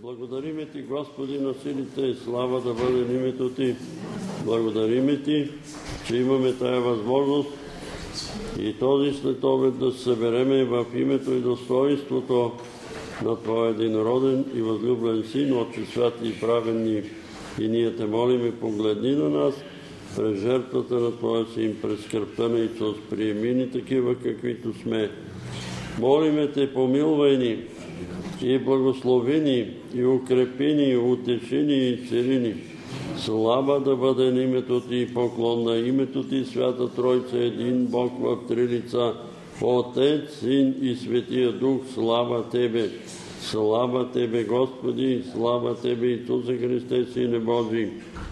Благодариме Ти, Господи на силите, слава да бъде името Ти. Благодариме Ти, че имаме тая възможност и този следобед да се събереме в името и достоинството на Твоя единороден и възлюблен Син, Отче святи и праведни. И ние Те молиме, погледни на нас през жертвата на Твоя Син, през скръпта на Исус, приеми ни такива, каквито сме. Молиме Те, помилвай ни и благослови ни, и укрепи ни, и утеши ни, и цели ни. Слава да бъде на името Ти и поклон на името Ти, Свята Тройца, един Бог в три лица, Отец, Син и Светия Дух, слава Тебе. Слава Тебе, Господи, слава Тебе, Исусе Христе, Сине Божий.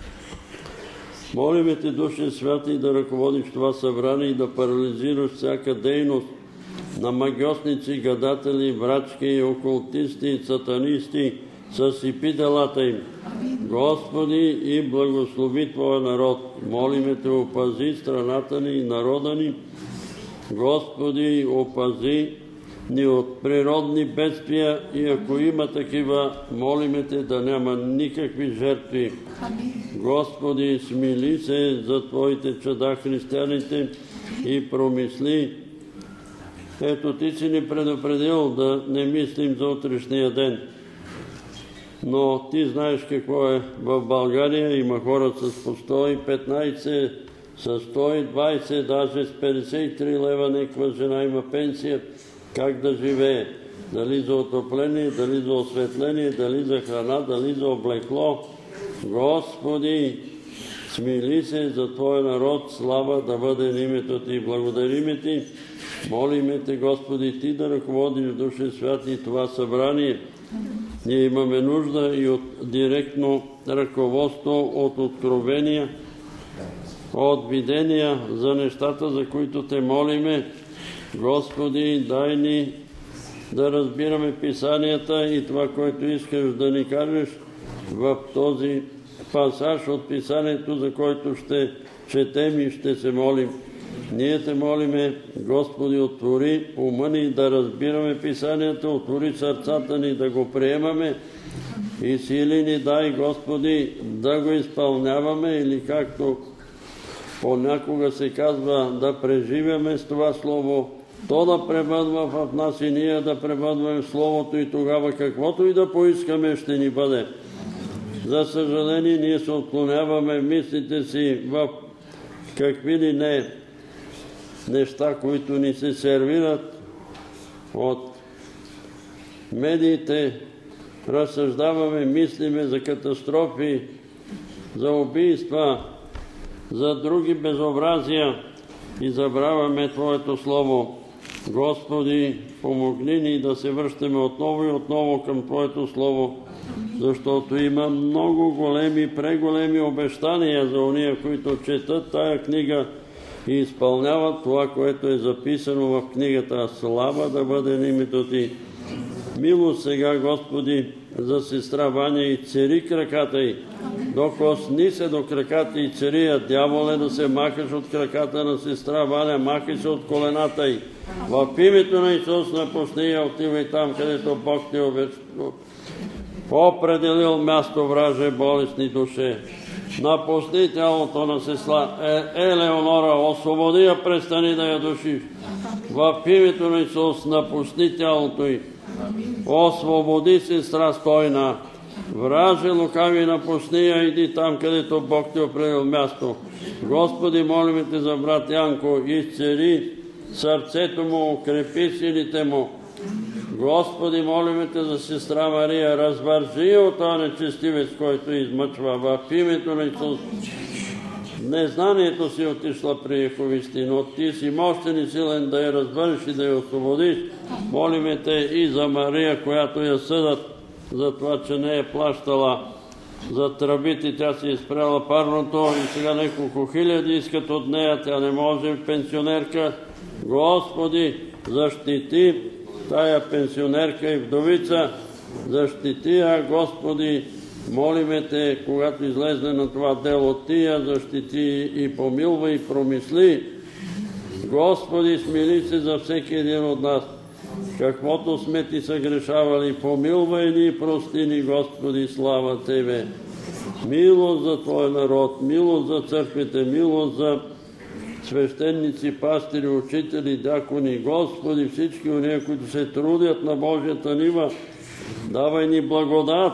Молиме Те, Душе Святи, да ръководиш това събрание и да парализираш всяка дейност на магьосници, гадатели, врачки, окултисти, сатанисти, съсипи делата им. Господи, и благослови Твоя народ. Молиме Те, опази страната ни и народа ни. Господи, опази ни от природни бедствия и ако има такива, молиме Те да няма никакви жертви. Господи, смили се за Твоите чада, християните, и промисли. Ето Ти си ни предупредил да не мислим за утрешния ден. Но Ти знаеш какво е в България. Има хора с по 115, с 120, даже с 53 лева някаква жена има пенсия. Как да живее? Дали за отопление, дали за осветление, дали за храна, дали за облекло. Господи, смили се за Твоя народ, слава да бъде на името Ти. Благодариме Ти, молиме Те, Господи, Ти да ръководиш, Душе Святи, това събрание. Ние имаме нужда и от директно ръководство, от откровения, от видения за нещата, за които Те молиме. Господи, дай ни да разбираме писанията и това, което искаш да ни кажеш в този пасаж от писанието, за който ще четем и ще се молим. Ние Те молиме, Господи, отвори ума ни да разбираме писанията, отвори сърцата ни да го приемаме и сили ни дай, Господи, да го изпълняваме или както понякога се казва, да преживяме с това Слово, то да пребъдва в нас и ние да пребъдваме в Словото и тогава каквото и да поискаме ще ни бъде. За съжаление, ние се отклоняваме мислите си в какви ли не неща, които ни се сервират от медиите, разсъждаваме, мислиме за катастрофи, за убийства, за други безобразия и забравяме Твоето Слово. Господи, помогни ни да се връщаме отново и отново към Твоето Слово, защото има много големи, преголеми обещания за ония, които четат тая книга и изпълняват това, което е записано в книгата. Слава да бъде на името Ти. Милост сега, Господи, за сестра Ваня и цери краката й. Докосни се до краката и цери я. Дяволе, да се махаш от краката на сестра Ваня, махай се от колената й. В името на Исус напусни я, отивай там, където Бог ти определил място, враже, болестни душе. Напусни тялото на сестра Елеонора, освободи я, престани да я душиш. В името на Исус напусни тялото й. Освободи сестра Стойна. Враже, лукави, напусни я, иди там, където Бог ти определил място. Господи, молиме Те за брат Янко, изцели сърцето му, укрепи силите му. Господи, молиме Те за сестра Мария, развържи от този нечестивец, който измъчва в името на Исус. Незнанието си отишла при Яховисти, но Ти си мощен и силен да я развържиш и да я освободиш. Молиме Те и за Мария, която я съдат за това, че не е плащала за тръбите, тя си е спряла парното и сега няколко хиляди искат от нея, тя не може, пенсионерка. Господи, защити тая пенсионерка и вдовица, защити я, Господи, молиме Те, когато излезне на това дело, Ти я защити и помилвай и промисли. Господи, смили се за всеки един от нас. каквото сме ти съгрешавали, помилвай ни и прости ни, Господи, слава Тебе. Милост за Твой народ, милост за църквите, милост за свещеници, пастири, учители, дякони, Господи, всички уния, които се трудят на Божията нива, давай ни благодат,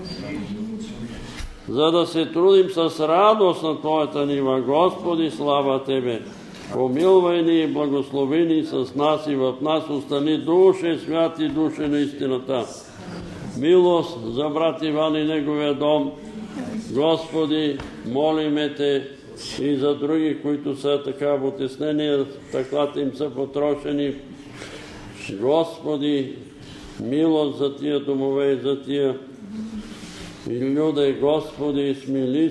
за да се трудим с радост на Твоята нива. Господи, слава Тебе! Помилвай ни и благослови ни с нас и в нас остани Душе святи, Душе на истината. Милост за брат Иван и неговия дом. Господи, молиме Те и за други, които са така в отеснение, таклата им са потрошени. Господи, милост за тия домове и за тия люди, Господи, смили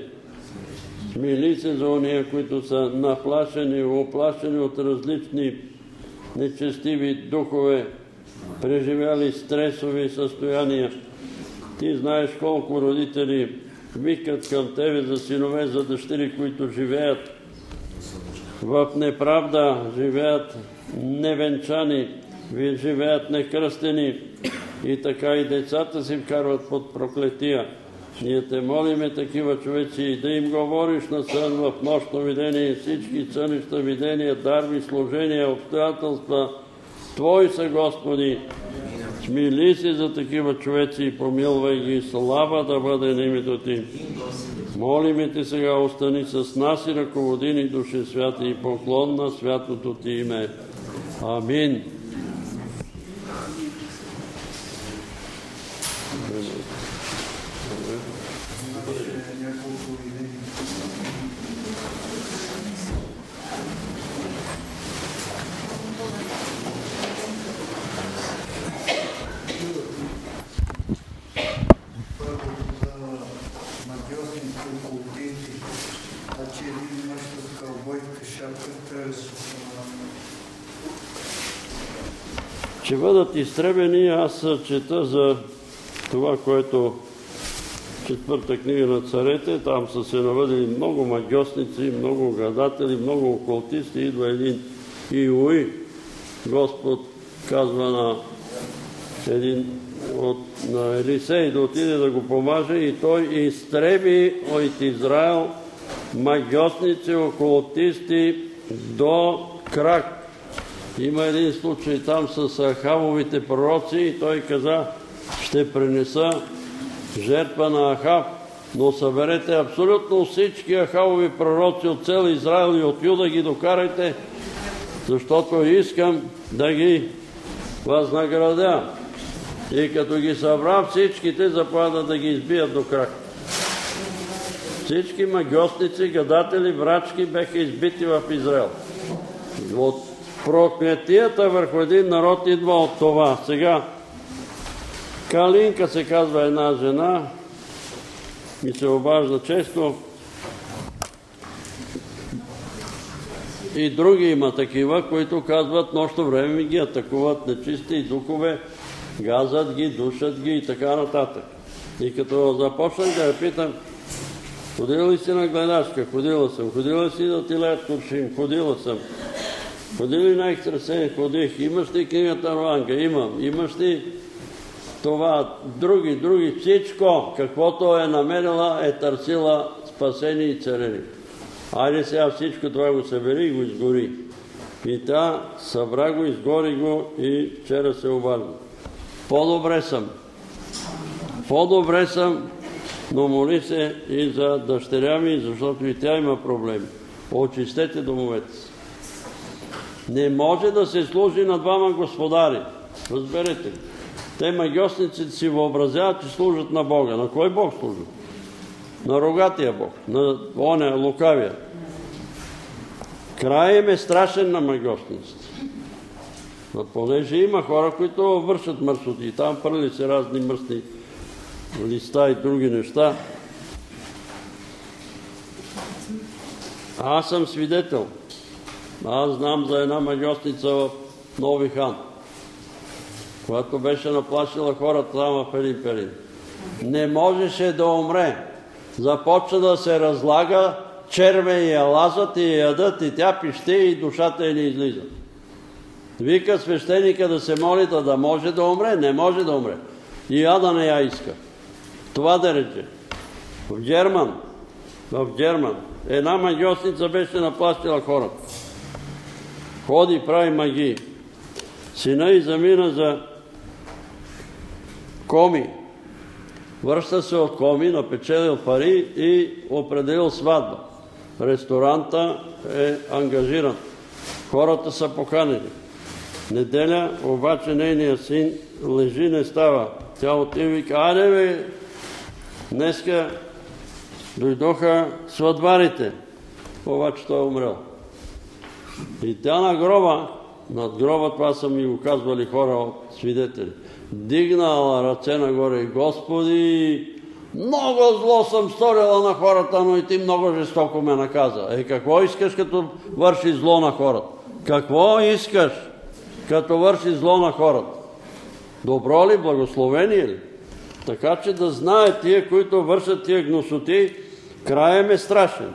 се за ония, които са наплашени, оплашени от различни нечестиви духове, преживяли стресови състояния. Ти знаеш колко родители викат към Тебе за синове, за дъщери, които живеят в неправда, живеят невенчани, живеят некръстени и така и децата си вкарват под проклетия. Ние Те молиме такива човеци да им говориш на сън в нощно видение, всички сънища, видения, дарби, служения, обстоятелства. Твои са, Господи. Смили се за такива човеци и помилвай ги. Слава да бъде на името Ти. Молиме Те сега, остани с нас и ръководи ни, Душе святи, и поклон на святото Ти име. Амин. Ще бъдат изтребени. Аз чета за това, което четвърта книга на царете, там са се навъдили много магьосници, много гадатели, много окултисти. Идва един Иуи. Господ казва на Елисей да отиде да го помаже и той изтреби от Израел магьосници, окултисти до крак. Има един случай там с Ахавовите пророци и той каза: ще принеса жертва на Ахав, но съберете абсолютно всички Ахавови пророци от цел Израел и от Юда, ги докарайте, защото искам да ги възнаградя. И като ги събра всичките, заповядат да ги избият до крак. Всички магьосници, гадатели, врачки беха избити в Израел. От проклетията върху един народ идва от това. Сега, Калинка се казва една жена, ми се обажда често. И други има такива, които казват, нощно време ми ги атакуват нечисти духове, газат ги, душат ги и така нататък. И като започнах да я питам: ходила ли си на гледачка? Ходила съм. Ходила си да ти леят куршим? Ходила съм. Ходили на екстрасен? Ходих. Имаш ли книгата Руанга? Имам. Имаш ли това? Други. Всичко, каквото е намерила, е търсила спасение и царени. Айде сега всичко това го събери и го изгори. И тя събра го, изгори го и вчера се обадна. По-добре съм, но моли се и за дъщеря ми, защото и тя има проблеми. Очистете домовете си. Не може да се служи на двама господари. Разберете. Те магьосниците си въобразяват, че служат на Бога. На кой Бог служат? На рогатия Бог, на оня лукавия. Краят е страшен на магьосниците. Понеже има хора, които вършат мърсоти. Там пърли се разни мръсни листа и други неща. Аз съм свидетел. Аз знам за една магьосница в Нови хан, която беше наплашила хората там в един период. Не можеше да умре. Започна да се разлага, черве я лазат и ядат, и тя пище и душата й не излиза. Вика свещеника да се моли, да може да умре, не може да умре. И да не я иска. Това да рече. В Герман, една магиосница беше напластила хората. Ходи, прави магии. Сина й замина за Коми. Връща се от Коми, напечелил пари и определил сватба. Ресторанта е ангажиран. Хората са поканени. Неделя, обаче нейният син лежи, не става. Тя отива и вика: айде бе, днеска дойдоха сватбарите. Обаче той е умрел. И тя над гроба, това са ми го казвали хора от свидетели, дигнала ръце нагоре: Господи, много зло съм сторила на хората, но и ти много жестоко ме наказа. Какво искаш, като върши зло на хората? Какво искаш, като върши зло на хората? Добро ли, благословение ли? Така че да знаят тия, които вършат тия гносоти, краем е страшен.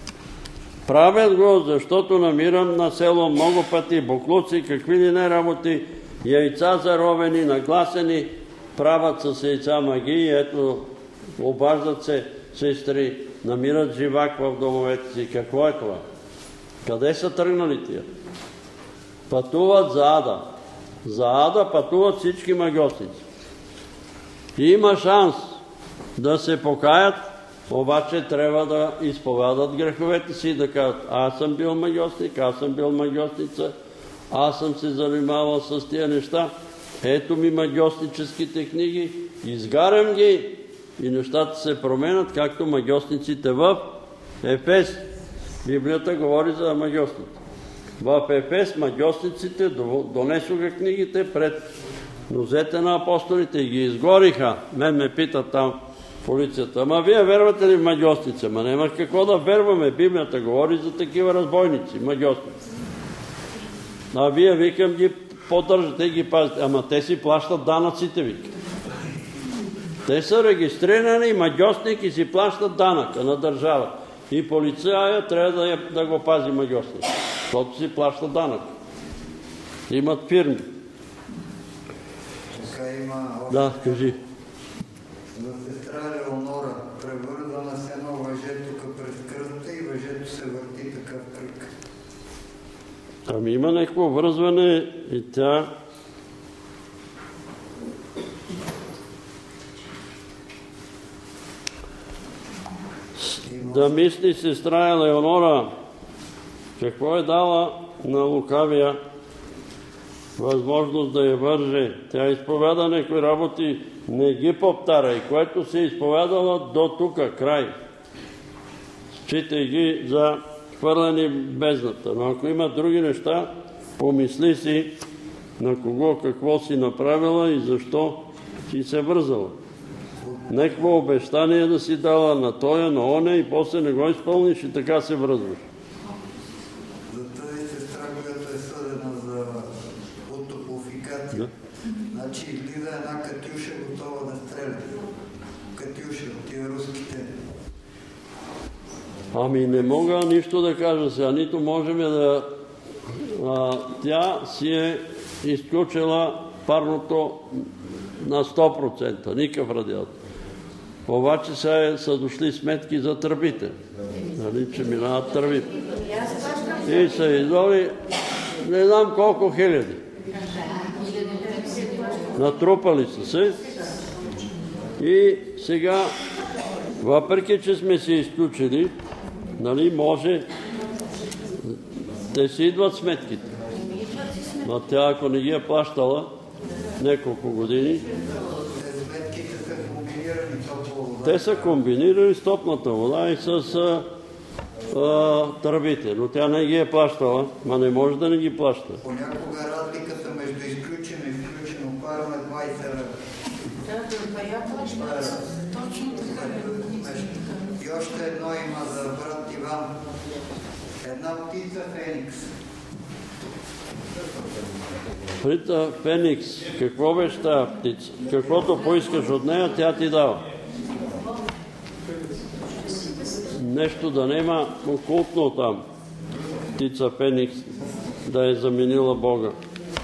Правят го, защото намирам на село много пъти буклуци, какви ли не работи, яйца заровени, нагласени, правят с яйца магии, ето, обаждат се сестри, намират живак в домовете си. Какво е това? Къде са тръгнали тия? Пътуват за ада. За ада пътуват всички магиосници. Има шанс да се покаят, обаче трябва да изповядат греховете си и да кажат: аз съм бил магиосник, аз съм бил магиосница, аз съм се занимавал с тия неща, ето ми магиосническите книги, изгарям ги и нещата се променят, както магиосниците в Ефес. Библията говори за магиосници. В Ефес магиосниците донесоха книгите пред нозете на апостолите и ги изгориха. Мен ме питат там полицията: ама вие вервате ли в магиосници? Ама няма какво да верваме. Библията говори за такива разбойници, магиосници. А вие, викам, ги поддържате и ги пазите. Ама те си плащат данъците, вика. Те са регистрирани магиосник и си плащат данъка на държава. И полицая трябва да го пази магиосник, защото си плаща данък. Имат фирми. Да, кажи. За сестра Леонора, превързана с едно въже тук през кръста и въжето се върти такъв кръг. Ами има някакво връзване и тя... Да мисли сестра Леонора какво е дала на лукавия възможност да я върже. Тя изповяда някои работи, не ги повтаряй, което се изповядала до тука, край. Считай ги за хвърлени бездната. Но ако има други неща, помисли си на кого какво си направила и защо си се вързала. Некво обещание да си дала на тоя, на оня и после не го изпълниш и така се връзваш. За тази сестра, която е съдена за отопофикация, да. Значи излиза една катюша готова да стреля. Катюша от тия руските. Ами не мога нищо да кажа сега, нито можем да... тя си е изключила парното на 100%, никакъв радиатор. Обаче сега са дошли сметки за тръбите. Нали, че минават тръбите. И са издали не знам колко хиляди. Натрупали са се. И сега, въпреки че сме се изключили, нали, може да си идват сметките. Но тя, ако не ги е плащала няколко години, те са комбинирани с топната вода и с тръбите, но тя не ги е плащала, ма не може да не ги плаща. Понякога разликата между изключено и включено парно е 20 лева. Точно така. И още едно има за брат Иван. Една птица Феникс. Птица Феникс, какво беше тази птица? Каквото поискаш от нея, тя ти дава. Нещо да нема окултно там. Птица Феникс да е заменила Бога.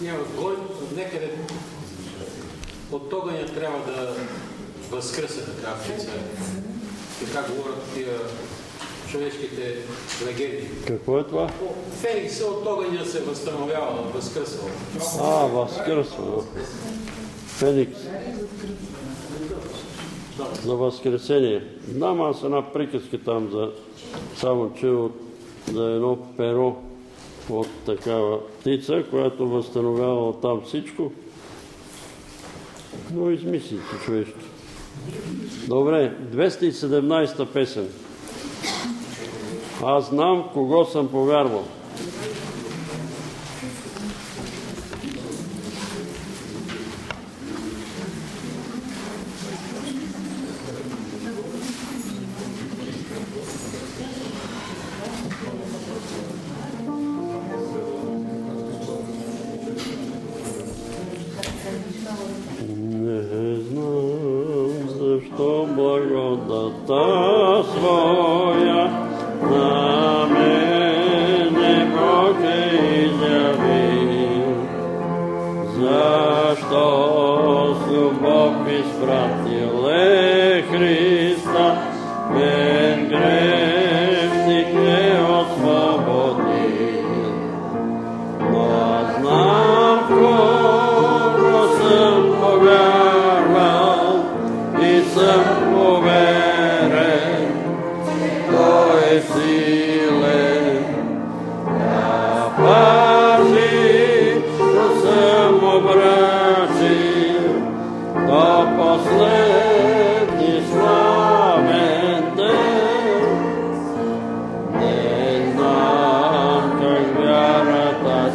Некъде от огъня трябва да възкръсне така птица. Така говорят тия човешките легенди. Какво е това? Феникса от огъня се възстановява, възкръсва. Възкръсва. Феникс. За възкресение. Знам аз една приказка там само че за едно перо от такава птица, която възстановява там всичко. Но измисли си човешко. Добре, 217-та песен. Аз знам кого съм повярвал. Своя на мене Бог е изявил, защо с любов изпратил Христа, мен грешник е освободил. Но знам кого съм повярвал и съм уверен, той е силен да пази, но съм обръчил до последни славен ден. Не знам как вярата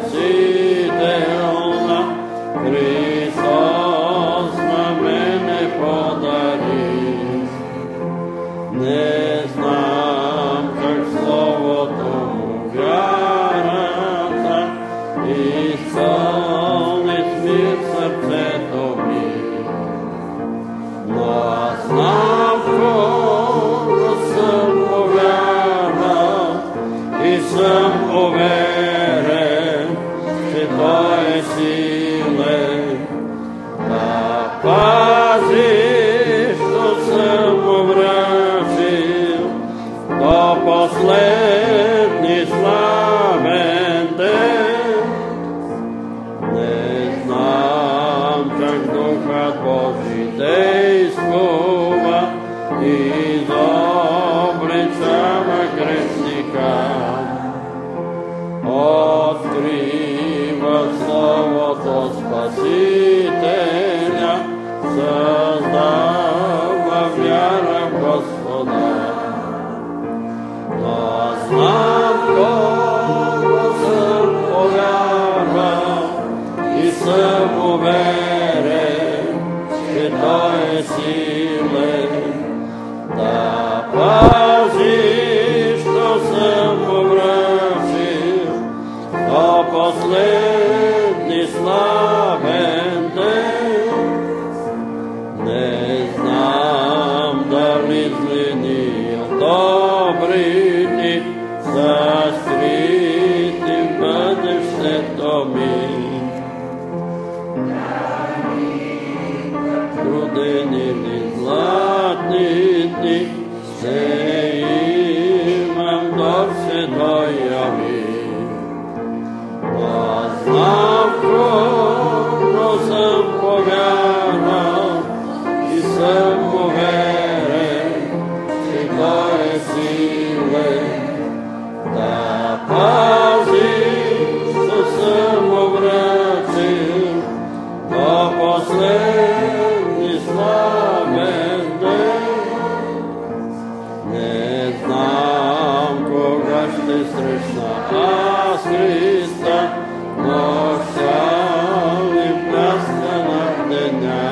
спасителна Христос на мене подари. Не знам как словото му вярата изпълни с мир сърцето ми. Но аз знам кого съм повярвал и съм уверен, че той е силен да пази, що съм обръчил до последни славен ден. Не знам как Духът Божи действува и изобличава грешника. Открива Словото Спасителя, създава вяра в Господа. Но знам кого съм повярвал и съм уверен, че той е силен да пази, що съм обръчил до последни славен ден. Не знам дали злини от добрини са скрити в бъдещето ми. Трудени ли златни дни, ще имам до Святоя ми. Но знам кого съм повярвал и съм уверен, че той е силен да пази, що съм обръчил до последни славен ден. Не знам кога ще срещна аз Христа, нощта ли пляскана в деня.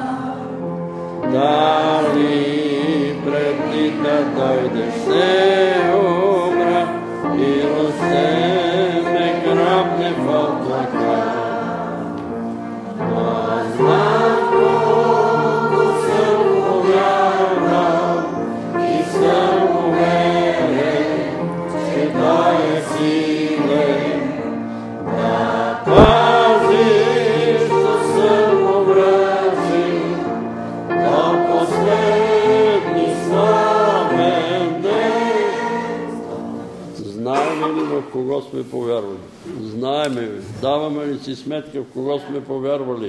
Дали преди да дойдеш ще умра и растеме гробни в облака. Но знам кого съм повярвал и съм уверен, че той е силен да пази, или в кого сме повярвали? Знаеме ли? Даваме ли си сметка в кого сме повярвали?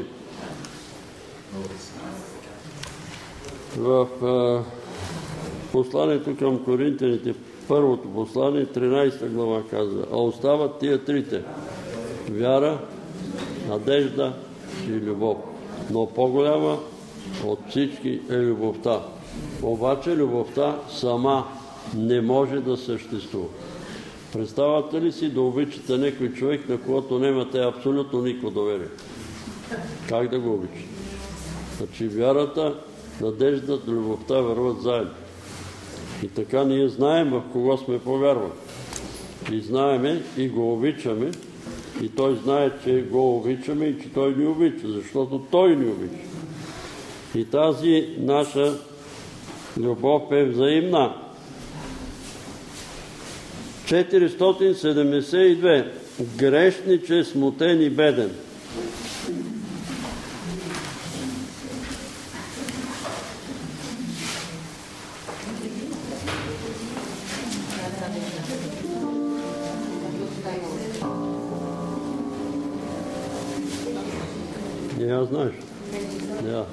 В посланието към Коринтяните, първото послание, 13 глава казва, а остават тия трите: вяра, надежда и любов. Но по-голяма от всички е любовта. Обаче любовта сама не може да съществува. Представяте ли си да обичате някой човек, на когото нямате абсолютно никакво доверие? Как да го обичате? Значи вярата, надеждата, любовта върват заедно. И така ние знаем в кого сме повярвали. И знаеме, и го обичаме, и той знае, че го обичаме и че той ни обича, защото той ни обича. И тази наша любов е взаимна. 472. Грешниче, смутен и беден. Не я знаеш? Да.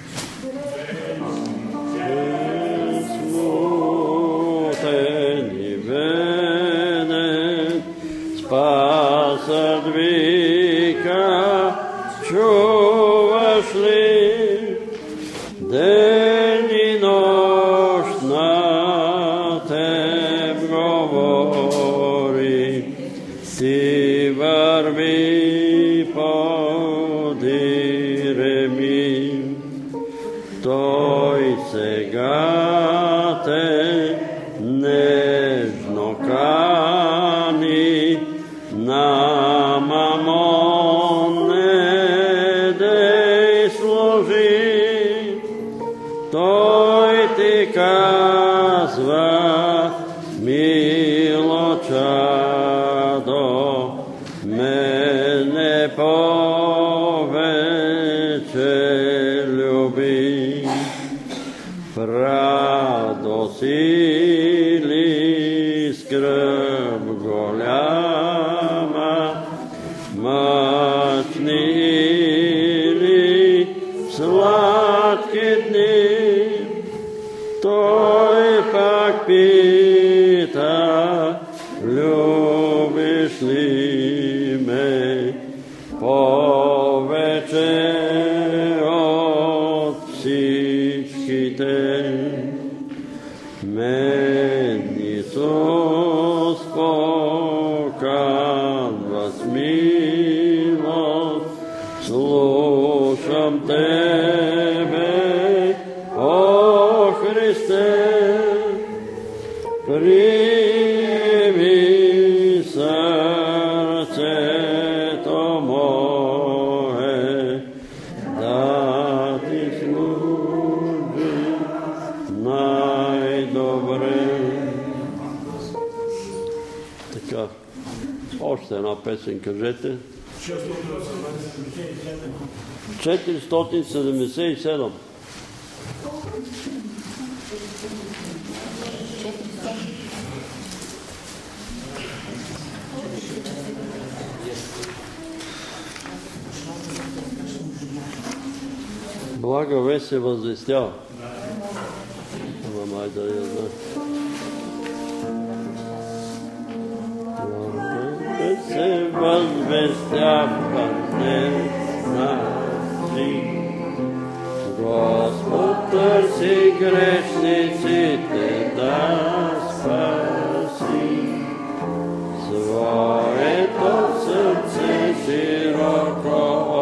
Смутен и беден, Спасът вика, чуваш ли? Ден и нощ на теб говори, ти върви подире ми. Той сега те нежно кани, на мамон не дей служи. Той ти казва, мило чадо, мене повече люби. Радост или скръб голяма, мъчни или сладки дни, той пак пита, любиш ли ме повече от всичките? Мен Исус поканва с милост, слушам Тебе, о Христе, прими сърцето мое, да ти служи най-добре. Така, още една песен кажете. 477. Блага вест се възвестява. Ама май да я знае. Блага вест се възвестява, не значи. Господ търси грешниците да спаси. Своето сърце широко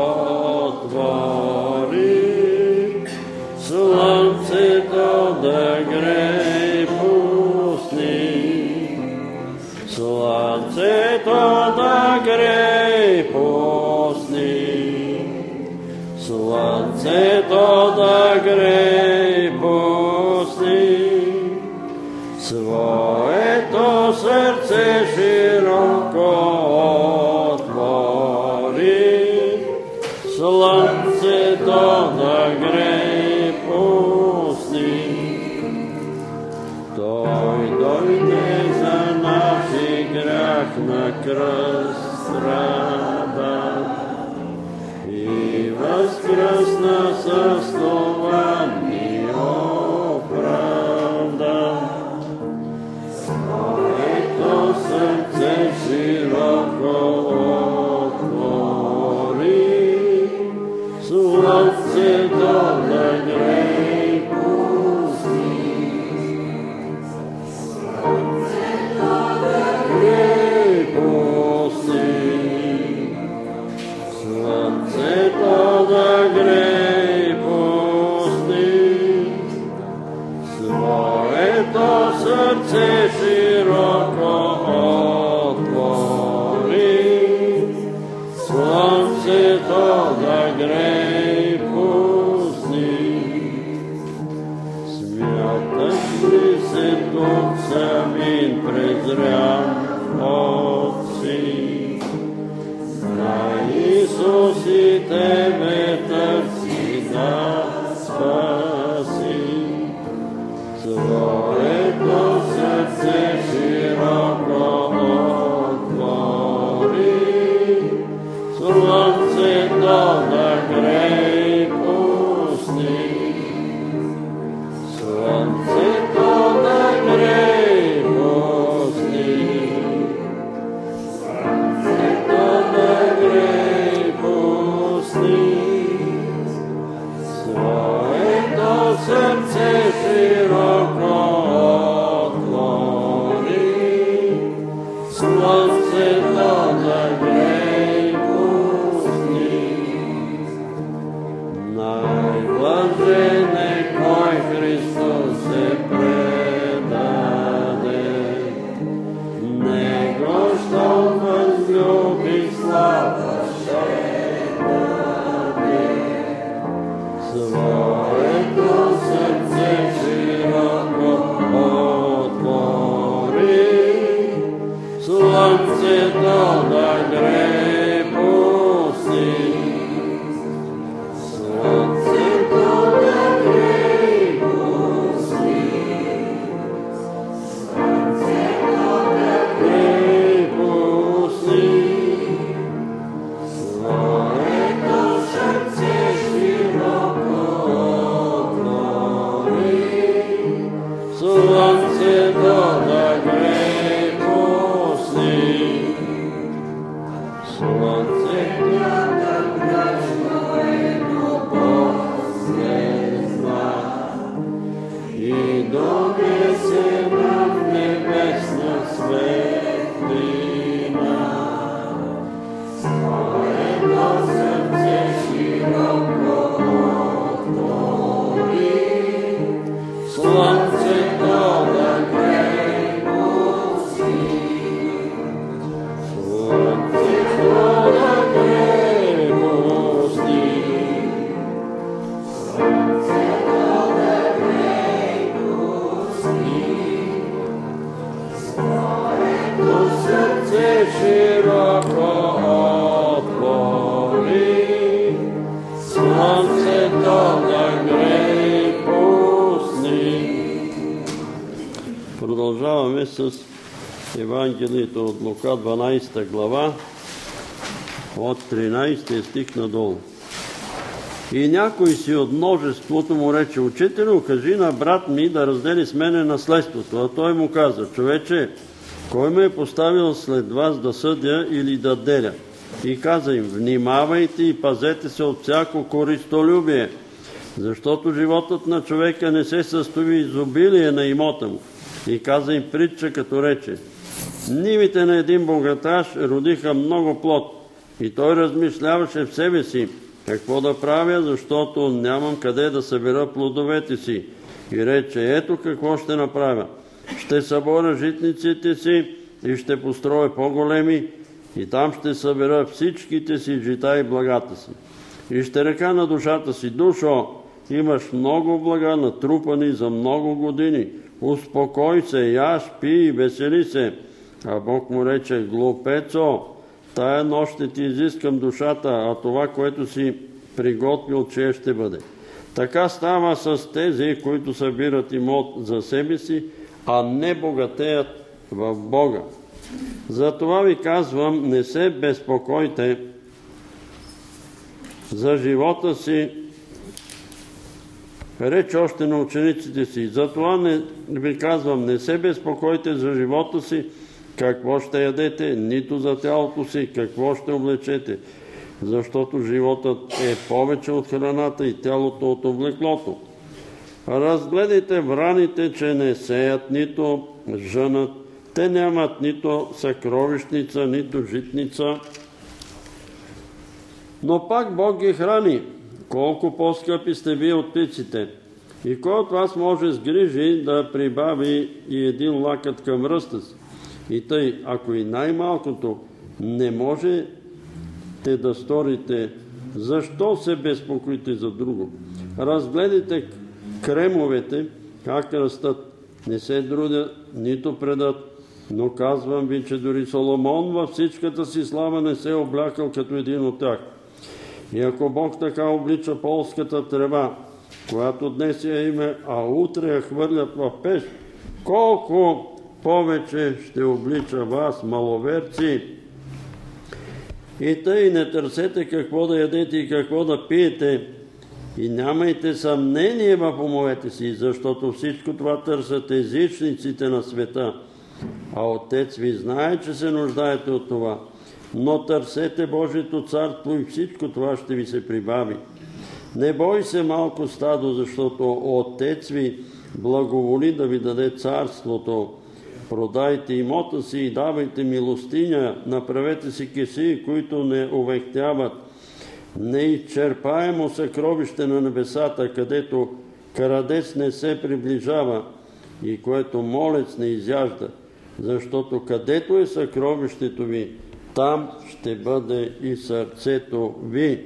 отвори, слънцето да грее пусни. Слънцето да грее пусни. Слънцето да грее пусни. Своето сърце широко отвори, слънцето да грее пусни. Той дойде за наши грехи, тях на кръст страда и възкръсна с това ни оправда. Своето сърце широко отвори, слънцето да грее пусти. Слънцето да грее пусти, своето сърце широко отвори, слънцето да грее пусти. Смяташ ли се тук самин презрян от си? На Исус и тебе търси да спаси. Своето сърце широко отвори, слънцето да грее пусти. Слънцето да грее пусти. Слънцето да грее пусти. Своето сърце широко отвори, слънцето да грее пусти. Най-блажен е кой Христос се предаде, Него щом възлюби слава ще даде. Своето сърце широко отвори, слънцето да грее пусти. Слънцето да грее пусти. Слънцето да грее пусти. Своето сърце широко отвори, слънцето да грее пусти. Слънцето да грее последна и донесена в небесна светлина. Своето сърце широко отвори, слънцето да грее пусти. Слънцето да грее пусти. Слънцето да грее пусти. Своето сърце широко отвори, слънцето да грее пусти. Продължаваме с Евангелието от Лука, 12 глава, от 13 стих надолу. И някой си от множеството му рече: Учителю, кажи на брат ми да раздели с мене наследството. А той му каза: Човече, кой ме е поставил след вас да съдя или да деля? И каза им: Внимавайте и пазете се от всяко користолюбие, защото животът на човека не се състои в изобилие на имота му. И каза им притча, като рече: Нивите на един богаташ родиха много плод. И той размишляваше в себе си: какво да правя, защото нямам къде да събера плодовете си. И рече: ето какво ще направя. Ще съборя житниците си и ще построя по-големи, и там ще събера всичките си жита и благата си. И ще река на душата си: Душо, имаш много блага натрупани за много години. Успокой се, яж, пи и весели се. А Бог му рече: Глупецо, тая нощ ще ти изискам душата, а това, което си приготвил, че ще бъде. Така става с тези, които събират имот за себе си, а не богатеят в Бога. Затова ви казвам, не се безпокойте за живота си, реч още на учениците си. Затова ви казвам, не се безпокойте за живота си, какво ще ядете, нито за тялото си, какво ще облечете, защото животът е повече от храната и тялото от облеклото. Разгледайте враните, че не сеят, нито жънат, те нямат нито съкровищница, нито житница, но пак Бог ги храни. Колко по-скъпи сте вие от птиците! И кой от вас може с грижи да прибави и един лакът към ръста си? И тъй, ако и най-малкото не можете да сторите, защо се безпокоите за друго? Разгледайте кремовете, как растат, не се трудят, нито предат, но казвам ви, че дори Соломон във всичката си слава не се е облякал като един от тях. И ако Бог така облича полската трева, която днес я име, а утре я хвърлят в пещ, колко повече ще облича вас, маловерци! И тъй не търсете какво да ядете и какво да пиете, и нямайте съмнение в умовете си, защото всичко това търсят езичниците на света. А Отец ви знае, че се нуждаете от това. Но търсете Божието царство и всичко това ще ви се прибави. Не бой се, малко стадо, защото Отец ви благоволи да ви даде царството. Продайте имота си и давайте милостиня, направете си кесии, които не увехтяват, неизчерпаемо съкровище на небесата, където крадец не се приближава и което молец не изяжда, защото където е съкровището ви, там ще бъде и сърцето ви.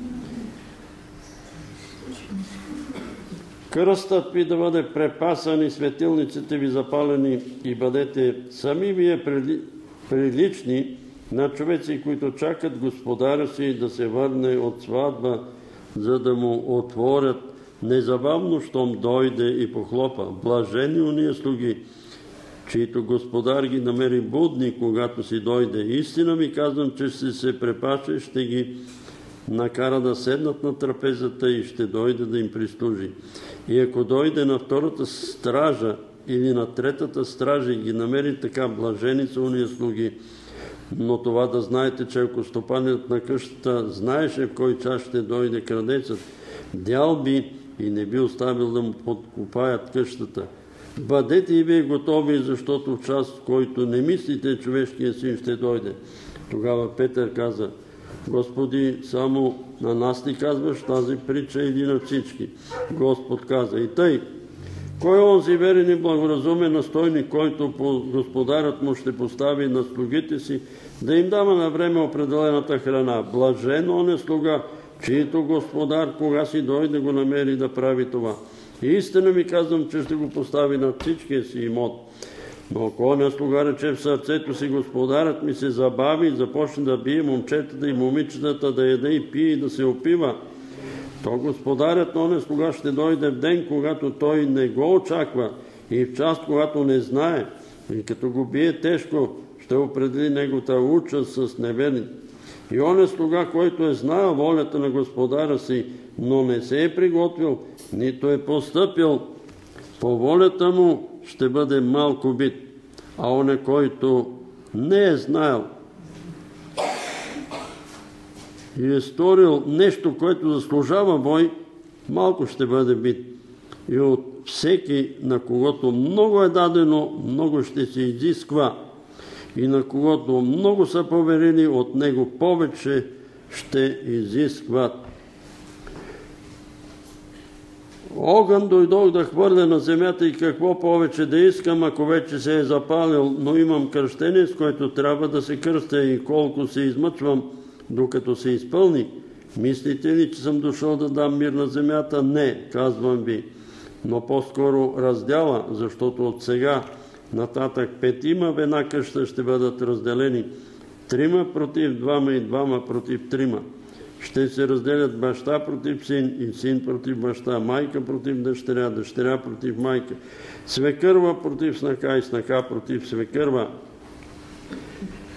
Кръстът ви да бъде препасан и светилниците ви запалени и бъдете сами вие прилични на човеци, които чакат господаря си да се върне от сватба, за да му отворят незабавно, щом дойде и похлопа. Блажени уния слуги, чието господар ги намери будни, когато си дойде. Истина ви казвам, че ще се препаше, ще ги накара да седнат на трапезата и ще дойде да им прислужи. И ако дойде на втората стража или на третата стража и ги намери така, блажени са уния слуги. Но това да знаете, че ако стопанят на къщата знаеше в кой час ще дойде крадецът, дял би и не би оставил да му подкопаят къщата. Бъдете и вие готови, защото в час, в който не мислите, човешкия син ще дойде. Тогава Петър каза: Господи, само на нас ли казваш тази притча или на всички? Господ каза: и тъй, кой е онзи верен и благоразумен настойник, който господарят му ще постави на слугите си, да им дава на време определената храна? Блажен он е слуга, чието господар, кога си дойде, го намери да прави това. Истина ми казвам, че ще го постави на всичкия си имот. Но ако не слуга рече в сърцето си: господарът ми се забави и започне да бие момчетата и момичетата, да яде и пие и да се опива, то господарят на слуга ще дойде в ден, когато той не го очаква, и в час, когато не знае, и като го бие тежко, ще определи неговата участ с неверни. И он слуга, който е знаел волята на господара си, но не се е приготвил, нито е постъпил по волята му, ще бъде малко бит. А он, който не е знаел и е сторил нещо, което заслужава бой, малко ще бъде бит. И от всеки, на когото много е дадено, много ще се изисква. И на когото много са поверили, от него повече ще изискват. Огън дойдох да хвърля на земята и какво повече да искам, ако вече се е запалил, но имам кръщение, с което трябва да се кръстя, и колко се измъчвам, докато се изпълни. Мислите ли, че съм дошъл да дам мир на земята? Не, казвам ви, но по-скоро раздяла, защото от сега нататък 5 в една къща ще бъдат разделени. 3 против 2 и 2 против 3. Ще се разделят баща против син и син против баща, майка против дъщеря, дъщеря против майка, свекърва против снаха и снаха против свекърва.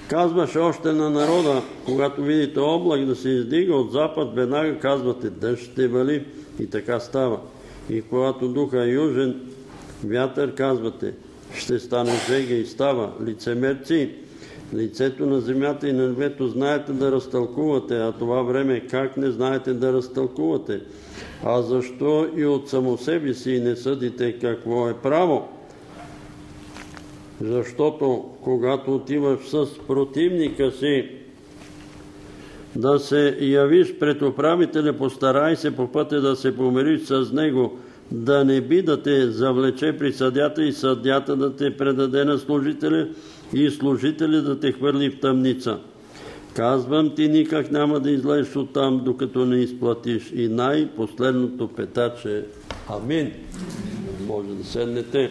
Казваше още на народа, когато видите облак да се издига от запад, веднага казвате дъжд ще вали и така става. И когато духа южен вятър, казвате ще стане жега и става. Лицемерци, лицето на земята и на небето знаете да разтълкувате, а това време как не знаете да разтълкувате? А защо и от само себе си не съдите какво е право? Защото когато отиваш с противника си да се явиш пред управителя, постарай се по пътя да се помириш с него, да не би да те завлече при съдята и съдята да те предаде на служителя и служителя да те хвърли в тъмница. Казвам ти, никак няма да излезеш оттам, докато не изплатиш. И най-последното петаче. Амин. Може да седнете.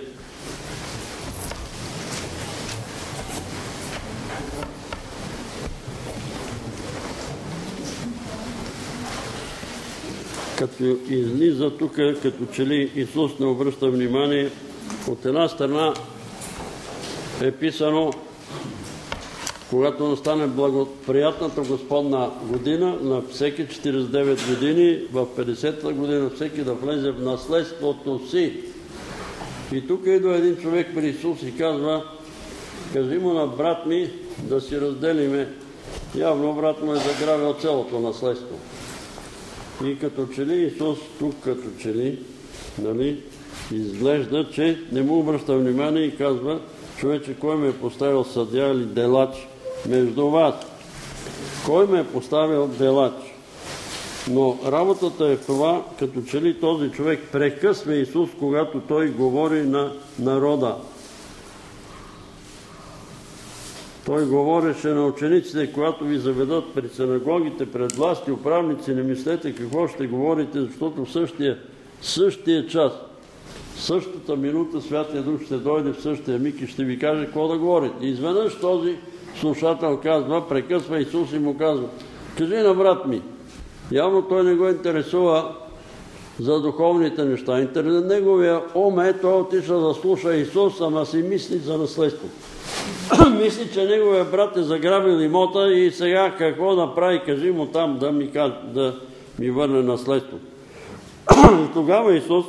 Като излиза тук, като че ли Исус не обръща внимание, от една страна е писано, когато настане благоприятната Господна година, на всеки 49 години, в 50-та година всеки да влезе в наследството си. И тук идва един човек при Исус и казва, кажи му на брат ми да си разделиме. Явно брат му е заграбил цялото наследство. И като че ли Исус тук, като че ли, изглежда, че не му обръща внимание и казва, човече, кой ме е поставил съдия или делач между вас? Кой ме е поставил делач? Но работата е в това, като че ли този човек прекъсва Исус, когато той говори на народа. Той говореше на учениците, когато ви заведат пред синагогите, пред власти, управници, не мислете какво ще говорите, защото в същия час, същата минута Святия Дух ще дойде в същия миг и ще ви каже какво да говорите. И изведнъж този слушател казва, прекъсва Исус и му казва, кажи на брат ми. Явно той не го интересува за духовните неща. Неговия ум е, той отишъл да слуша Исус, ама си мисли за наследството. Мисли, че неговия брат е заграбил имота и сега какво да прави, кажи му там да ми върне наследството. И тогава Исус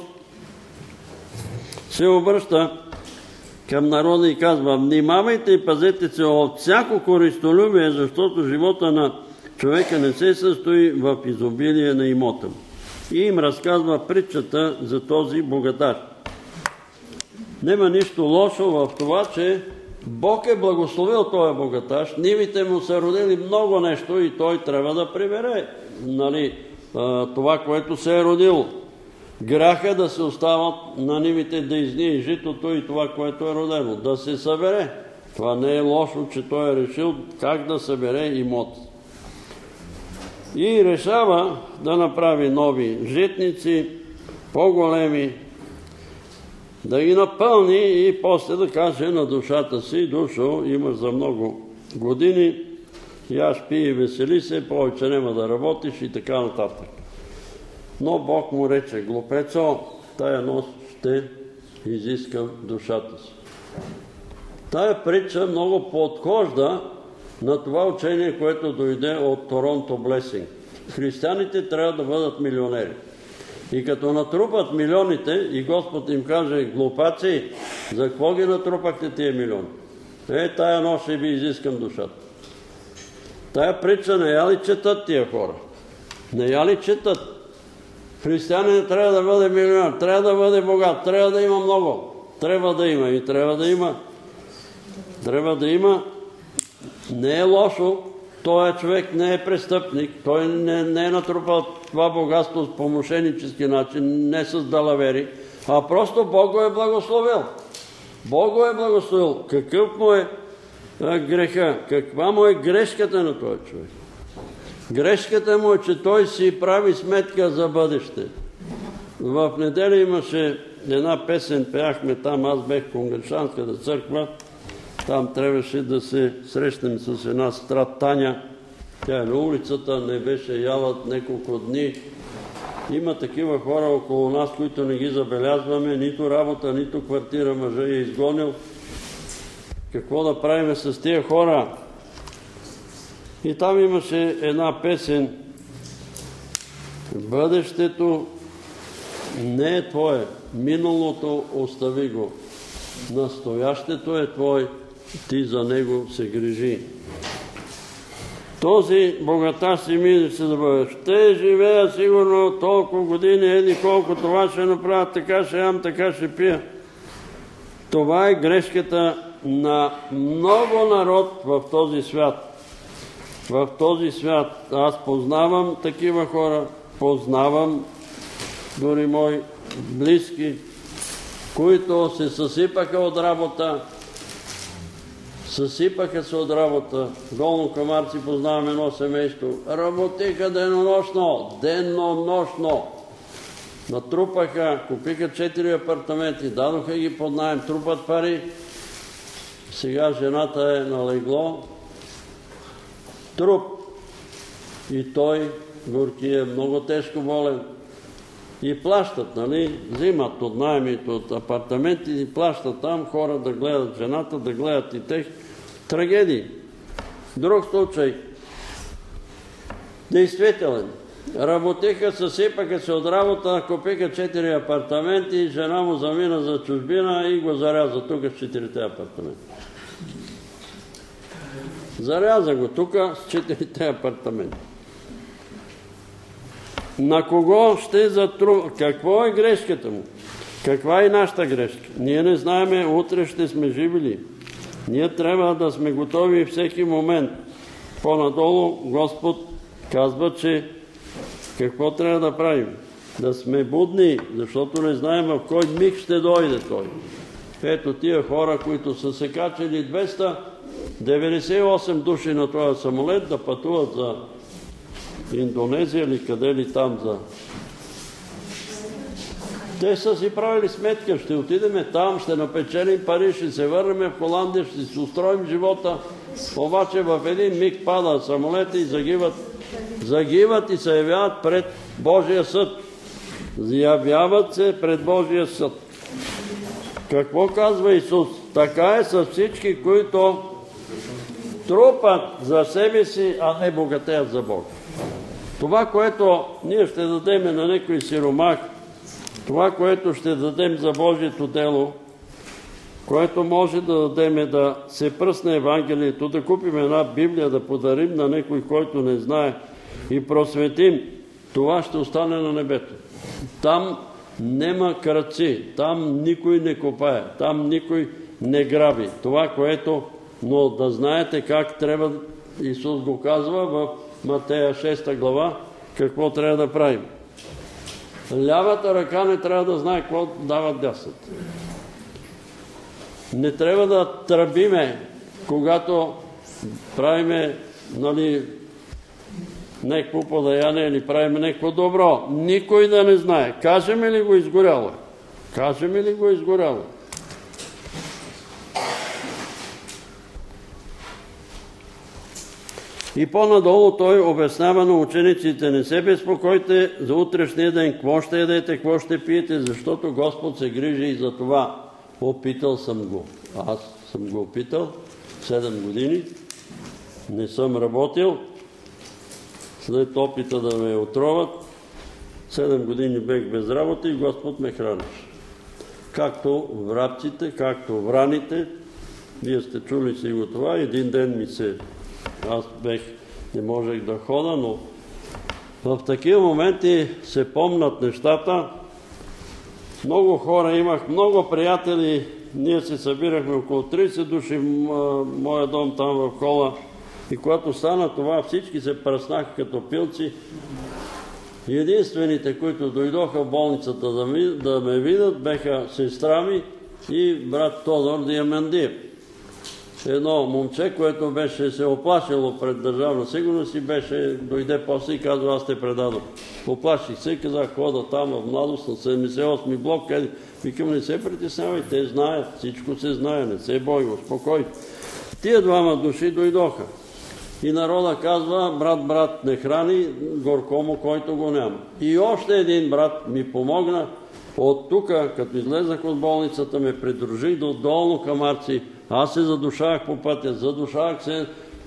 се обръща към народа и казва, внимавайте и пазете се от всяко користолюбие, защото живота на човека не се състои в изобилие на имота му. И им разказва притчата за този богатар. Нема нищо лошо в това, че Бог е благословил този богаташ, нивите му са родили много нещо и той трябва да прибере това, което се е родило. Гряха да се остават на нивите да изние житото и това, което е родено, да се събере. Това не е лошо, че той е решил как да събере имот. И решава да направи нови житници, по-големи, да ги напълни и после да каже на душата си, душо, имаш за много години, яш, пи и весели се, повече няма да работиш и така нататък. Но Бог му рече, глупецо, тая нощ ще изискам душата си. Тая притча много подхожда на това учение, което дойде от Торонто Блесинг. Християните трябва да бъдат милионери. И като натрупат милионите и Господ им каже, глупаци, за какво ги натрупахте тия милиони? Тая нощ ще ви изискам душата. Тая притча не я ли четат тия хора? Не я ли четат? Християнин трябва да бъде милионер, трябва да бъде богат, трябва да има много. Трябва да има и трябва да има. Трябва да има. Не е лошо, този човек не е престъпник, той не е натрупал това богатство по мошенически начин, не с далавери, а просто Бог го е благословил. Бог го е благословил. Какъв му е греха? Каква му е грешката на този човек? Грешката му е, че той си прави сметка за бъдеще. В неделя имаше една песен, пеяхме там, аз бех в Конгрешанската църква, там трябваше да се срещнем с една сестра Таня. Тя е на улицата, не беше яла няколко дни. Има такива хора около нас, които не ги забелязваме, нито работа, нито квартира, мъжа е изгонил. Какво да правим с тия хора? И там имаше една песен: бъдещето не е твое, миналото остави го, настоящето е твой, ти за него се грижи. Този богаташ си мисли се да бъде: ще живея сигурно толкова години, еди колко, това ще направя, така ще ям, така ще пия. Това е грешката на много народ в този свят. В този свят аз познавам такива хора, познавам дори мои близки, които се съсипаха от работа. Съсипаха се от работа. Долно Камарци познавам едно семейство. Работиха денонощно, денонощно. Натрупаха, купиха 4 апартаменти, дадоха ги под наем, трупат пари. Сега жената е на легло. Труп. И той, горки, е много тежко болен. И плащат, нали? Взимат от наемите от апартаменти и плащат там хора да гледат жената, да гледат и тех. Трагедии. Друг случай. Действителен. Работиха, съсипаха се от работа, купиха 4 апартаменти и жена му замина за чужбина и го заряза тук с 4 апартаменти. Заряза го тук с 4 апартаменти. На кого ще затрува? Какво е грешката му? Каква е нашата грешка? Ние не знаеме утре ще сме живи ли. Ние трябва да сме готови всеки момент. По-надолу Господ казва, че какво трябва да правим? Да сме будни, защото не знаем в кой миг ще дойде той. Ето тия хора, които са се качили 298 души на този самолет да пътуват за Индонезия или къде ли там за... Те са си правили сметка, ще отидем там, ще напечелим пари, ще се върнем в Холандия, ще си устроим живота, обаче в един миг пада самолета и загиват и се явяват пред Божия съд. Явяват се пред Божия съд. Какво казва Исус? Така е с всички, които трупат за себе си, а не богатеят за Бог. Това, което ние ще дадем на някой сиромах, това, което ще дадем за Божието дело, което може да дадем да се пръсне Евангелието, да купим една Библия, да подарим на някой, който не знае и просветим, това ще остане на небето. Там нема крадци, там никой не копае, там никой не граби. Това, което, но да знаете как трябва, Исус го казва в Матея 6 глава, какво трябва да правим. Лявата ръка не трябва да знае какво дава дясната. Не трябва да тръбиме, когато правиме, нали, някакво подаяние или правиме някакво добро. Никой да не знае. Кажем ли го изгоряло? Кажем ли го изгоряло? И по-надолу той обяснява на учениците: не се безпокойте за утрешния ден, какво ще ядете, какво ще пиете, защото Господ се грижи и за това. Опитал съм го. Аз съм го опитал 7 години. Не съм работил. След опита да ме отроват, 7 години бех без работа и Господ ме хранеше. Както врабците, както враните. Вие сте чули си го това. Един ден аз не можех да хода, но в такива моменти се помнат нещата. Много хора имах, много приятели. Ние се събирахме около 30 души в моя дом там в хола. И когато стана това, всички се пръснаха като пилци. Единствените, които дойдоха в болницата да ме видят, беха сестра ми и брат Тодор Диамандиев. Едно момче, което беше се оплашило пред Държавна сигурност и дойде после и казва: аз те предадох. Оплаших се и казах: хода там в Младост на 78 блок. Викам: не се притеснявай, те знаят, всичко се знае, не се бой, успокой. Тия двама души дойдоха. И народа казва: брат не храни горкому, който го няма. И още един брат ми помогна. От тук, като излезах от болницата, ме придружих до Долно Камарци. Аз се задушавах по пътя, задушавах се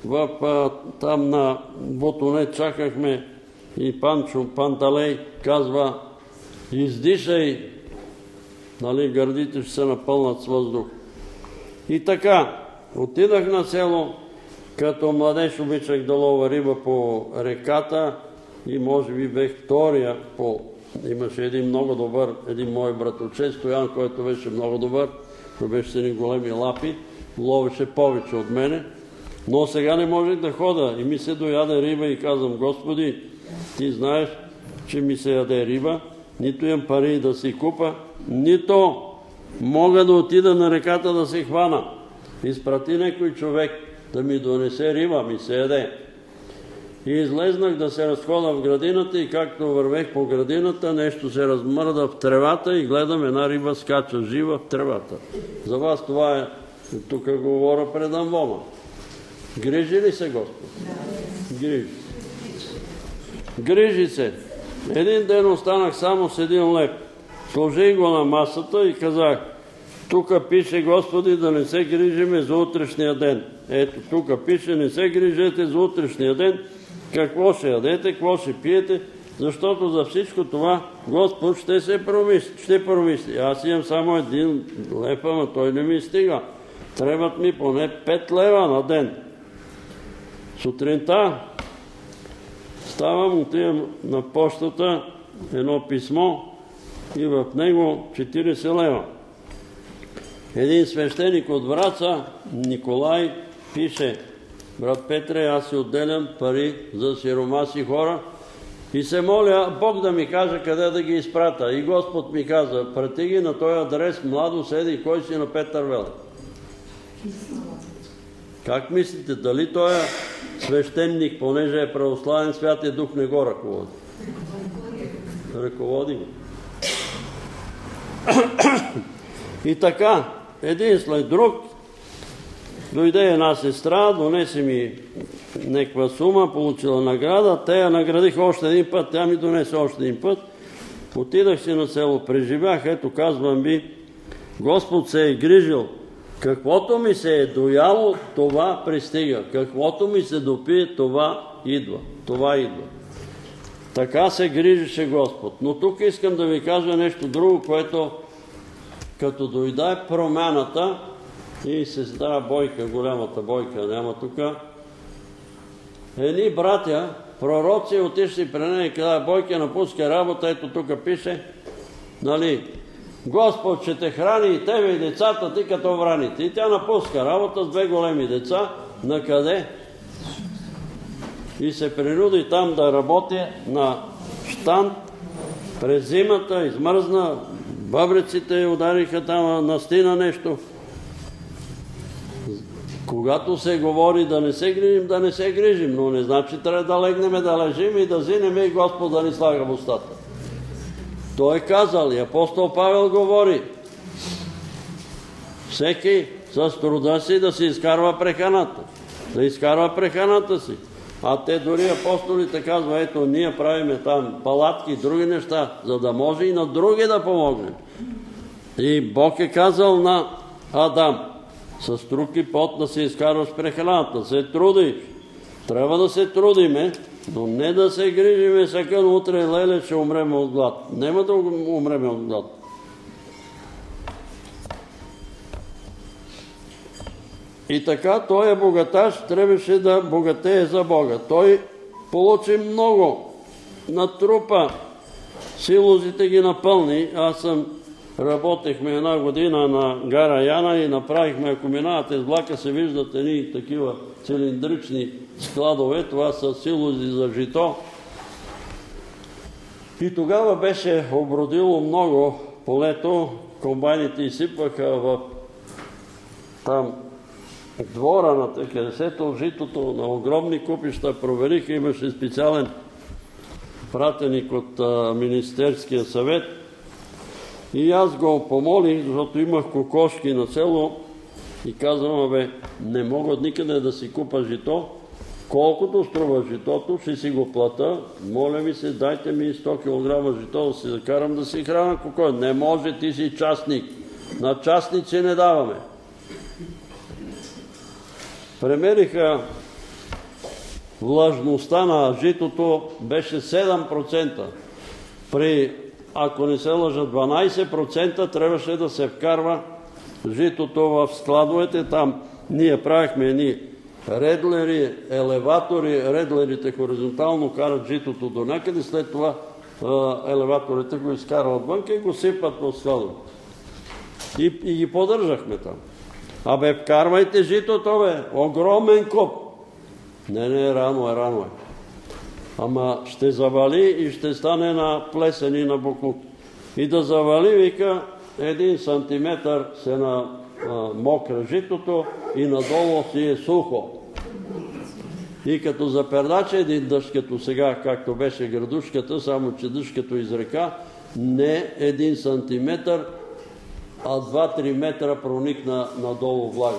там на Ботоне чакахме и Панчо Панталей казва: издишай, нали, гърдите ще се напълнат с въздух. И така, отидах на село, като младеж обичах да лова риба по реката и може би бех втория Имаше един много добър, един мой братовчет, Стоян, който беше много добър, той беше с едни големи лапи, ловеше повече от мене, но сега не можех да хода и ми се дояде риба и казвам: Господи, ти знаеш, че ми се яде риба, нито имам пари да си купа, нито мога да отида на реката да се хвана. Изпрати някой човек да ми донесе риба, ми се яде. И излезнах да се разхода в градината и както вървех по градината, нещо се размърда в тревата и гледам една риба скача жива в тревата. За вас това е, тук говоря пред Амвома. Грижи ли се Господ? Грижи. Грижи се. Един ден останах само с един леп. Сложих го на масата и казах: тук пише, Господи, да не се грижиме за утрешния ден. Ето, тук пише: не се грижете за утрешния ден, какво ще ядете, какво ще пиете, защото за всичко това Господ ще промисли. Аз имам само един лев, ама той не ми стига. Трябват ми поне 5 лева на ден. Сутринта ставам, отивам на пощата, едно писмо и в него 40 лева. Един свещеник от Враца, Николай, пише: брат Петре, аз си отделям пари за сиромаси хора и се моля Бог да ми каже къде да ги изпрата. И Господ ми каза: прати ги на този адрес, младо седи, кой си на Петър Велев. Как мислите, дали този свещеник, понеже е православен, Святия Дух не го ръководи? Ръководи го. И така, един след друг, дойде една сестра, донесе ми някаква сума, получила награда, те я наградих още един път, тя ми донесе още един път. Отидах си на село, преживях, ето казвам ви, Господ се е грижил. Каквото ми се е дояло, това пристига. Каквото ми се допие, това идва. Това идва. Така се грижеше Господ. Но тук искам да ви кажа нещо друго, което като дойде промяната и сестра Бойка, голямата Бойка, няма тук, едни братя, пророци, отишли при нея и каза: Бойка, напуска работа, ето тук пише, нали, Господ ще те храни и тебе и децата ти като враните. И тя напуска работа с 2 големи деца. На къде? И се принуди там да работи на щанд. През зимата измръзна, бъбреците удариха там, настина нещо. Когато се говори да не се грижим, да не се грижим, но не значи трябва да легнем, да лежим и да зинем и Господ да ни слага в устата. Той е казал, и апостол Павел говори: всеки с труда си да си изкарва прехраната. Да изкарва прехраната си. А те дори апостолите казва: ето ние правиме там палатки и други неща, за да може и на други да помогнем. И Бог е казал на Адам: с труд и пот да се изкарваш прехраната, да се трудиш. Трябва да се трудиме, но не да се грижиме сакън утре, леле, ще умреме от глад. Нема да умреме от глад. И така, той е богаташ, трябваше да богатее за Бога. Той получи много, натрупа, силозите ги напълни. Работехме 1 година на гара Яна и направихме, ако минавате с влака, се виждат едни такива цилиндрични складове. Това са силози за жито. И тогава беше обродило много полето. Комбайните изсипваха в там двора на където житото на огромни купища. Провериха, имаше специален пратеник от Министерския съвет. И аз го помолих, защото имах кокошки на село и казвам: не мога никъде да си купа жито. Колкото струва житото, ще си го плата. Моля ви се, дайте ми 100 кг жито да си закарам да си храна кокой. Не може, ти си частник. На частници не даваме. Премериха влажността на житото беше 7%. Ако не се лъжа, 12% трябваше да се вкарва житото в складовете. Там ние правихме едни редлери, елеватори. Редлерите хоризонтално карат житото до някъде, след това елеваторите го изкарват вънка и го сипат в складовете. И ги поддържахме там. Абе, вкарвайте житото, бе! Огромен коп! Не, рано е. Ама ще завали и ще стане на плесен и на буклук. И да завали, вика, 1 сантиметър се мокра житото и надолу си е сухо. И като запердаче един дъжд, като сега, както беше градушката, само че дъжд като изрека, не 1 сантиметър, а 2-3 метра проникна надолу влага.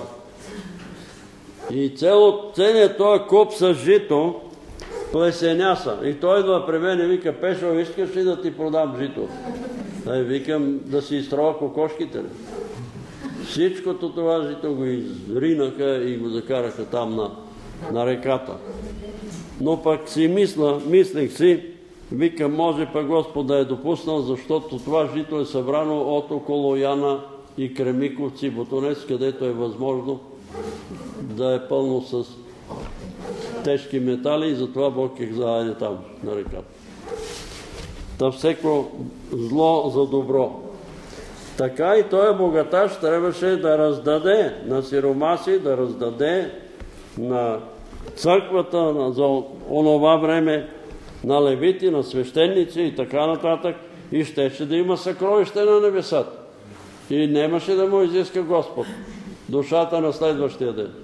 И целият този куп с жито плесеняса. И той идва при мен и вика: Пешо, искаш ли да ти продам жито? Викам: да си изтрова кокошките. Всичкото това жито го изринаха и го закараха там на реката. Но пък си мислех си, викам: може пък Господ да е допуснал, защото това жито е събрано от около Яна и Кремиковци, Ботонец, където е възможно да е пълно с тежки метали и затова Бог ги заеде там на реката. Та всеко зло за добро. Така и този богаташ трябваше да раздаде на сиромаси, да раздаде на църквата за онова време, на левити, на свещеници и така нататък, и щеше да има съкровище на небесата. И немаше да му изиска Господ душата на следващия ден.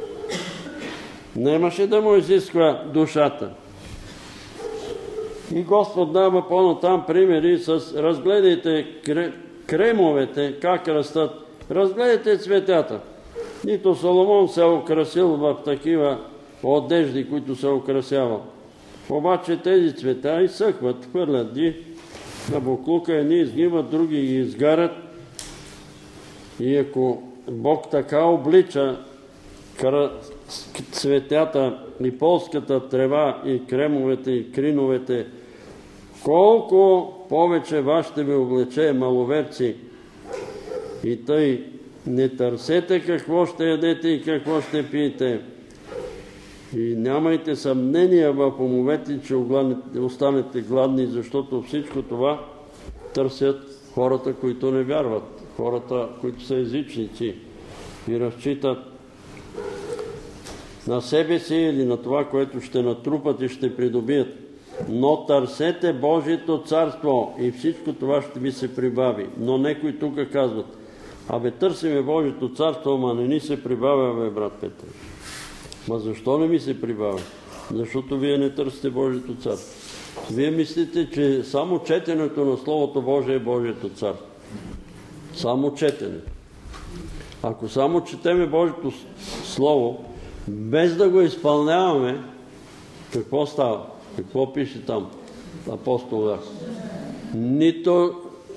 Немаше да му изисква душата. И Господ дава по-натам примери с: разгледайте кремовете, как растат, разгледайте цветята. Нито Соломон се украсил в такива одежди, които се украсявал. Обаче тези цвета изсъхват, хвърлят ги на буклука, едни изгиват, други ги изгарят. И ако Бог така облича цветята и полската трева и кремовете и криновете, колко повече вас ще ви облече, маловерци. И тъй, не търсете какво ще ядете и какво ще пиете. И нямайте съмнения в умовете, че останете гладни, защото всичко това търсят хората, които не вярват, хората, които са езичници и разчитат на себе си или на това, което ще натрупат и ще придобият. Но търсете Божието царство и всичко това ще ви се прибави. Но некои тук казват: абе, търсиме Божието царство, ама не ни се прибавя, бе, брат Петър. Ма защо не ми се прибавя? Защото вие не търсите Божието царство. Вие мислите, че само четенето на Словото Божие е Божието царство. Само четене. Ако само четеме Божието Слово, без да го изпълняваме, какво става? Какво пише там апостол Яков? Нито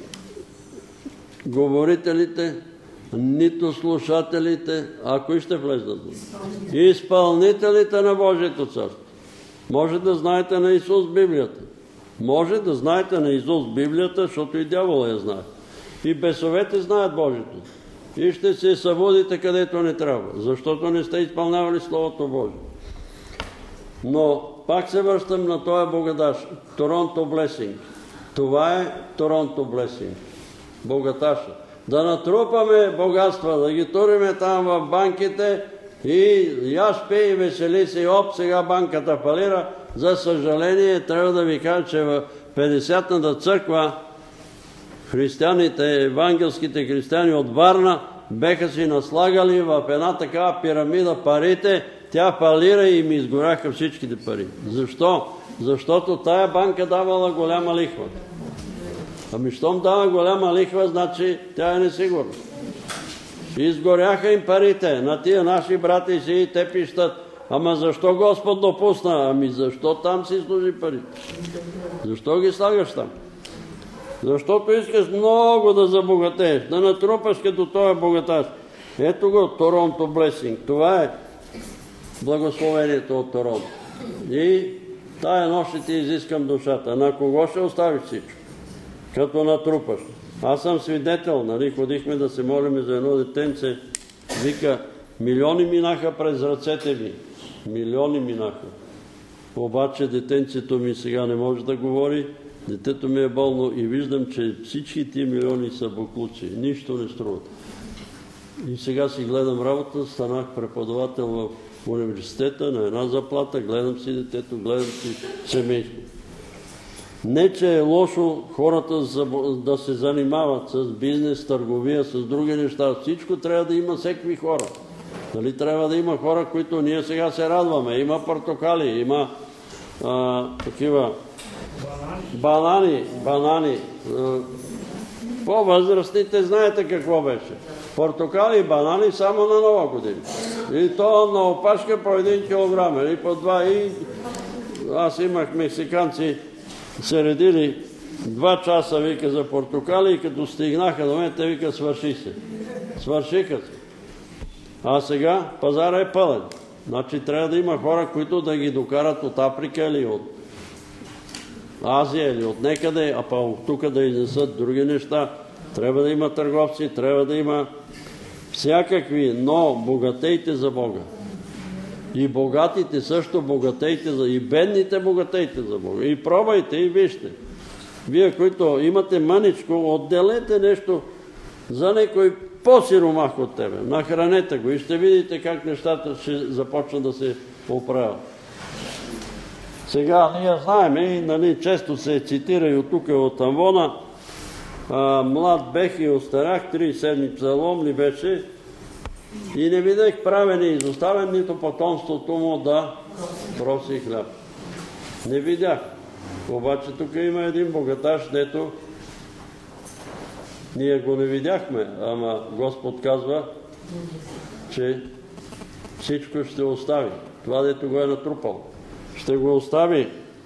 говорителите, нито слушателите, ако и ще влезнат, изпълнителите на Божието царство. Може да знаете на Исус Библията. Може да знаете на Исус Библията, защото и дявола я знае. И бесовете знаят Божието. И ще се събудите където не трябва, защото не сте изпълнявали Словото Божие. Но пак се връщам на този богаташ. Торонто Блесинг. Това е Торонто Блесинг. Богаташа. Да натрупаме богатства, да ги туриме там в банките и яш пей и весели се, и оп, сега банката фалира. За съжаление, трябва да ви кажа, че в 50-ната църква християните, евангелските християни от Варна беха си наслагали в една такава пирамида парите, тя фалира и им изгоряха всичките пари. Защо? Защото тая банка давала голяма лихва. Ами щом дава голяма лихва, значи тя е несигурна. Изгоряха им парите на тия наши брати си и те пищат: ама защо Господ допусна? Ами защо там си служи пари? Защо ги слагаш там? Защото искаш много да забогатееш, да натрупаш като този богаташ. Ето го, Торонто Блесинг. Това е благословението от Торонто. И тая нощ ще ти изискам душата. На кого ще оставиш всичко? Като натрупаш. Аз съм свидетел, нали, ходихме да се молим за едно детенце. Вика, милиони минаха през ръцете ми. Милиони минаха. Обаче детенцето ми сега не може да говори. Детето ми е болно и виждам, че всички тия милиони са буклуци. Нищо не струват. И сега си гледам работа, станах преподавател в университета на една заплата, гледам си детето, гледам си семейство. Не, че е лошо хората да се занимават с бизнес, търговия, с други неща. Всичко трябва да има всеки хора. Нали, трябва да има хора, които ние сега се радваме. Има портокали, има такива банани. По-възрастните знаете какво беше. Портокали и банани само на Нова година. И то на опашка по 1 килограм или по 2. И аз имах мексиканци, се редили 2 часа, вика, за портокали и като стигнаха до мен, те вика, свърши се. Свършиха се. А сега пазара е пълен. Значи трябва да има хора, които да ги докарат от Африка или от Азия или от некъде, а па тук да изнесат други неща. Трябва да има търговци, трябва да има всякакви, но богатейте за Бога. И богатите също богатейте, и бедните богатейте за Бога. И пробайте, и вижте. Вие, които имате мъничко, отделете нещо за някой по-сиромах от тебе. Нахранете го и ще видите как нещата ще започнат да се оправят. Сега ние знаем, и нали, често се цитира и от тук, от Амвона, млад бех и остарях, 37 псалом ли беше, и не видях правен и изоставен, нито потомството му да проси хляб. Не видях. Обаче тук има един богаташ, дето ние го не видяхме, ама Господ казва, че всичко ще остави. Това, дето го е натрупал, ще го остави.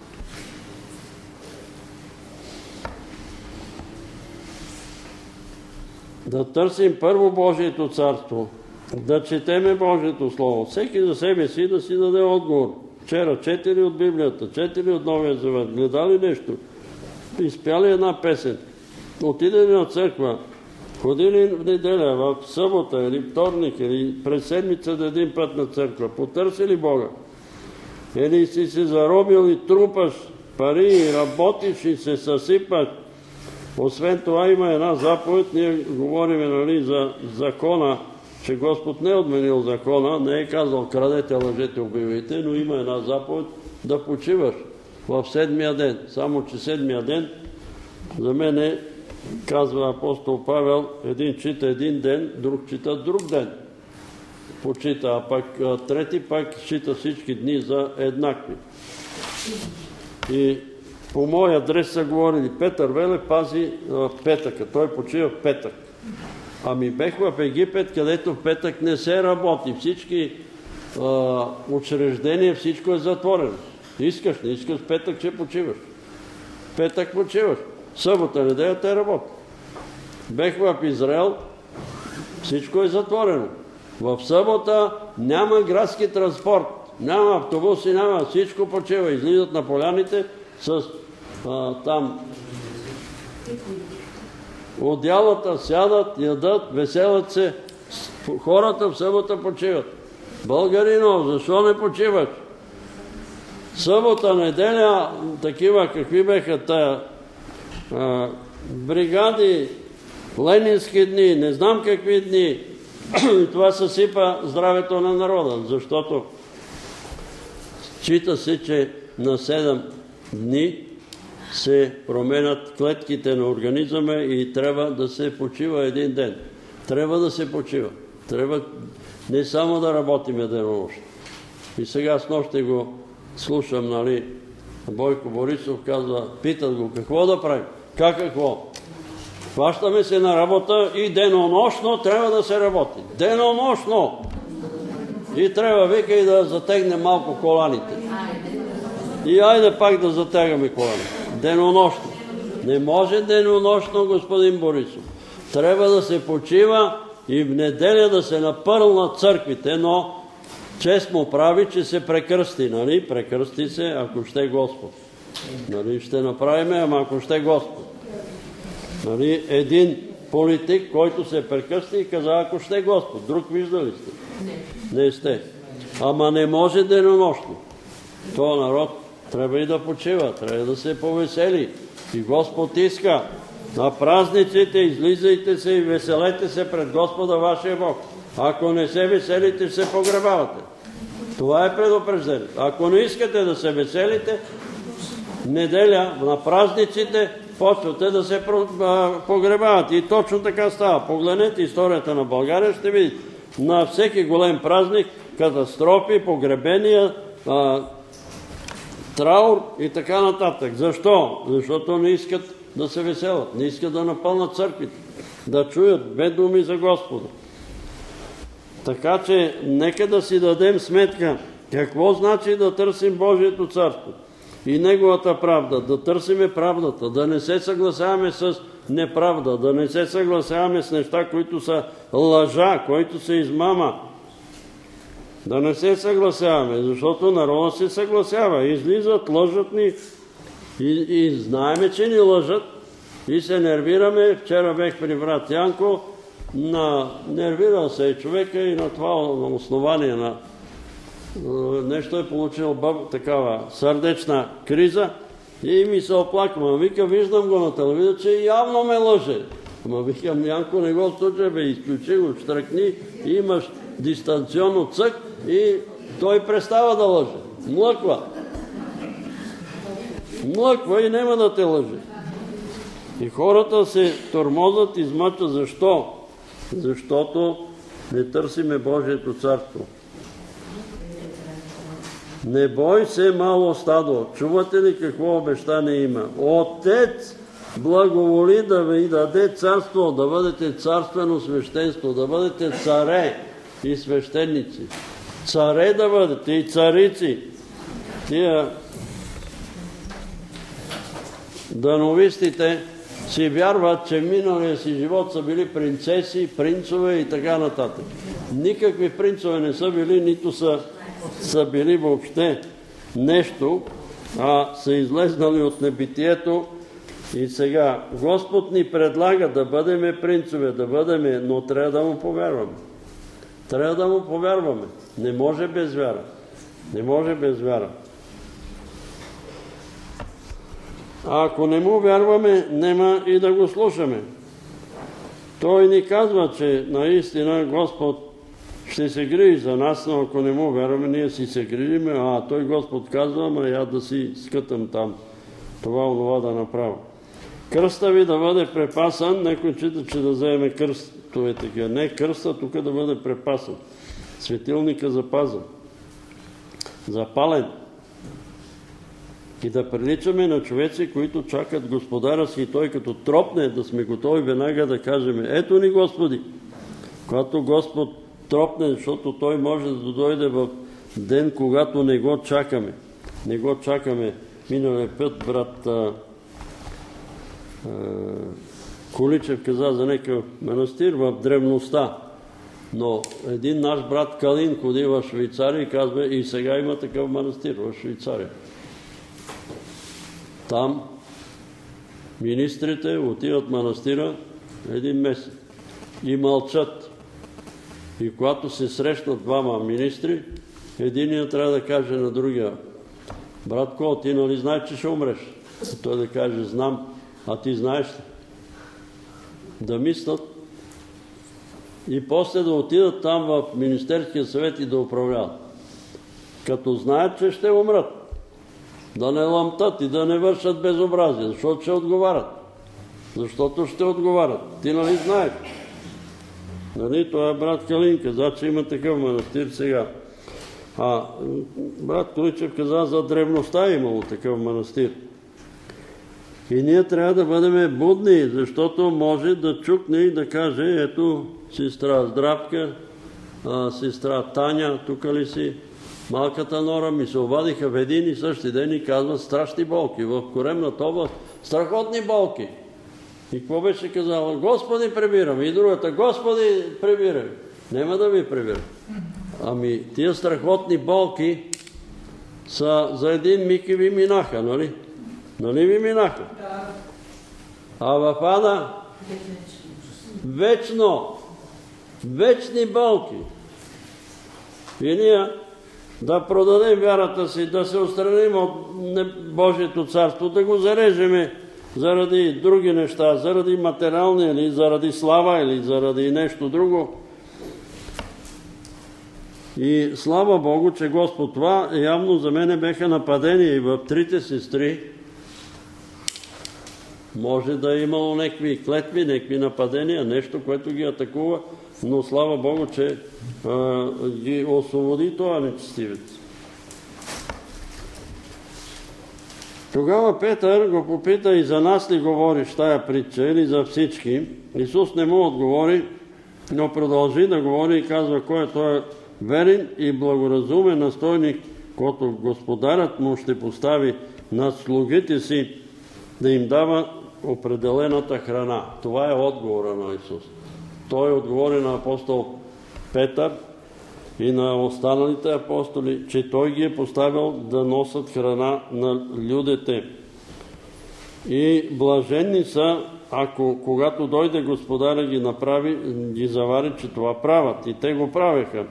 Да търсим първо Божието царство, да четеме Божието Слово. Всеки за себе си да си даде отговор. Вчера 4 от Библията, 4 от Новия Завет. Гледали нещо? Изпяли една песен. Отидели на църква, ходили в неделя, в събота или вторник, или през седмица да един път на църква. Потърсили Бога. Или си се заробил и трупаш пари, и работиш и се съсипаш. Освен това има една заповед, ние говорим, нали, за закона, че Господ не е отменил закона, не е казал крадете, лъжете, убивайте, но има една заповед да почиваш в 7-я ден. Само че 7-я ден за мен е, казва апостол Павел, един чита един ден, друг чита друг ден. Почита, а пък трети пак счита всички дни за еднакви. И по мой адрес са говорили, Петър Велев пази петъка, той почива в петък. Ами бех в Египет, където в петък не се работи. Всички учреждения, всичко е затворено. Искаш, не искаш петък, че почиваш. Петък почиваш. Събота, неделя те работи. Бех в Израел, всичко е затворено. В събота няма градски транспорт, няма автобуси, няма, всичко почива. Излизат на поляните с там одялата, сядат, ядат, веселят се. Хората в събота почиват. Българино, защо не почиваш? Събота, неделя, такива какви беха тая бригади, ленински дни, не знам какви дни. И това съсипа здравето на народа, защото счита се, че на 7 дни се променят клетките на организма и трябва да се почива един ден. Трябва да се почива. Трябва не само да работиме денонощно. И сега с нощи го слушам, нали, Бойко Борисов казва, питат го, какво да правим? Как какво? Хващаме се на работа и денонощно трябва да се работи. Денонощно! И трябва, вика, и да затегне малко коланите. И айде пак да затягаме коланите. Денонощно. Не може денонощно, господин Борисов. Трябва да се почива и в неделя да се напълнат църквите, но чест му прави, че се прекръсти, нали? Прекръсти се, ако ще Господ. Нали? Ще направим, ама ако ще Господ. Нали? Един политик, който се прекръсти и каза, ако ще Господ. Друг виждали сте? Не сте. Ама не може денонощно. Това народ трябва и да почива, трябва да се повесели. И Господ иска. На празниците излизайте се и веселете се пред Господа вашия Бог. Ако не се веселите, ще се погребавате. Това е предупреждение. Ако не искате да се веселите, неделя на празниците почвате да се погребавате. И точно така става. Погледнете историята на България, ще видите. На всеки голем празник катастрофи, погребения, траур и така нататък. Защо? Защото не искат да се веселят, не искат да напълнат църквите, да чуят две думи за Господа. Така че нека да си дадем сметка какво значи да търсим Божието царство и Неговата правда, да търсиме правдата, да не се съгласяваме с неправда, да не се съгласяваме с неща, които са лъжа, които са измама. Да не се съгласяваме, защото народът се съгласява. Излизат, лъжат ни и знаеме, че ни лъжат и се нервираме. Вчера бех при брат Янко, нервирал се е човека и на това основание на нещо е получил такава сърдечна криза и ми се оплаква. Вика, виждам го на телевизия, че явно ме лъже. Ама викам, Янко, не го случай, бе, изключи го, штръкни, имаш дистанционно цък и той престава да лъже. Млъква. Млъква и няма да те лъже. И хората се тормозат, измъчат. Защо? Защото не търсиме Божието царство. Не бой се, мало стадо. Чувате ли какво обещание има? Отец благоволи да ви даде царство, да бъдете царствено свещенство, да бъдете царе и свещеници. Царе да бъдете и царици. Тия дановистите си вярват, че в миналия си живот са били принцеси, принцове и така нататък. Никакви принцове не са били, нито са били въобще нещо, а са излезнали от небитието. И сега Господ ни предлага да бъдеме принцове, да бъдеме, но трябва да му повярваме. Трябва да му повярваме. Не може без вяра. Не може без вяра. А ако не му вярваме, нема и да го слушаме. Той ни казва, че наистина Господ ще се грижи за нас, но ако не му вярваме, ние си се грижиме, а той Господ казва, ама я да си скътам там. Това да направя. Кръста ви да бъде препасан, някой чита, че да вземе кръстовете. Не, кръста тук да бъде препасан. Светилника запазен. Запален. И да приличаме на човеци, които чакат Господаря си и той като тропне, да сме готови веднага да кажем, ето ни Господи. Когато Господ тропне, защото той може да дойде в ден, когато не го чакаме. Не го чакаме. Миналия път брат Количев каза за някакъв манастир в древността. Но един наш брат Калин ходи в Швейцария и казва, и сега има такъв манастир в Швейцария. Там министрите отиват в манастира един месец и мълчат. И когато се срещнат двама министри, единият трябва да каже на другия, братко, ти нали знаеш, че ще умреш? И той да каже, знам, а ти знаеш ли? Да мислят и после да отидат там в Министерския съвет и да управляват. Като знаят, че ще умрат. Да не ламтат и да не вършат безобразие, защото ще отговарят. Защото ще отговарят. Ти нали знаеш? Нали, това е брат Калин каза, че има такъв манастир сега. Брат Количев каза, за древността е имало такъв манастир. И ние трябва да бъдем будни, защото може да чукне и да каже, ето, сестра Здравка, сестра Таня, тук ли си? Малката Нора ми се обадиха в един и същи ден и казват страшни болки. В коремната област страхотни болки. И какво беше казала? Господи, прибирам. И другата, Господи, прибирам. Нема да ви прибирам. Ами, тия страхотни болки са за един миг и ви минаха, нали? Нали ви минаха? А в ада вечно, вечни болки. И ние да продадем вярата си, да се отстраним от Божието царство, да го зарежеме заради други неща, заради материални или заради слава или заради нещо друго. И слава Богу, че Господ, това явно за мене беха нападения и в трите сестри. Може да е имало някакви клетви, някакви нападения, нещо, което ги атакува, но слава Богу, че ги освободи това нечестивец. Тогава Петър го попита: и за нас ли говориш тая притча или за всички? Исус не му отговори, но продължи да говори и казва: кой е той верен и благоразумен настойник, който господарят му ще постави над слугите си да им дава определената храна. Това е отговора на Исус. Той отговори на апостол Петър и на останалите апостоли, че Той ги е поставил да носят храна на людите. И блаженни са, ако когато дойде господаря ги завари, че това правят. И те го правеха.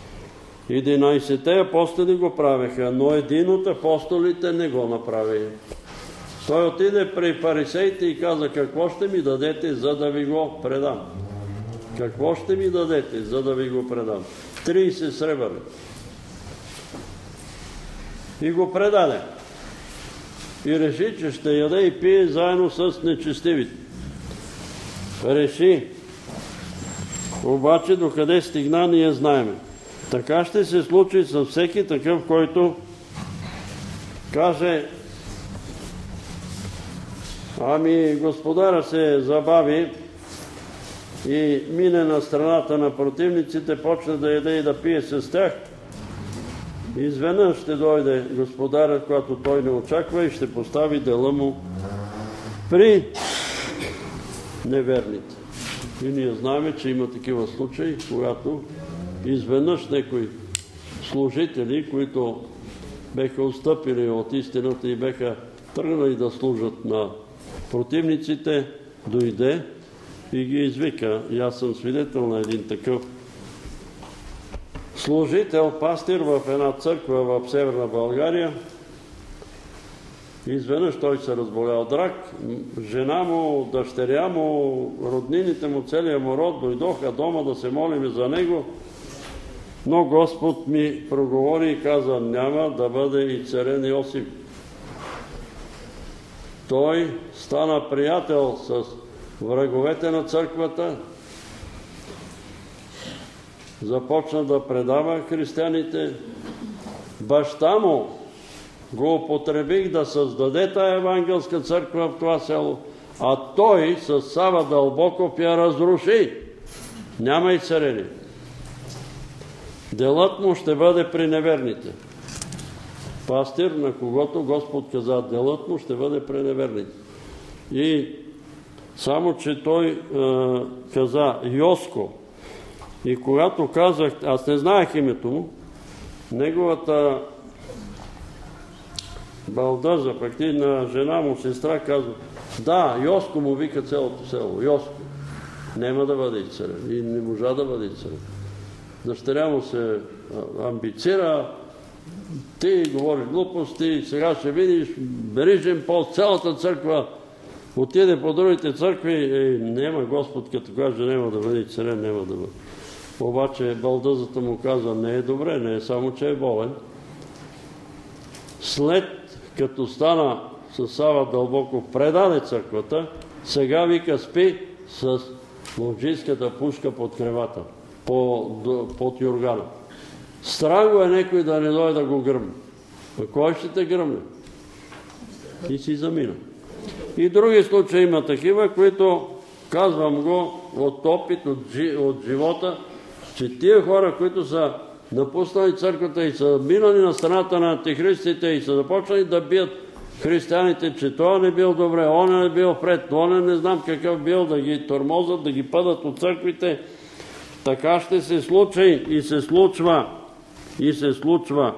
11 апостоли го правеха, но един от апостолите не го направи. Той отиде при фарисеите и каза: какво ще ми дадете, за да ви го предам? Какво ще ми дадете, за да ви го предам? 30 сребъра. И го предаде. И реши, че ще яде и пие заедно с нечестивите. Реши. Обаче докъде стигна, ние знаеме. Така ще се случи с всеки такъв, който каже: ами господаря се забави и мине на страната на противниците, почна да яде и да пие с тях. Изведнъж ще дойде господарят, когато той не очаква, и ще постави дела му при неверните. И ние знаем, че има такива случаи, когато изведнъж някои служители, които беха отстъпили от истината и беха тръгнали да служат на противниците, дойде и ги извика. И аз съм свидетел на един такъв служител, пастир в една църква в Северна България. Изведнъж той се разболял от рак. Жена му, дъщеря му, роднините му, целият му род дойдоха дома да се молим за него. Но Господ ми проговори и каза: няма да бъде и царен Йосиф. Той стана приятел с враговете на църквата, започна да предава християните. Баща му го употребих да създаде тая евангелска църква в това село, а той с Сава Дълбоков я разруши. Няма и царени. Делът му ще бъде при неверните. Пастир, на когото Господ каза: делът му ще бъде при неверните. И само, че той каза Йоско. И когато казах, аз не знаех името му, неговата балдъза, пък и на жена му, сестра, казва: да, Йоско му вика цялото село. Йоско. Нема да бъде и царен. И не можа да бъде и царен. Дъщеря му се амбицира: ти говориш глупости, сега ще видиш, бережен по цялата църква, отиде по другите църкви, няма Господ, като каже няма да бъде царен, няма да бъде. Обаче балдъзата му каза: не е добре, не е само, че е болен. След като стана с Сава Дълбоков, предаде църквата, сега вика спи с ловджийската пушка под кревата, под юргана. Страх го е някой да не дойде да го гръмне. А кой ще те гръмне? И си замина. И други случаи има такива, които, казвам го от опит, от живота, че тия хора, които са напуснали църквата и са минали на страната на антихристите и са започнали да бият християните, че това не бил добре, он не бил пред, он не знам какъв бил, да ги тормозат, да ги падат от църквите. Така ще се случи и се случва. И се случва.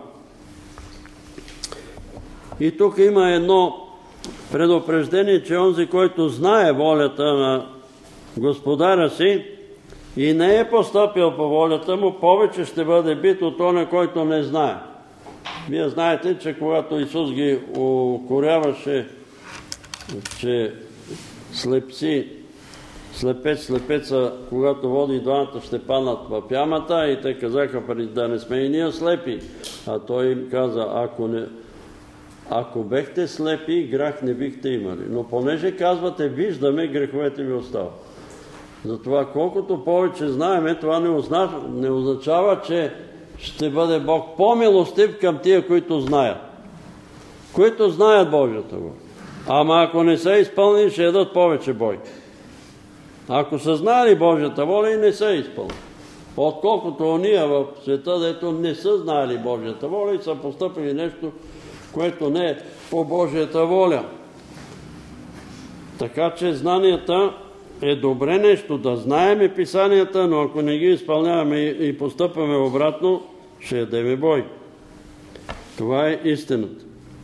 И тук има едно предупреждение, че онзи, който знае волята на Господаря си и не е постъпил по волята му, повече ще бъде бит от оня, който не знае. Вие знаете, че когато Исус ги укоряваше, че слепеца, когато води двамата, ще паднат в ямата, и те казаха, да не сме и ние слепи. А той им каза, ако бехте слепи, грях не бихте имали. Но понеже казвате, виждаме, греховете ви остават. Затова колкото повече знаеме, това не означава, че ще бъде Бог по-милостив към тия, които знаят. Които знаят Божията воля. Ама ако не са изпълнени, ще ядат повече бой. Ако са знали Божията воля и не са изпълнени. Отколкото ония в света, дето не са знали Божията воля и са постъпили нещо, което не е по Божията воля. Така че знанията е добре нещо, да знаеме писанията, но ако не ги изпълняваме и постъпваме обратно, ще ядеме бой. Това е истината.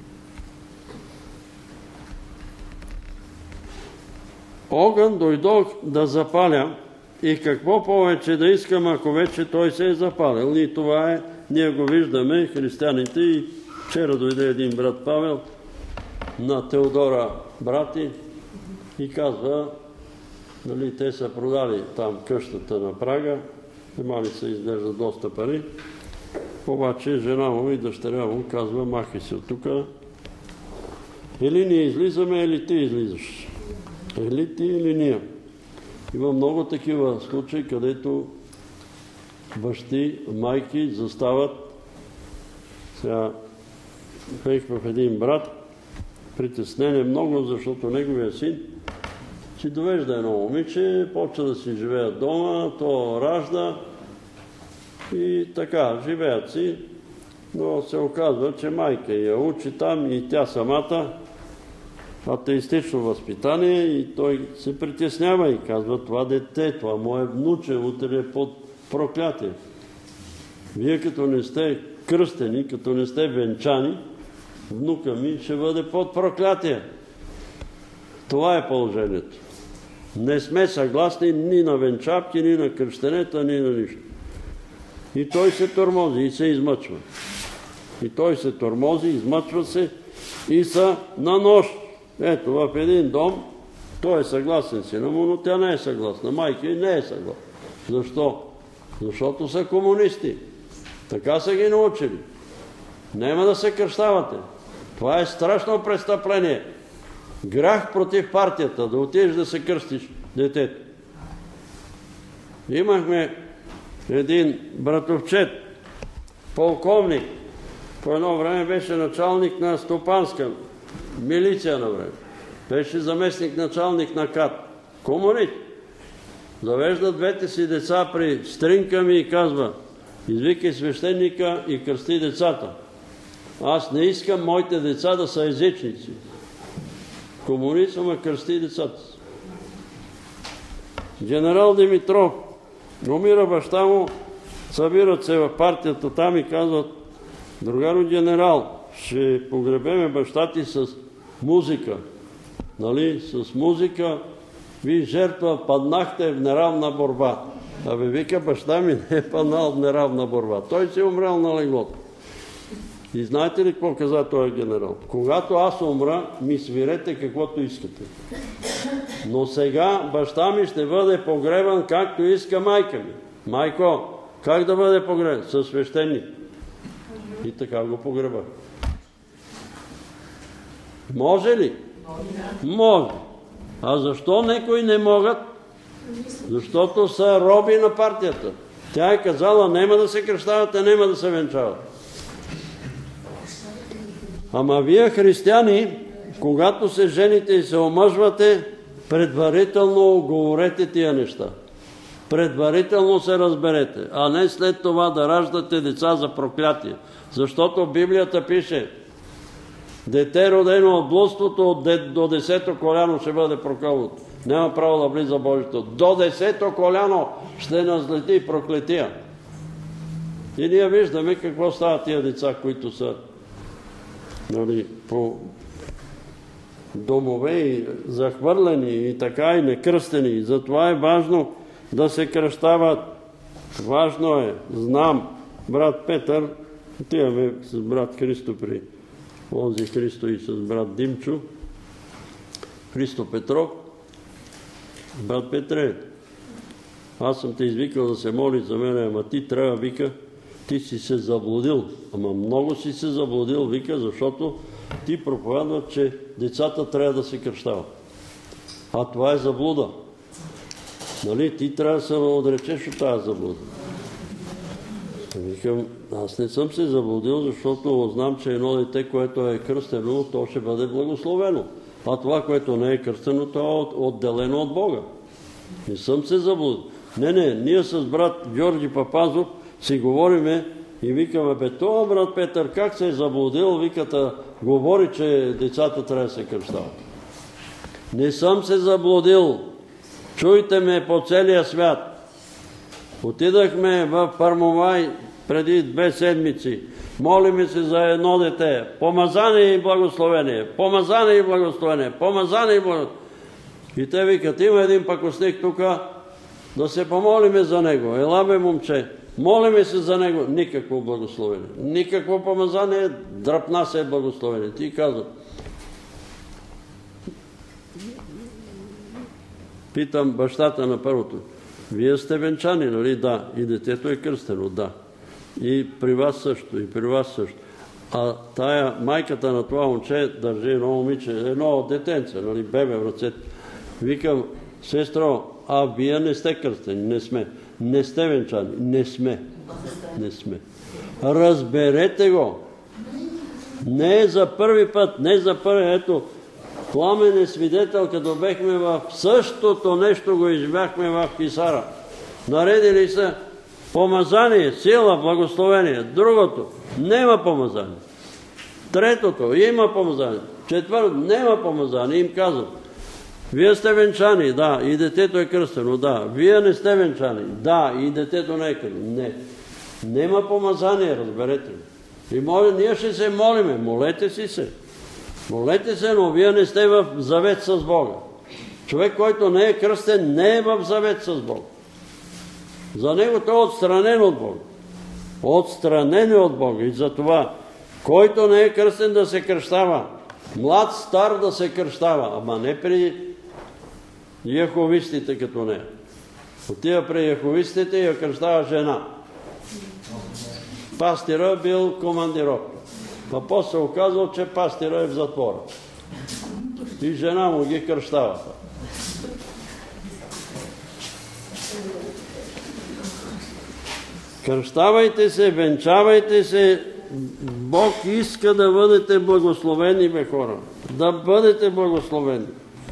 Огън дойдох да запаля и какво повече да искам, ако вече той се е запалил. И това е, ние го виждаме, християните. И вчера дойде един брат Павел на Теодора брати и казва, нали, те са продали там къщата на Прага, имали се изглежда доста пари, обаче жена му и дъщеря му казва, махай се от тук, или ние излизаме, или ти излизаш. Или ти, или ние. Има много такива случаи, където бащи, майки застават. Сега бех в един брат, притеснение много, защото неговия син си довежда едно момиче, почва да си живеят дома, то ражда и така, живеят си, но се оказва, че майка я учи там и тя самата атеистично възпитание и той се притеснява и казва, това дете, това мое внуче, утре е под проклятие. Вие като не сте кръстени, като не сте венчани, внука ми ще бъде под проклятие. Това е положението. Не сме съгласни ни на венчапки, ни на кръщенета, ни на нищо. И той се тормози и се измъчва. И той се тормози, измъчва се и са на нощ. Ето, в един дом, той е съгласен сина му, но тя не е съгласна. Майка и не е съгласна. Защо? Защото са комунисти. Така са ги научили. Нема да се кръщавате. Това е страшно престъпление. Грях против партията, да отидеш да се кръстиш детето. Имахме един братовчет, полковник, по едно време беше началник на стопанска милиция на време. Беше заместник началник на КАТ. Комунист. Завежда двете си деца при стринка ми и казва, извикай свещеника и кръсти децата. Аз не искам моите деца да са езичници. Комунист, ама кръсти децата. Генерал Димитров, умира баща му, събират се в партията там и казват, другаро генерал, ще погребеме баща ти с музика. Нали, с музика, ви жертва, паднахте в неравна борба. Абе, вика, баща ми не е паднал в неравна борба. Той си е умрял на леглото. И знаете ли какво каза този генерал? Когато аз умра, ми свирете каквото искате. Но сега баща ми ще бъде погребан както иска майка ми. Майко, как да бъде погребан? Със свещеник. И така го погреба. Може ли? Може. А защо некои не могат? Защото са роби на партията. Тя е казала, нема да се кръщавате, нема да се венчават. Ама вие, християни, когато се жените и се омъжвате, предварително говорете тия неща. Предварително се разберете, а не след това да раждате деца за проклятие. Защото Библията пише, дете родено от блудството до 10-то коляно ще бъде прокълнато. няма право да влиза Божието. До 10-то коляно ще назлети проклетия. И ние виждаме какво стават тия деца, които са по домове и захвърлени и така и некръстени. Затова е важно да се кръщават. Важно е, знам, брат Петър, отиваме с брат Христо при онзи Христо и с брат Димчо, Христо Петров. Брат Петре, аз съм те извикал да се моли за мене, ама ти трябва, вика, ти си се заблудил. Ама много си се заблудил, вика, защото ти проповядва, че децата трябва да се кръщават. А това е заблуда. Нали? Ти трябва да се отречеш от тази заблуда. Викам, аз не съм се заблудил, защото знам, че едно дете, което е кръстено, то ще бъде благословено. А това, което не е кръстено, то е отделено от Бога. Не съм се заблудил. Не, ние с брат Георги Папазов си говориме и викаме, бе, това брат Петър, как се е заблудил, виката, говори, че децата трябва да се кръщават. Не съм се заблудил. Чуйте ме по целия свят. Отидахме в Пармомай преди 2 седмици. Молиме се за едно дете. Помазание и благословение. Помазание и благословение. Помазание и благословение. И те викат, има един пакостник тук, да се помолиме за него. Ела бе, момче. Молиме се за него. Никакво благословение. Никакво помазание. Дръпна се е благословение. Ти казва. Питам бащата на първото. Вие сте венчани, нали? Да. И детето е кръстено, да. И при вас също, и при вас също. А тая майката на това момче държи едно момиче, едно детенце, нали? Бебе в ръцете. Викам, сестро, а вие не сте кръстени? Не сме. Не сте венчани? Не сме. Не сме. Разберете го. Не е за първи път, не е за първи. Ето, Пламен е свидетел, като бехме в същото нещо, го избяхме в Хисара. Наредили са помазание, сила, благословение. Другото, нема помазание. Третото, има помазание. Четвърто, нема помазание. Им казвам, вие сте венчани, да, и детето е кръстено, да. Вие не сте венчани, да, и детето не е кръстено. Не. Нема помазание, разберете ли. И моля, ние ще се молиме, молете си се. Молете се, но вие не сте в завет с Бога. Човек, който не е кръстен, не е в завет с Бога. За него той е отстранен от Бога. Отстранен е от Бога. И затова, който не е кръстен, да се кръщава. Млад, стар да се кръщава. Ама не при яховистите като не. Отива при яховистите и я кръщава жена. Пастира бил командировка. А после се оказал, че пастира е в затвора. И жена му ги кръщава. Кръщавайте се, венчавайте се. Бог иска да бъдете благословени, бе хора. Да бъдете благословени.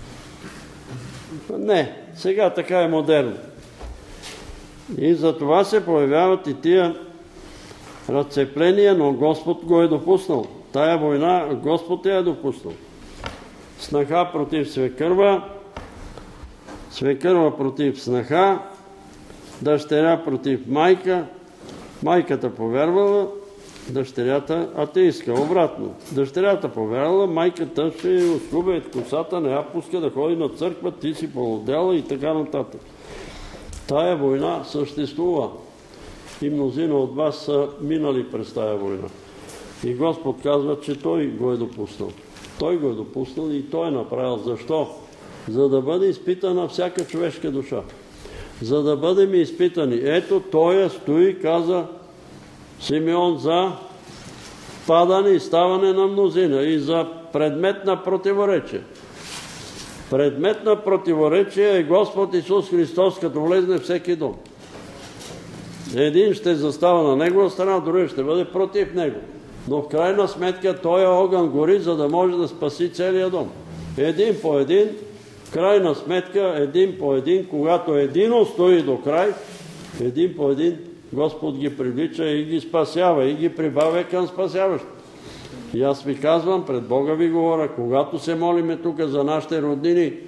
Не, сега така е модерно. И за това се появяват и тия разцепления, но Господ го е допуснал. Тая война Господ я е допуснал. Снаха против свекърва, свекърва против снаха, дъщеря против майка, майката повярвала, дъщерята атеистка. Обратно. Дъщерята повярвала, майката ще оскубе косата, не я пуска да ходи на църква, ти си полудяла и така нататък. Тая война съществува. И мнозина от вас са минали през тая война. И Господ казва, че Той го е допуснал. Той го е допуснал и Той е направил. Защо? За да бъде изпитана всяка човешка душа. За да бъдем изпитани. Ето, Той стои, каза Симеон, за падане и ставане на мнозина и за предмет на противоречие. Предмет на противоречие е Господ Исус Христос, като влезне всеки дом. Един ще застава на негова страна, другия ще бъде против него. Но в крайна сметка този огън гори, за да може да спаси целия дом. Един по един, в крайна сметка, един по един, когато един устои до край, един по един Господ ги привлича и ги спасява, и ги прибавя към спасяващ. И аз ви казвам, пред Бога ви говоря, когато се молиме тук за нашите роднини,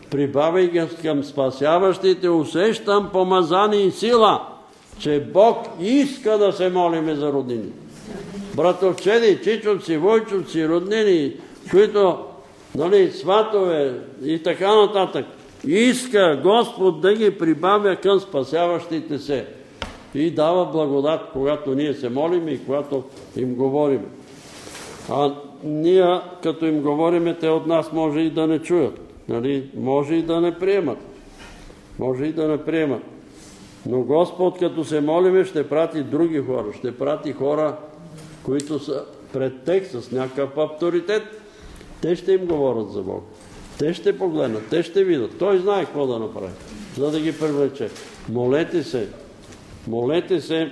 прибавяй ги към спасяващите, усещам помазание и сила, че Бог иска да се молиме за роднини. Братовчеди, чичовци, войчовци, роднини, които, сватове и така нататък, иска Господ да ги прибавя към спасяващите се и дава благодат, когато ние се молим и когато им говорим. А ние, като им говориме, те от нас може и да не чуят. Може и да не приемат. Може и да не приемат. Но Господ, като се молиме, ще прати други хора. Ще прати хора, които са пред тях с някакъв авторитет. Те ще им говорят за Бог. Те ще погледнат, те ще видят. Той знае какво да направи, за да ги привлече. Молете се. Молете се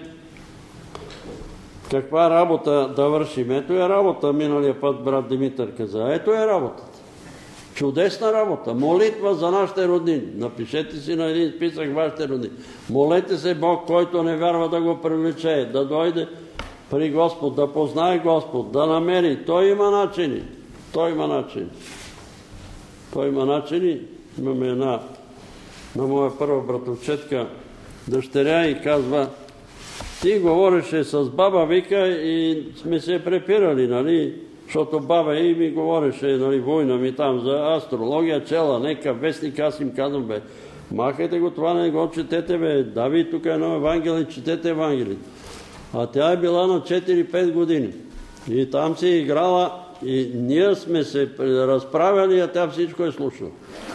каква работа да вършим. Ето е работа, миналия път брат Димитър каза. Ето е работата. Чудесна работа. Молитва за нашите роднини. Напишете си на един списък вашите роднини. Молете се Бог, който не вярва, да го привлече, да дойде при Господ, да познае Господ, да намери. Той има начини. Той има начини. Той има начини. Имаме една на моя първа братовчетка дъщеря и казва: ти говореше с баба, вика, и сме се препирали, защото баба и ми говореше, война ми там за астрология, чела, нека вестник, аз им казвам, махайте го това, не го четете, дави тук едно Евангелие, четете Евангелие. А тя е била на 4-5 години и там си играла и ние сме се разправяли, а тя всичко е слушала.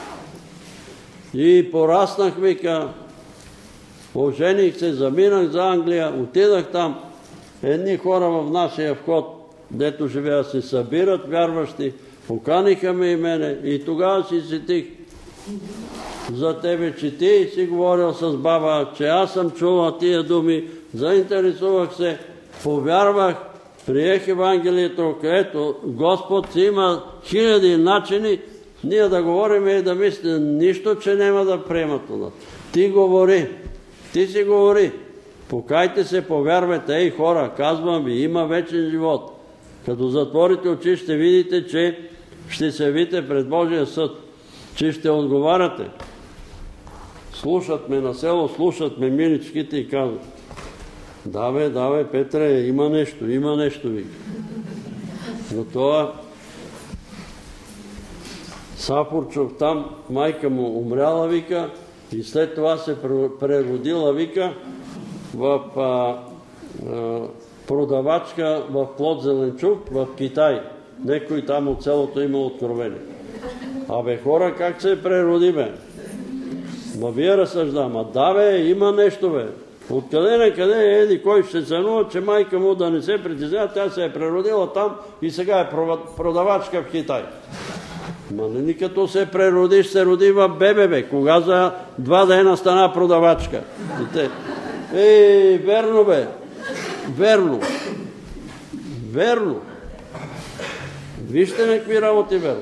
И пораснах, вика, ожених се, заминах за Англия, отидах там. Едни хора в нашия вход, дето живея, се събират вярващи, поканиха ме и мене и тогава си сетих за тебе, че ти си говорил с баба, че аз съм чувал тия думи, заинтересувах се, повярвах, приех Евангелието, където Господ си има хиляди начини ние да говорим и да мислим, нищо, че няма да приемат това. Ти говори, ти си говори, покайте се, повярвайте, ей хора, казвам ви, има вечен живот. Като затворите очи, ще видите, че ще се явите пред Божия съд, че ще отговаряте. Слушат ме на село, слушат ме миличките и казват: да, Петре, има нещо, вика. Но това Сапорчов там, майка му умряла, вика, и след това се преродила, вика, в продавачка в плод зеленчук в Китай. Некой там от селото има откровение. Хора, как се прероди, Ма вие разсъждам, има нещо, Откъде на къде еди кой ще ценува, че майка му да не се притеснява, тя се е преродила там и сега е продавачка в Китай. Ма като се преродиш, се роди в бебе, кога за 2 дена стана продавачка. Верно, верно. Вижте на какви работи верно.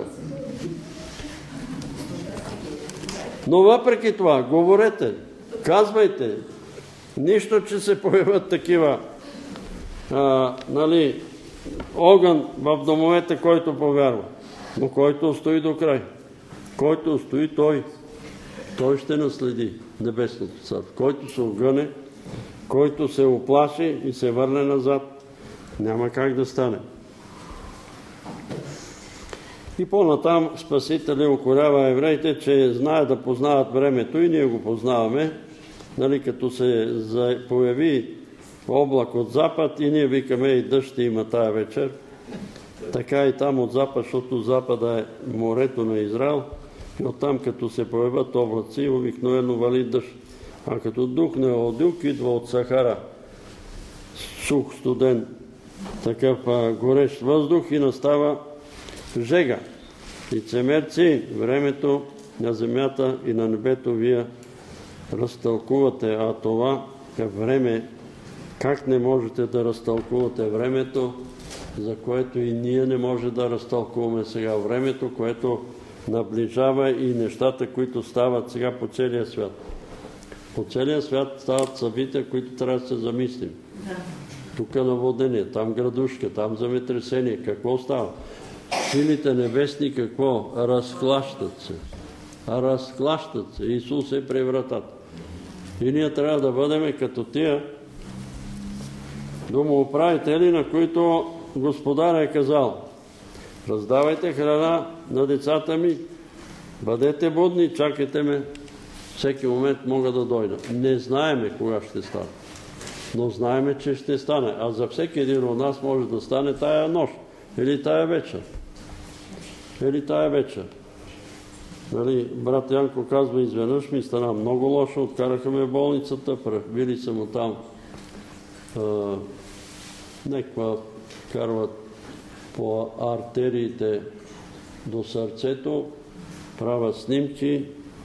Но въпреки това, говорете, казвайте, нищо, че се появят такива огън в домовете, който повярва. Но който устои до край, който устои, той ще наследи небесното царство. Който се огъне, който се оплаши и се върне назад, няма как да стане. И по-натам Спасителя укорява евреите, че знаят да познават времето и ние го познаваме. Като се появи облак от запад и ние викаме и дъжд ще има тая вечер. Така и там от запад, защото запада е морето на Израел. И оттам като се появят облаци, обикновено вали дъжд. А като духне одюк, идва от Сахара. Сух, студен, такъв горещ въздух и настава жега. И цемерци, времето на земята и на небето вие разтълкувате, а това е време. Как не можете да разтълкувате времето, за което и ние не може да разтълкуваме сега? Времето, което наближава и нещата, които стават сега по целия свят. По целия свят стават събития, които трябва да се замислим. Тук наводнение, там градушка, там земетресение. Какво става? Силите небесни какво? Разклащат се. разклащат се. Исус е превратата. И ние трябва да бъдем като тия домоуправители, на които Господаря е казал: раздавайте храна на децата ми, бъдете будни, чакайте ме, всеки момент мога да дойда. Не знаеме кога ще стане, но знаеме, че ще стане. А за всеки един от нас може да стане тая нощ, или тая вечер. Или тая вечер. Нали, брат Янко казва: изведнъж ми стана много лошо, откараха ме в болницата, били са му там някаква карват по артериите до сърцето, правят снимки.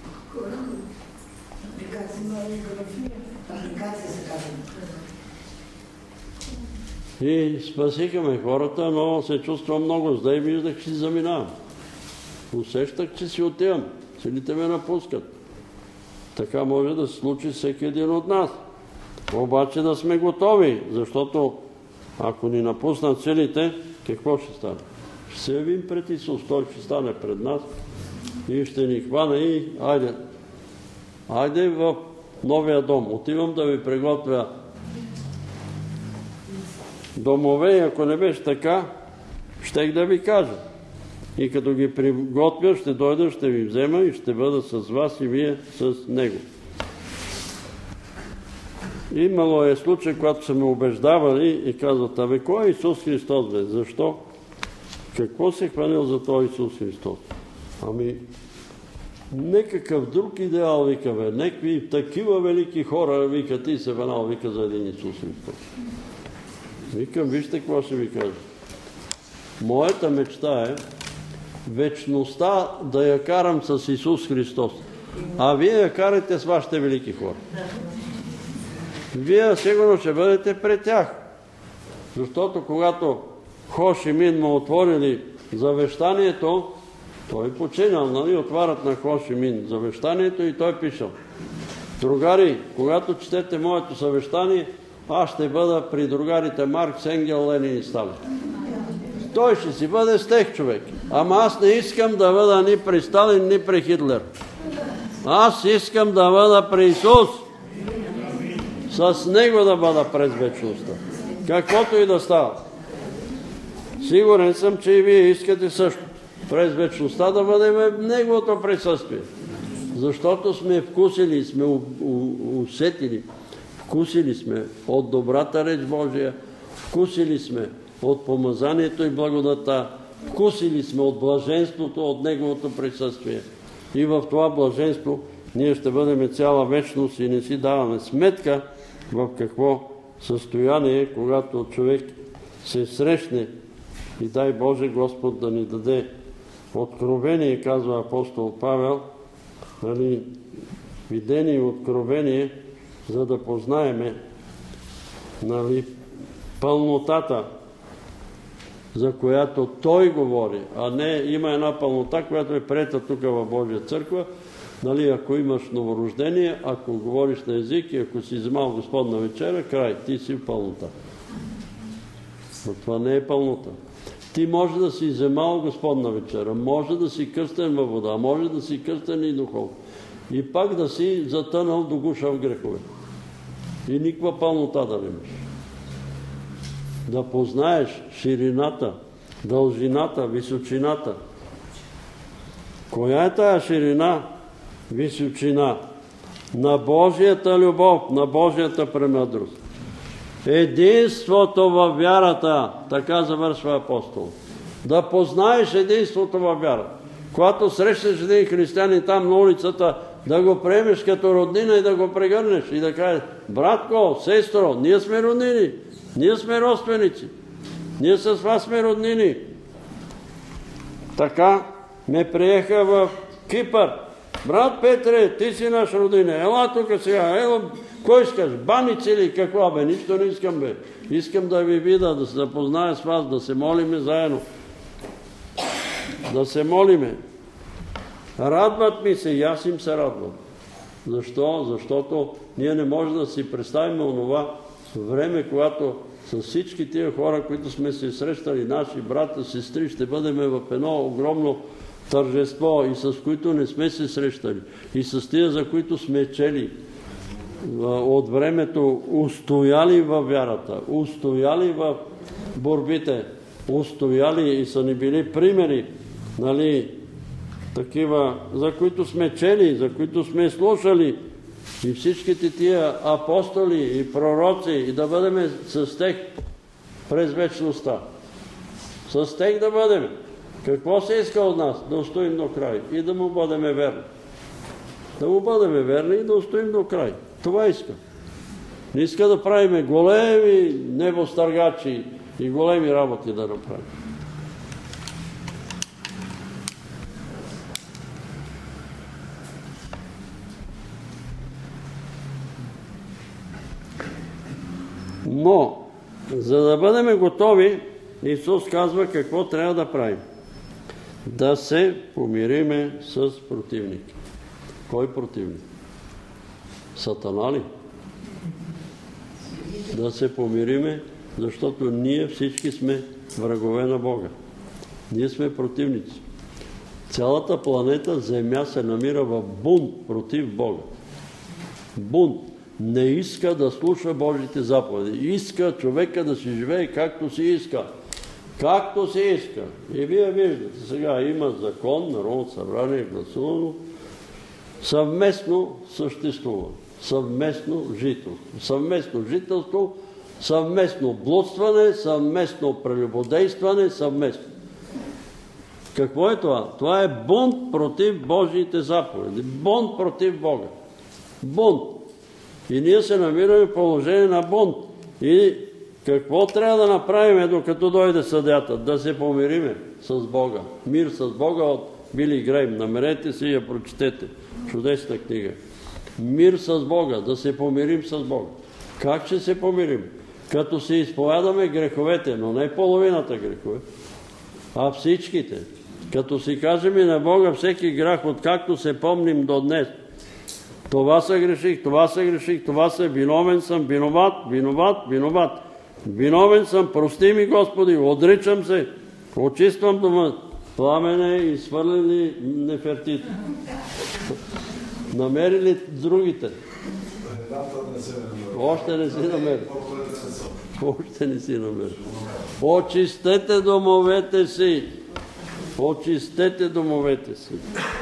И спасихаме хората, но се чувствам много зле и виждах, че си заминавам. Усещах, че си отивам. Силите ме напускат. Така може да се случи всеки един от нас. Обаче да сме готови, защото ако ни напуснат силите, какво ще стане? Ще се явим пред Исус, Той ще стане пред нас и ще ни хване и айде в новия дом. Отивам да ви приготвя домове и ако не беше така, щех да ви кажа. И като ги приготвя, ще дойда, ще ви взема и ще бъда с вас и вие с Него. Имало е случай, когато са ме убеждавали и казват: абе, кой е Исус Христос, бе? Защо? Какво се хванил за този Исус Христос? Ами, некакъв друг идеал, вика, бе, некакви такива велики хора, вика, ти се хванал, вика, за един Исус Христос. Викам: вижте какво ще ви кажа. Моята мечта е вечността да я карам с Исус Христос, а вие я карате с вашите велики хора. Вие сигурно ще бъдете пред тях. Защото когато Хо Ши Мин му отворили завещанието, той починал, нали? Отварят на Хо Ши Мин завещанието и той пишел: другари, когато четете моето завещание, аз ще бъда при другарите Маркс, Енгел, Ленин и Сталин. Той ще си бъде с тех човек. Ама аз не искам да бъда ни при Сталин, ни при Хитлер. Аз искам да бъда при Исус. С Него да бъда през вечността. Каквото и да става. Сигурен съм, че и вие искате също. През вечността да бъдем в Неговото присъствие. Защото сме вкусили, сме усетили, вкусили сме от добрата реч Божия, вкусили сме от помазанието и благодата, вкусили сме от блаженството, от Неговото присъствие. И в това блаженство ние ще бъдем цяла вечност и не си даваме сметка в какво състояние, когато човек се срещне. И дай Боже Господ да ни даде откровение, казва апостол Павел, нали, видение и откровение, за да познаеме, нали, пълнотата, за която той говори, а не има една пълнота, която е приета тук в Божия църква. Нали, ако имаш новорождение, ако говориш на език и ако си вземал Господна вечеря, край, ти си в пълнота. Но това не е пълнота. Ти може да си вземал Господна вечеря, може да си кръстен във вода, може да си кръстен и духовно. И пак да си затънал до гуша в грехове. И никаква пълнота да нямаш. Да познаеш ширината, дължината, височината. Коя е тая ширина, височина? На Божията любов, на Божията премъдрост. Единството във вярата, така завършва апостол. Да познаеш единството във вярата. Когато срещаш един християнин там на улицата, да го приемеш като роднина и да го прегърнеш и да кажеш: братко, сестро, ние сме роднини, ние сме родственици, ние с вас сме роднини. Така ме приеха в Кипър. Брат Петре, ти си наш родина, ела тук сега, ела, кой искаш, баници или какво? Бе, нищо не искам, бе. Искам да ви видя, да се запозная с вас, да се молиме заедно. Да се молиме. Радват ми се и аз им се радвам. Защо? Защото ние не можем да си представим онова време, когато с всички тия хора, които сме се срещали, наши брата, сестри, ще бъдем в едно огромно тържество и с които не сме се срещали, и с тия, за които сме чели от времето, устояли във вярата, устояли в борбите, устояли и са ни били примери, нали, такива, за които сме чели, за които сме слушали, и всичките тия апостоли и пророци, и да бъдем с тях през вечността. С тях да бъдем. Какво се иска от нас? Да устоим до край и да му бъдем верни. Да му бъдем верни и да устоим до край. Това иска. Не иска да правиме големи небостъргачи и големи работи да направим. Но, за да бъдем готови, Исус казва какво трябва да правим. Да се помириме с противник. Кой противник? Сатана ли? Да се помириме, защото ние всички сме врагове на Бога. Ние сме противници. Цялата планета Земя се намира в бунт против Бога. Бунт. Не иска да слуша Божите заповеди. Иска човека да си живее както си иска. Както си иска. И вие виждате, сега има закон, Народно събрание гласувано, съвместно съществува, съвместно жителство. Съвместно жителство, съвместно блудстване, съвместно прелюбодействане, съвместно. Какво е това? Това е бунт против Божиите заповеди. Бунт против Бога. Бунт. И ние се намираме в положение на бунт. И какво трябва да направим, докато дойде съдята? Да се помириме с Бога. Мир с Бога от Били Грейм. Намерете си и я прочетете. Чудесна книга. Мир с Бога. Да се помирим с Бога. Как ще се помирим? Като си изповядаме греховете, но не половината грехове, а всичките. Като си кажем и на Бога всеки грях, откакто се помним до днес. Това съгреших, това съгреших, това се виновен съм, виноват, виноват, виноват. Виновен съм, прости ми, Господи, отричам се, очиствам дома. Пламене и свърлили Нефертит. Намерили другите. Още не си намерил. Още не си намерил. Очистете домовете си. Очистете домовете си.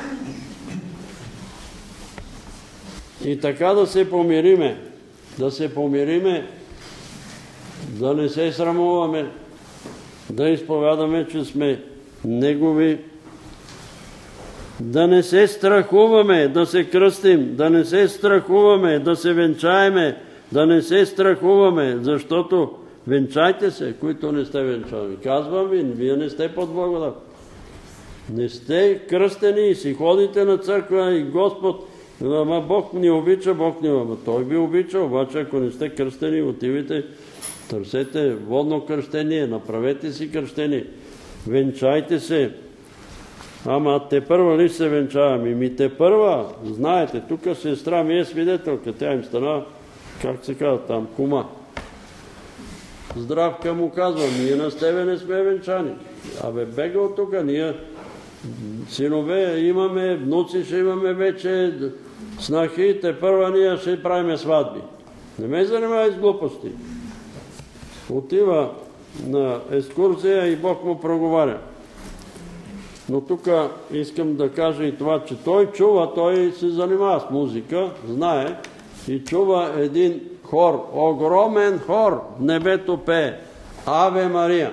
И така да се помириме. Да се помириме, да не се срамуваме, да изповядаме, че сме Негови, да не се страхуваме, да се кръстим, да не се страхуваме, да се венчаеме, да не се страхуваме, защото венчайте се, които не сте венчани. Казвам ви, вие не сте под благодат. Не сте кръстени и си ходите на църква и Господ, ама Бог ни обича, Бог ни ама Той ви обича, обаче ако не сте кръстени, отивайте, търсете водно кръщение, направете си кръщение, венчайте се. Ама те първа ли се венчаваме? Ми те първа, знаете, тук сестра ми е свидетелка, тя им стана, как се казва там, кума. Здравка му казва, ние на тебе не сме венчани. Абе, бега от тук, ние синове имаме, внуци ще имаме вече, снахи, те първа ние ще правиме сватби. Не ме занимавай с глупости. Отива на екскурзия и Бог му проговаря. Но тук искам да кажа и това, че той чува, той се занимава с музика, знае и чува един хор, огромен хор, небето пее, Аве Мария.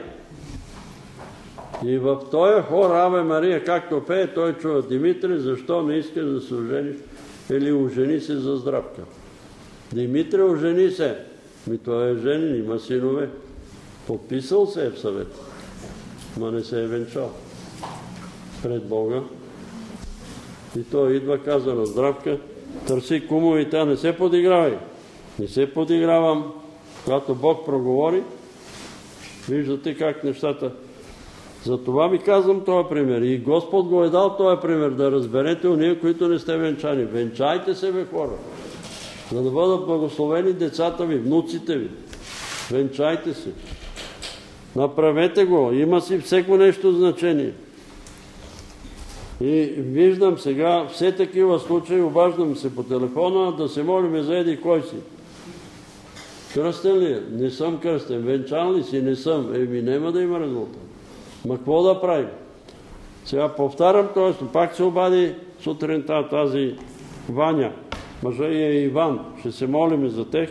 И в този хор Аве Мария, както пее, той чува, Димитри, защо не искаш да се ожениш или ожени се за Здравка? Димитри, ожени се. Ми той е женен, има синове. Подписал се е в съвет, ма не се е венчал пред Бога. И той идва, казва на Здравка, търси кумо и тя, не се подигравай. Не се подигравам. Когато Бог проговори, виждате как нещата. Затова ви казвам този пример. И Господ го е дал този пример, да разберете уния, които не сте венчани. Венчайте се, бе, хора, за да бъдат благословени децата ви, внуците ви. Венчайте се. Направете го. Има си всеко нещо значение. И виждам сега все такива случаи, обаждам се по телефона да се молим за еди кой си. Кръстен ли е? Не съм кръстен. Венчан ли си? Не съм. Нема да има резултат. Ма какво да правим? Сега повтарям, т.е. пак се обади сутринта тази Ваня. Мъжа е Иван. Ще се молим за тех.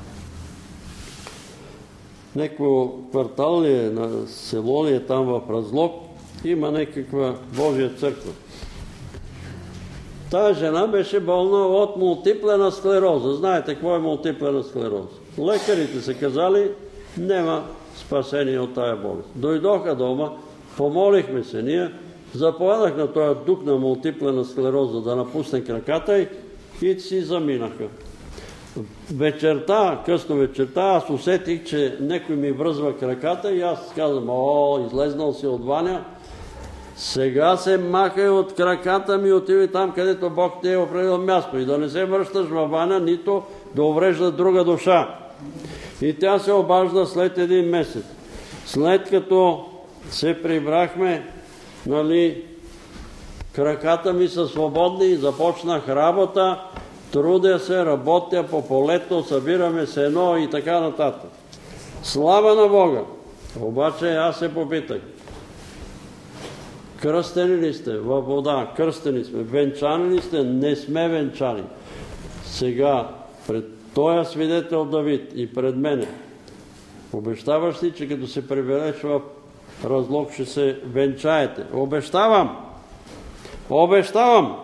Некво квартал ли е, на село ли е там в Разлог, има някаква Божия църква. Тая жена беше болна от мултиплена склероза. Знаете какво е мултиплена склероза? Лекарите са казали, няма спасение от тая болест. Дойдоха дома, помолихме се ние, заповядах на този дух на мултиплена склероза да напусне краката и си заминаха. Вечерта, късно вечерта, аз усетих, че някой ми връзва краката и аз казвам, излезнал си от Ваня, сега се махай от краката ми, отиви там, където Бог ти е определил място и да не се връщаш във Ваня, нито да уврежда друга душа. И тя се обажда след 1 месец. След като се прибрахме, краката ми са свободни и започнах работа, трудя се, работя по полето, събираме сено и така нататък. Слава на Бога! Обаче аз се попитах. Кръстени ли сте във вода? Кръстени сме. Венчани ли сте? Не сме венчани. Сега, пред този свидетел Давид и пред мене, обещаваш ли, че като се прибереш в Разлог ще се венчаете? Обещавам! Обещавам!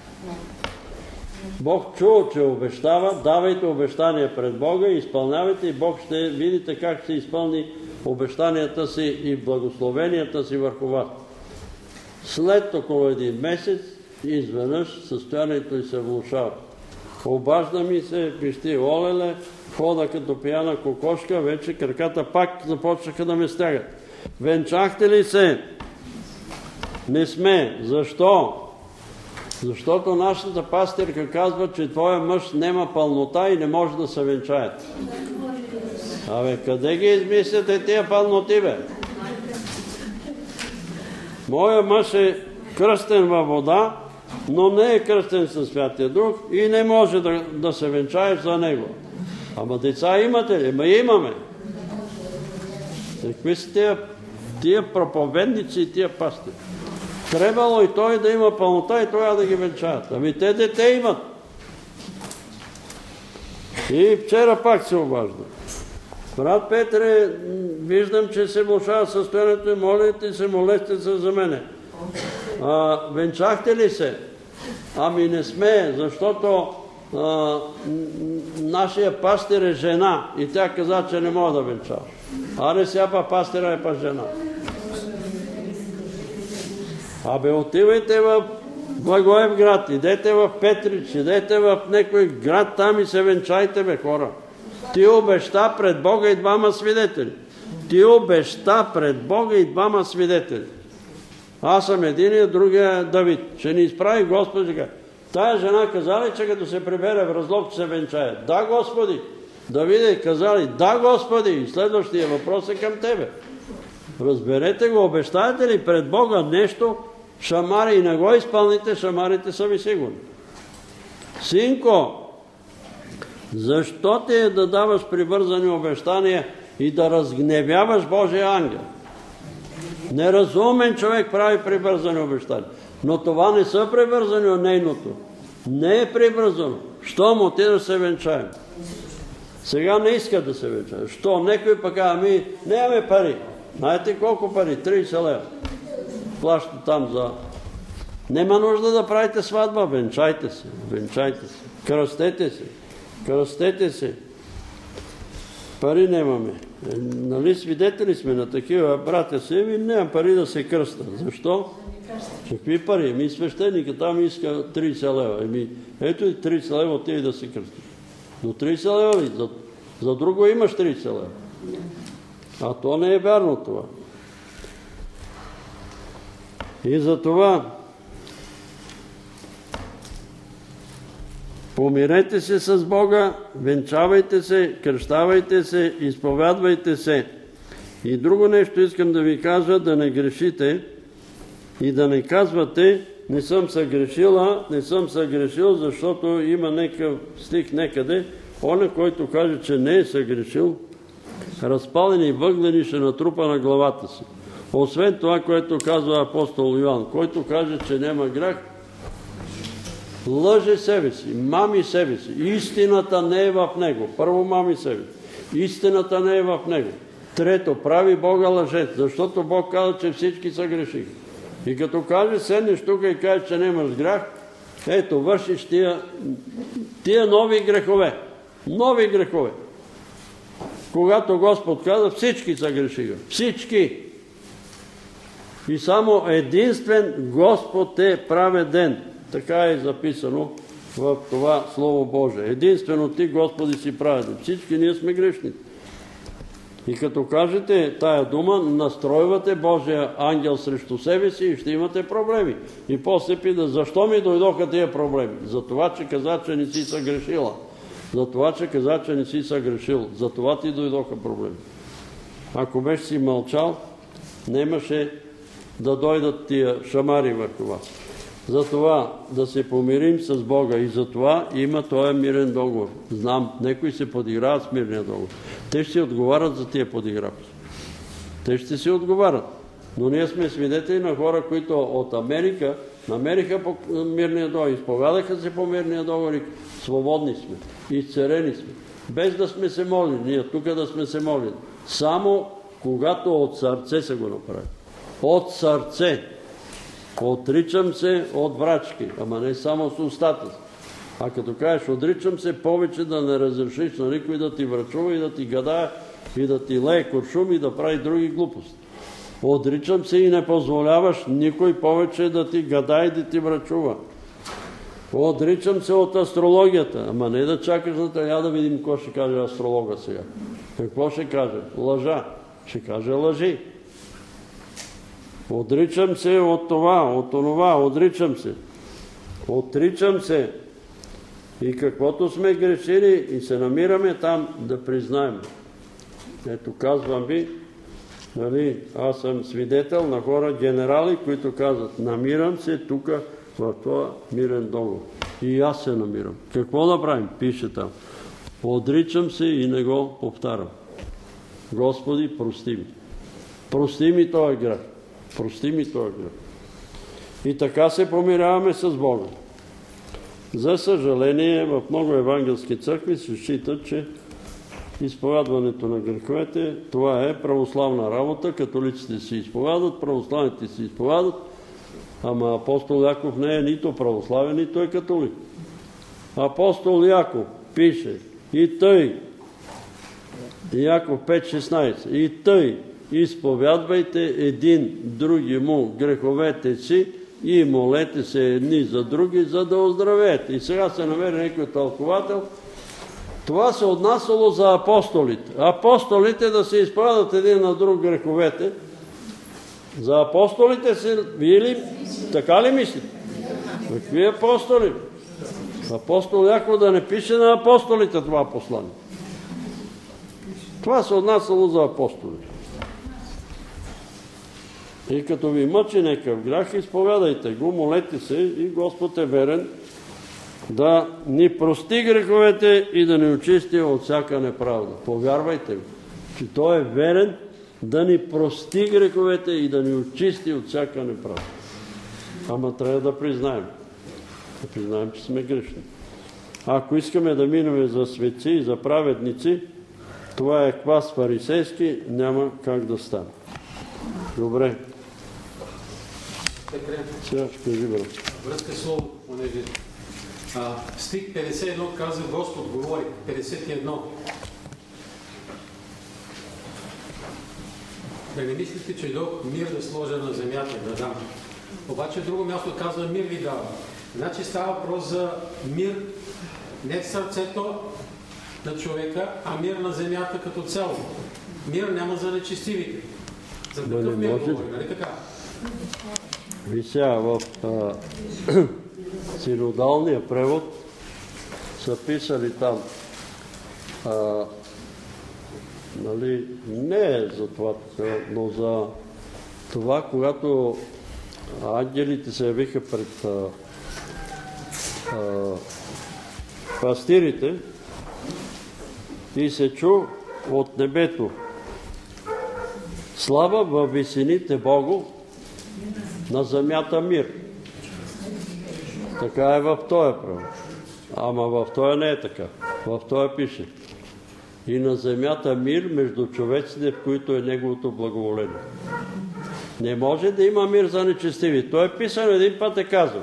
Бог чул, че обещава, давайте обещания пред Бога, изпълнявайте и Бог ще видите как ще изпълни обещанията си и благословенията си върху вас. След около 1 месец, изведнъж състоянието й се влошава. Обажда ми се, пищи олеле, хода като пияна кокошка, вече краката пак започнаха да ме стягат. Венчахте ли се? Не сме. Защо? Защото нашата пастирка казва, че твоя мъж нема пълнота и не може да се венчае. Къде ги измисляте тия пълноти, бе? Моя мъж е кръстен във вода, но не е кръстен със Святия Дух и не може да се венчаеш за него. Ама деца имате ли? Ма имаме. Какви са тия проповедници и тия пастири? Трябвало и той да има пълнота и това да ги венчаят. Ами те дете имат. И вчера пак се обажда. Брат Петре, виждам, че се влошава състоянието и молите се, молете се за мене. Венчахте ли се? Ами не сме, защото нашия пастир е жена и тя каза, че не мога да венчаш. Аре сега пастира е па жена. Отивайте в Благоевград, идете в Петрич, идете в някой град там и се венчайте, бе, хора. Ти обеща пред Бога и 2 свидетели. Ти обеща пред Бога и 2 свидетели. Аз съм единия, другия Давид. Ще ни изправи Господи. Тая жена казали, че като се прибере в Разлог, ще се венчае. Да, Господи. Давиде казали, да, Господи. И следващия въпрос е към тебе. Разберете го, обещаете ли пред Бога нещо, шамари и не го изпълните, шамарите са ви сигурни. Синко, защо ти е да даваш привързани обещания и да разгневяваш Божия ангел? Неразумен човек прави привързани обещания. Но това не са привързани от нейното. Не е привързано. Що му отида да се венчаем? Сега не иска да се венчаем. Що? Некой пък нямаме пари. Знаете колко пари? 30 лева. Плаща там за... Нема нужда да правите сватба. Венчайте се. Венчайте се. Кръстете се. Кръстете се. Пари нямаме. Нали свидетели сме на такива братя си, нямам пари да се кръста. Защо? Какви пари? Свещеника там иска 30 лева. Ето и 30 лева отиде да се кръсти. Но 30 лева ли? За друго имаш 30 лева. А то не е вярно това. И за това помирете се с Бога, венчавайте се, кръщавайте се, изповядвайте се. И друго нещо искам да ви кажа, да не грешите и да не казвате, не съм съгрешил, защото има някакъв стих некъде, он, който каже, че не е съгрешил, разпалени въглени ще натрупа на главата си. Освен това, което казва апостол Йоан, който каже, че няма грях, лъже себе си, мами себе си. Истината не е в него. Първо мами себе си. Истината не е в него. Трето, прави Бога лъжец, защото Бог каза, че всички са грешили. И като каже, седнеш тук и кажеш, че нямаш грях, ето, вършиш тия нови грехове. Нови грехове. Когато Господ каза, всички са грешиха. Всички. И само единствен Господ е праведен. Така е записано в това Слово Божие. Единствено ти, Господи, си праведен. Всички ние сме грешни. И като кажете тая дума, настройвате Божия ангел срещу себе си и ще имате проблеми. И после пита, защо ми дойдоха тия проблеми? За това, че каза, че не си съгрешила. За това, че каза, че не си съгрешил. За това ти дойдоха проблеми. Ако беше си мълчал, нямаше да дойдат тия шамари върху вас. Затова да се помирим с Бога и затова има този мирен договор. Знам, некои се подиграват с мирния договор. Те ще си отговарят за тия подигравки. Те ще си отговарят. Но ние сме свидетели на хора, които от Америка намериха по мирния договор, изповядаха се по мирния договор и свободни сме, изцерени сме. Без да сме се молили, ние тук да сме се молили. Само когато от сърце се го направи. От сърце. Отричам се от врачки, ама не само с устата си. А като кажеш, отричам се, повече да не разрешиш на никой да ти врачува и да ти гадае, и да ти лее куршум и да прави други глупости. Отричам се и не позволяваш никой повече да ти гадае и да ти врачува. Отричам се от астрологията, ама не да чакаш на тая да видим какво ще каже астролога сега. Какво ще каже? Лъжа. Ще каже лъжи. Отричам се от това, от онова, отричам се. Отричам се. И каквото сме грешили и се намираме там, да признаем. Ето казвам ви, нали, аз съм свидетел на хора, генерали, които казват, намирам се тук в това мирен договор. И аз се намирам. Какво да правим? Пише там. Отричам се и не го повтарям. Господи, прости ми. Прости ми този грех. Прости ми този грех. И така се помиряваме с Бога. За съжаление, в много евангелски църкви се счита, че изповядването на греховете, това е православна работа. Католиците си изповядат, православните си изповядат, ама апостол Яков не е нито православен, нито е католик. Апостол Яков пише, и тъй, Яков 5.16, и тъй, изповядвайте един други му греховете си и молете се едни за други, за да оздравеете. И сега се намери някой тълковател. Това се отнасяло за апостолите. Апостолите да се изповядат един на друг греховете. За апостолите си, вие ли, така ли мислите? Какви апостоли? Апостол Яков да не пише на апостолите това послание. Това се отнасяло за апостолите. И като ви мъчи някакъв грях, изповядайте го, молете се и Господ е верен да ни прости греховете и да ни очисти от всяка неправда. Повярвайте го, че Той е верен да ни прости греховете и да ни очисти от всяка неправда. Ама трябва да признаем. Да признаем, че сме грешни. Ако искаме да минем за светци и за праведници, това е квас фарисейски, няма как да стане. Добре. Сега ще кажи, брат. Връзка слово, понеже стих 51 казва Господ говори, 51. Да не мислите, че дойдох мир да сложа на земята, да дам. Обаче друго място казва мир ви дава. Значи става въпрос за мир не в сърцето на човека, а мир на земята като цяло. Мир няма за нечестивите. За такъв мир говори, нали така? Вися в синодалния превод са писали там, нали, не е за това, но за това, когато ангелите се явиха пред пастирите и се чу от небето: слава във висините Богу, на земята мир. Така е в този превод. Ама в този не е така. В този пише: и на земята мир между човеците, в които е неговото благоволение. Не може да има мир за нечестиви. Той е писано един път, е казал.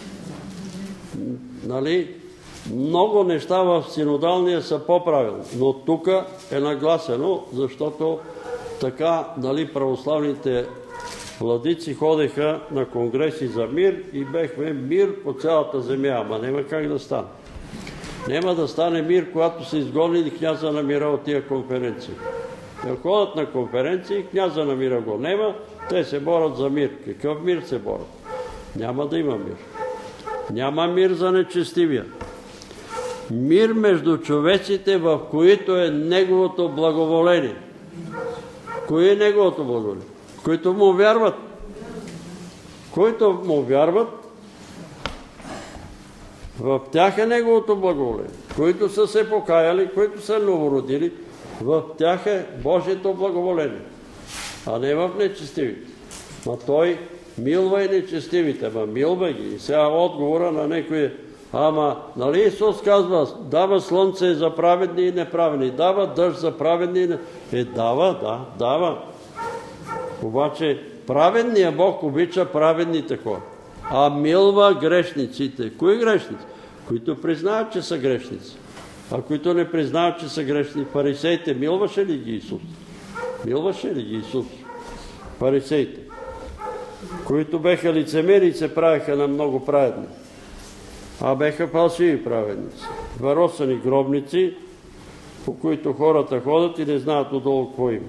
Нали? Много неща в синодалния са по-правилни, но тук е нагласено, защото така, нали, православните владици ходеха на конгреси за мир и бехме мир по цялата земя, ама няма как да стане. Няма да стане мир, когато са изгонили княза на мира от тия конференции. Те ходят на конференции, княза на мира го нема, те се борят за мир. Какъв мир се борят? Няма да има мир. Няма мир за нечестивия. Мир между човеците, в които е неговото благоволение. Кое е неговото благоволение? Които му вярват. Които му вярват, в тях е неговото благоволение. Които са се покаяли, които са новородили, в тях е Божието благоволение, а не в нечестивите. Ма той милва и нечестивите, ма милва ги. И сега отговора на некои: ама, нали Исус казва, дава слънце за праведни и неправедни, дава дъжд за праведни и неправедни. Дава, да, дава. Обаче праведният Бог обича праведните хора, а милва грешниците. Кои грешници? Които признаят, че са грешници. А които не признаят, че са грешни, фарисеите, милваше ли ги Исус? Милваше ли ги Исус? Фарисеите, които беха лицемери и се правеха на много праведни, а беха фалшиви праведници. Варосани гробници, по които хората ходят и не знаят отдолу какво има.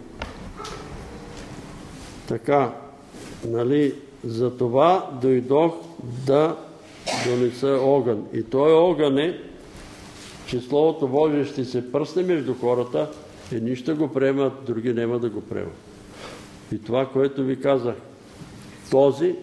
Така, нали, за това дойдох да донеса огън. И този огън е, че Словото Божие ще се пръсне между хората, едни ще го приемат, други няма да го приемат. И това, което ви казах, този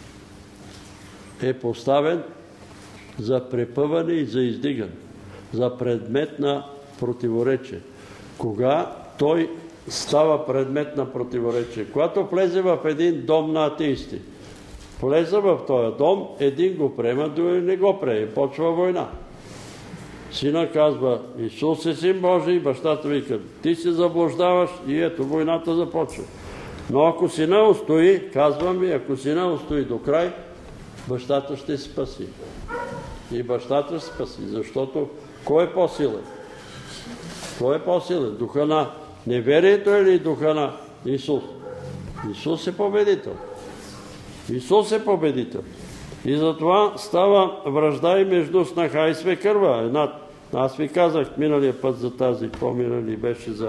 е поставен за препъване и за издигане, за предмет на противоречие. Кога той става предмет на противоречие? Когато влезе в един дом на атеисти. Влезе в този дом, един го приема, други не го приема. Почва война. Сина казва: Исус е Син Божий, бащата вика: ти се заблуждаваш, и ето войната започва. Но ако сина устои, казвам ви, ако сина устои до край, бащата ще спаси. И бащата ще спаси, защото кой е по-силен? Кой е по-силен? Духа на неверието или духа на Исус? Исус е победител. Исус е победител. И затова става вражда и между снаха и свекърва. Аз ви казах миналия път за тази, по-минали беше за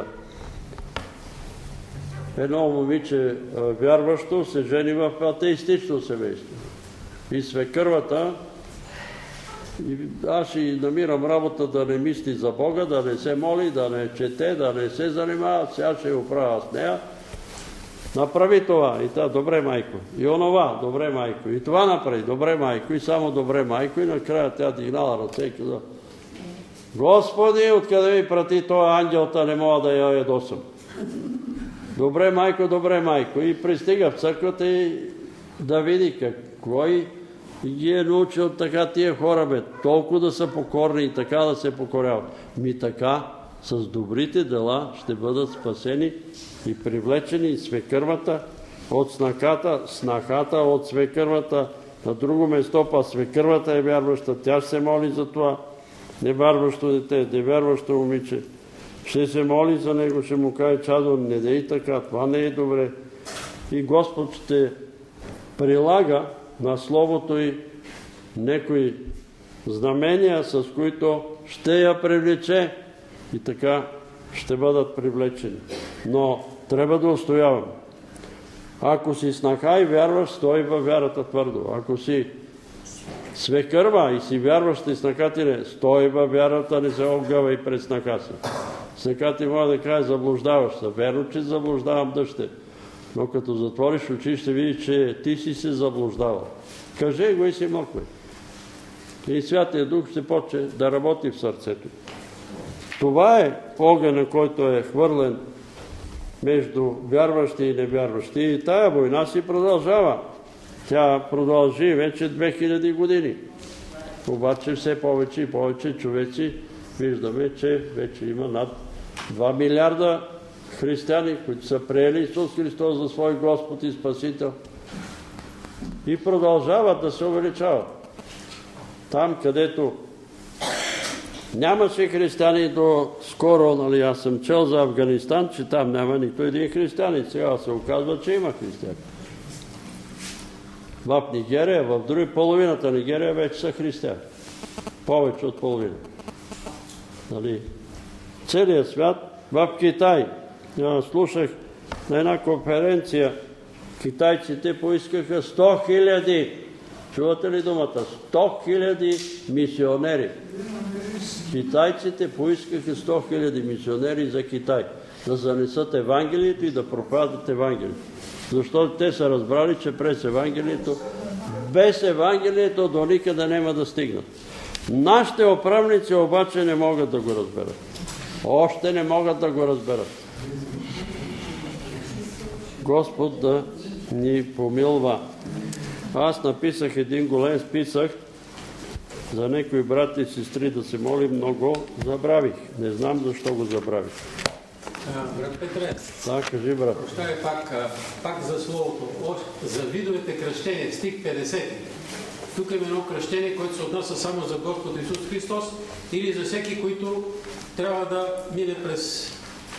едно момиче вярващо се жени в атеистично семейство. И свекървата, аз ще намирам работа да не мисли за Бога, да не се моли, да не чете, да не се занимава, сега ще го правя с нея. Направи това. И та, добре майко. И онова, добре майко. И това направи, добре майко. И само добре майко. И накрая тя дигнала ръце и каза: Господи, откъде ми прати този ангелта, не мога да я ядосам. Добре майко, добре майко. И пристига в църквата и да види какво и ги е научил така тия хора, бе. Толкова да са покорни и така да се покоряват. Така с добрите дела ще бъдат спасени и привлечени и свекървата от снахата от свекървата. На друго место па свекървата е вярваща, тя ще се моли за това. Невярващо дете, невярващо момиче, ще се моли за него, ще му каже: чадо, не дей така, това не е добре. И Господ ще прилага на Словото и некои знамения, с които ще я привлече, и така ще бъдат привлечени. Но трябва да устояваме. Ако си снаха и вярваш, стой във вярата твърдо. Ако си свекърва и си вярваш и снаха ти не, стой във вярата, не се обгъвай пред снаха си. Снаха ти може да каже: заблуждаваш се. Верно, че заблуждавам дъще. Но като затвориш очи, ще видиш, че ти си се заблуждавал. Кажи го и си млъквай. И Святия Дух ще почне да работи в сърцето. Това е огънът, който е хвърлен между вярващи и невярващи. И тая война си продължава. Тя продължи вече 2000 години. Обаче все повече и повече човеци виждаме, че вече има над 2 милиарда християни, които са приели Исус Христос за свой Господ и Спасител. И продължават да се увеличават. Там, където нямаше християни до скоро, аз съм чел за Афганистан, че там няма нито един християнин. Сега се оказва, че има християни. В Нигерия, в други половината Нигерия вече са християни. Повече от половина. Целият свят, в Китай, слушах на една конференция, китайците поискаха 100 000, чувате ли думата? 100 000 мисионери. Китайците поискаха 100 000 мисионери за Китай, да занесат Евангелието и да проповядат Евангелието. Защото те са разбрали, че през Евангелието, без Евангелието до никъде няма да стигнат. Нашите управници обаче не могат да го разберат. Още не могат да го разберат. Господ да ни помилва. Аз написах един голем списък за някои брати и сестри да се молим, но го забравих. Не знам защо го забравих. Брат Петре, да, кажи, брат. Остави пак за словото. За видовете кръщение, стих 50. Тук има едно кръщение, което се отнася само за Господ Исус Христос или за всеки, който трябва да мине през...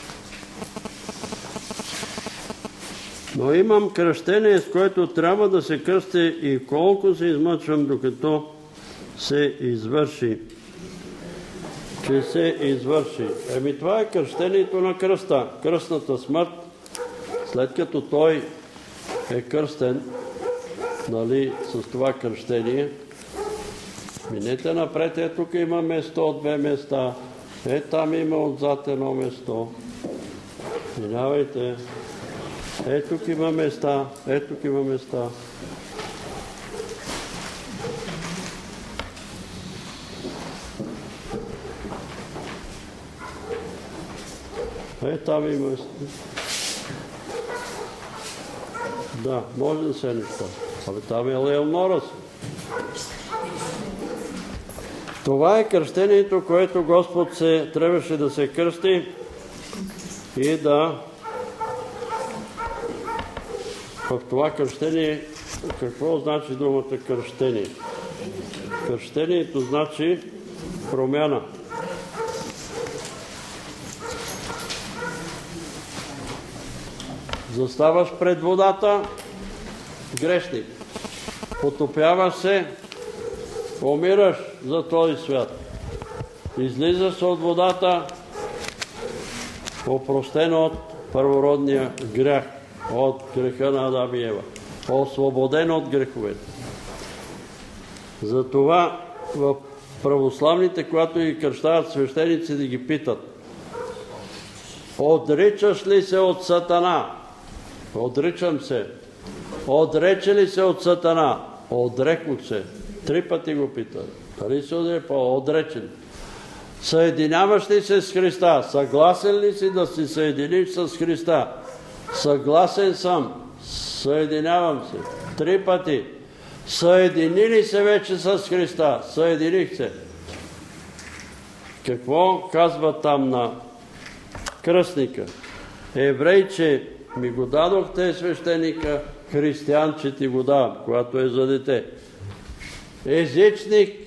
Но имам кръщение, с което трябва да се кръстя и колко се измъчвам, докато се извърши. Че се извърши. Това е кръщението на кръста. Кръстната смърт, след като той е кръстен, с това кръщение, минете напред, тук има место, 2 места, там има отзад едно место. Минавайте. Тук има места, тук има места. Там има... Да, може да се неща. Там е Леонора си. Това е кръщението, което Господ трябваше да се кръсти и да... В това кръщение, какво значи думата кръщение? Кръщението значи промяна. Заставаш пред водата, грешник. Потопяваш се, умираш за този свят. Излизаш от водата, опростен от първородния грях, от греха на Адам и Ева. Освободен от греховете. Затова в православните, когато ги кръщават свещеници, да ги питат: отричаш ли се от Сатана? Отричам се. Отрече ли се от Сатана? Отрекох се. 3 пъти го пита. Дали се отречен? Съединяваш ли се с Христа? Съгласен ли си да се съединиш с Христа? Съгласен съм. Съединявам се. 3 пъти. Съедини ли се вече с Христа? Съединих се. Какво казва там на кръстника? Еврейче, ми го дадохте, свещеника, християн, че ти го давам, когато е за дете. Езичник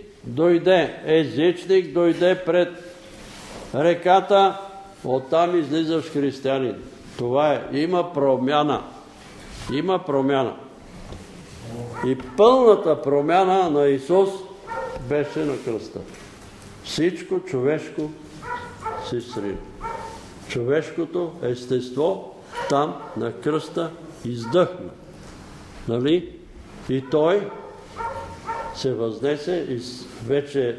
дойде пред реката, оттам излизаш християнин. Това е. Има промяна. Има промяна. И пълната промяна на Исус беше на кръста. Всичко човешко се срина. Човешкото естество там на кръста издъхна. Нали? И той се възнесе и вече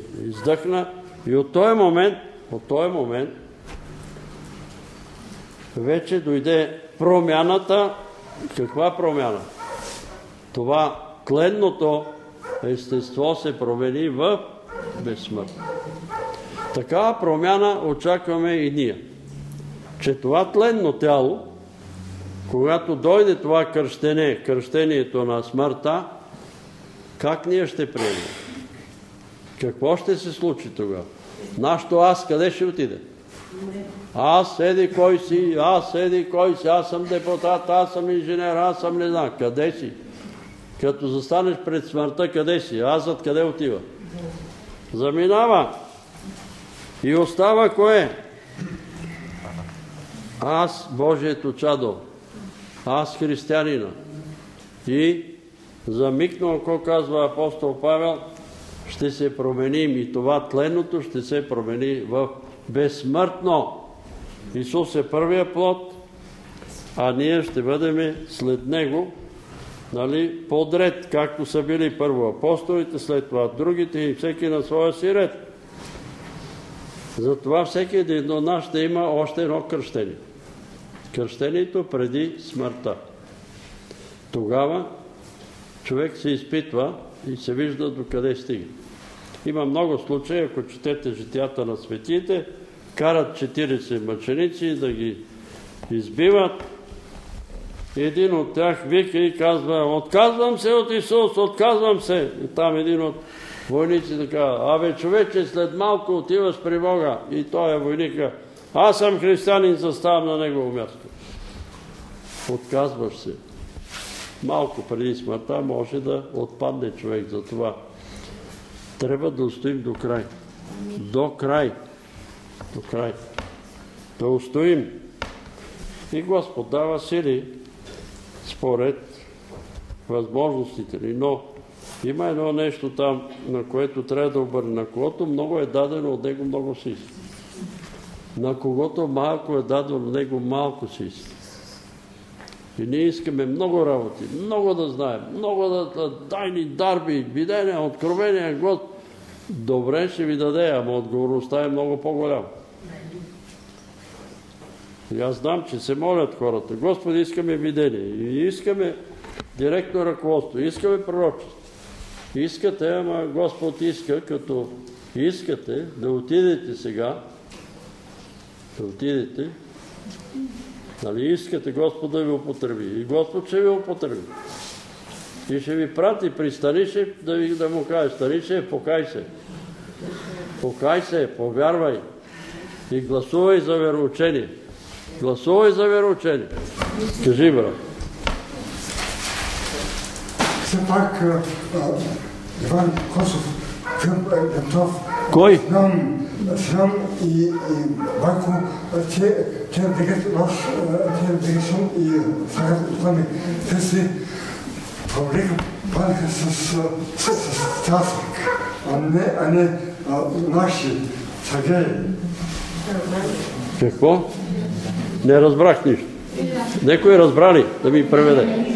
издъхна. И от този момент вече дойде промяната. Каква промяна? Това тленното естество се промени в безсмъртно. Такава промяна очакваме и ние. Че това тленно тяло, когато дойде това кръщението на смъртта, как ние ще приемем? Какво ще се случи тогава? Нашето аз къде ще отиде? Аз еди кой си, аз съм депутат, аз съм инженер, аз съм не знам. Къде си? Като застанеш пред смъртта, къде си? Азът къде отива? Заминава. И остава кое? Аз, Божието чадо. Аз, християнина. И за миг на око, казва апостол Павел, ще се променим и това тленното ще се промени в безсмъртно. Исус е първия плод, а ние ще бъдем след Него, подред, както са били първо апостолите, след това другите и всеки на своя си ред. Затова всеки един от нас ще има още едно кръщение. Кръщението преди смъртта. Тогава човек се изпитва и се вижда докъде стига. Има много случаи, ако четете житията на светиите, карат 40 мъченици да ги избиват. Един от тях вика и казва: отказвам се от Исус, отказвам се. И там един от войниците казва: абе човече, след малко отиваш при Бога. И той е войника: аз съм християнин, заставам на негово място. Отказваш се. Малко преди смъртта може да отпадне човек. За това трябва да устоим до край. До край. До край. Да устоим. И Господ дава сили според възможностите ни. Но има едно нещо там, на което трябва да обърне. На когото много е дадено, от него много се иска. На когото малко е дадено, от него малко се иска. И ние искаме много работи, много да знаем, много да тайни дарби, видения, откровения. Господ добре ще ви даде, ама отговорността е много по-голяма. И аз знам, че се молят хората: Господи, искаме видение, и искаме директно ръководство, искаме пророчество. Искате, ама Господ иска, като искате да отидете сега, да отидете, искате Господ да ви употреби. И Господ ще ви употреби. И ще ви прати при Станише да му каже: Станише, покай се. Покай се, повярвай. И гласувай за вероучение. Гласувай за вероучение. Кажи, брат. Все пак Иван Косов, Петров, Кой? Знам и Ванко, те делегation и сега това те си повлекаха с частник, а не наши съдеи. Какво? Не разбрах нищо. Некой разбра ли? Да ми преведе.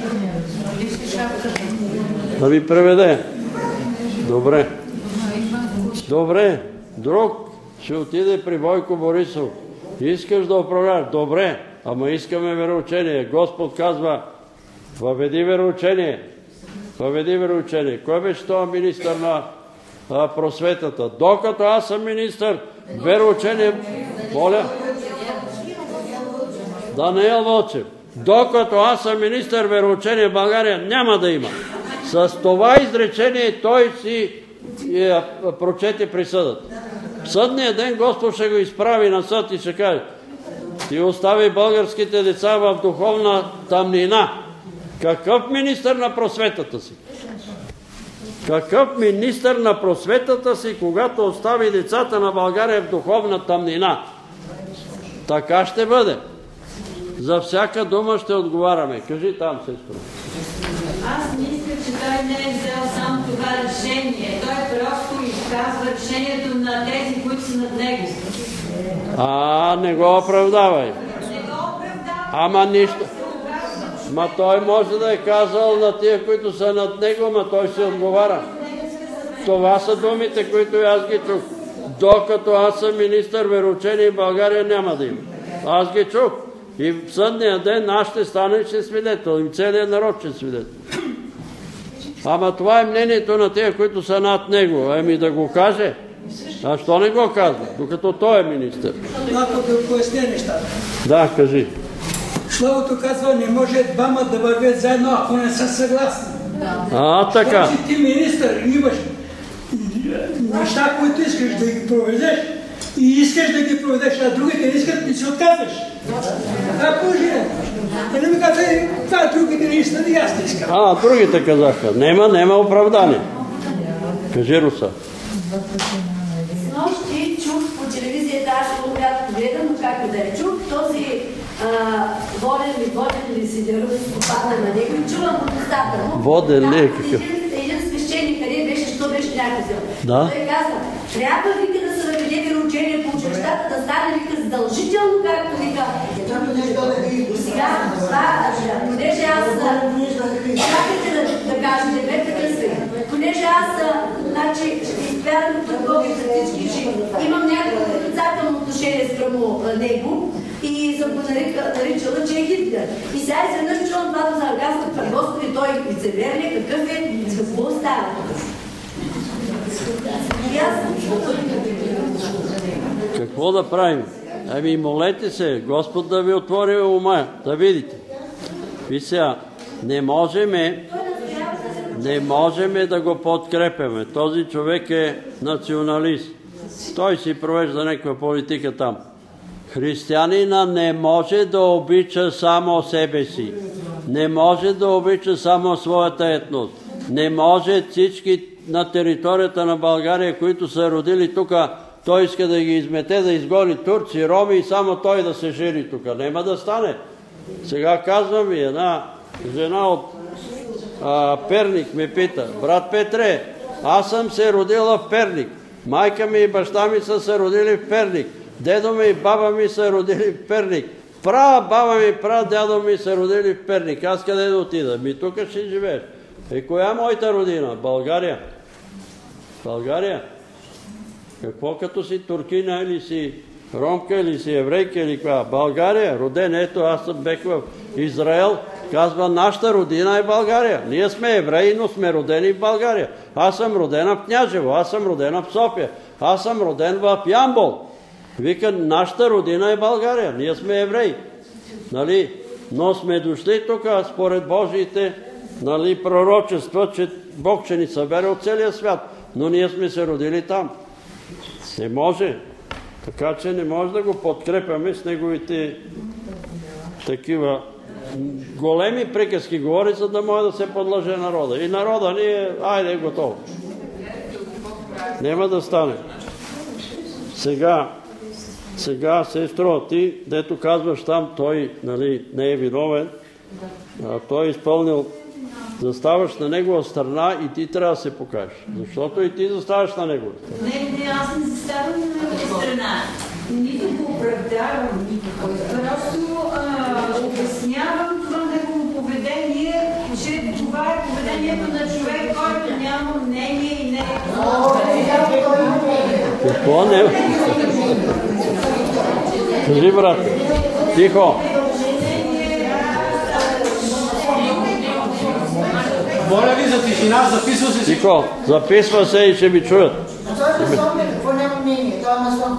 Да ми преведе. Добре. Добре. Друг ще отиде при Бойко Борисов. Искаш да управляваш? Добре. Ама искаме вероучение. Господ казва: въведи вероучение. Въведи вероучение. Кой беше това министър на просветата? Докато аз съм министър, вероучение... Моля? Даниел Вълчев. Докато аз съм министър, вероучение в България няма да има. С това изречение той си прочете присъдата. В съдния ден Господ ще го изправи на съд и ще каже: ти остави българските деца в духовна тъмнина. Какъв министър на просветата си? Какъв министър на просветата си, когато остави децата на България в духовна тъмнина? Така ще бъде. За всяка дума ще отговаряме. Кажи там, сестро. Аз мисля, че той не е взел само това решение. Той просто изказва решението на тези, които са над него. Не го оправдавай. Не го оправдава. Ама нищо. Ма той може да е казал на тия, които са над него, ама той си отговаря. Това са думите, които аз ги чух. Докато аз съм министър, вероучение в България няма да има. Аз ги чух. И в съдния ден аз ще стане ще свидетел. И целият народ ще свидетел. Ама това е мнението на тези, които са над него. Ами да го каже. А що не го казва, докато той е министър? Малко да поясня нещата. Да, кажи. Словото казва, не може двама да вървят заедно, ако не са съгласни. Така. Значи ти министър имаш неща, които искаш да ги проведеш и искаш да ги проведеш, а другите не искат, ти се отказваш. Това е положението. И не ми казва, това другите не искат и аз не искам. Другите казаха. Нема оправдание. Кажи, Руса. Снощи чух по телевизията, аз ще го гледам, но както да не чух, този воден ли Сидеров попадна на него и чувам от устата му. Воден ли е какъв? Един свещеник, къде беше, що беше някой взел. Да. Той казва, трябва вика да се въведе вероучение по училищата, да стане вика задължително, както вика. Сега, понеже аз, чакайте да кажете, бе прекъсвай. Понеже аз, значи, ще изпявам търгови за всички, че имам някакво отрицателно отношение спрямо него и съм го наричала, че е Хитлер. И сега изведнъж чувам това да заргазва, Господи, той лицемер ли, какъв е, с какво става тук? Какво да правим? Ами молете се, Господ да ви отвори ума, да видите. И сега, не можем да го подкрепяме. Този човек е националист. Той си провежда някаква политика там. Християнина не може да обича само себе си. Не може да обича само своята етност. Не може всички на територията на България, които са родили тук, той иска да ги измете, да изгони турци, роми и само той да се жири тук. Нема да стане. Сега казвам ви, една жена от Перник ме пита, брат Петре, аз съм се родила в Перник. Майка ми и баща ми са се родили в Перник. Дедо ми и баба ми са родили в Перник. Баба ми и дядо ми са родили в Перник. Аз къде да отида? Тук ще живееш. Коя е моята родина? България. България. Какво като си туркина или си ромка или си еврейка или каква? България. Роден, ето аз съм бек в Израел. Казва, нашата родина е България. Ние сме евреи, но сме родени в България. Аз съм родена в Княжево, аз съм родена в София, аз съм роден в Ямбол. Вика, нашата родина е България. Ние сме евреи. Нали? Но сме дошли тук според Божиите пророчества, че Бог ще ни събере от целия свят. Но ние сме се родили там. Не може. Така че не може да го подкрепяме с неговите такива големи приказки говори, за да може да се подлъже народа. И народа ни е, айде, готово. Нема да стане. Сега, сестро, ти, дето казваш там, той не е виновен, той е изпълнил, заставаш на негова страна и ти трябва да се покажеш. Защото и ти заставаш на негова страна. Не, аз не заставам на негова страна. Нито го оправдавам, просто обяснявам това негово поведение, че това е поведението на човек, който няма мнение и не е... Какво не? Кажи, брат. Тихо. Моля ви за тишина, записва се. Тихо, записва се и ще ви чуят. Това е масон, какво няма мнение? Това е масон.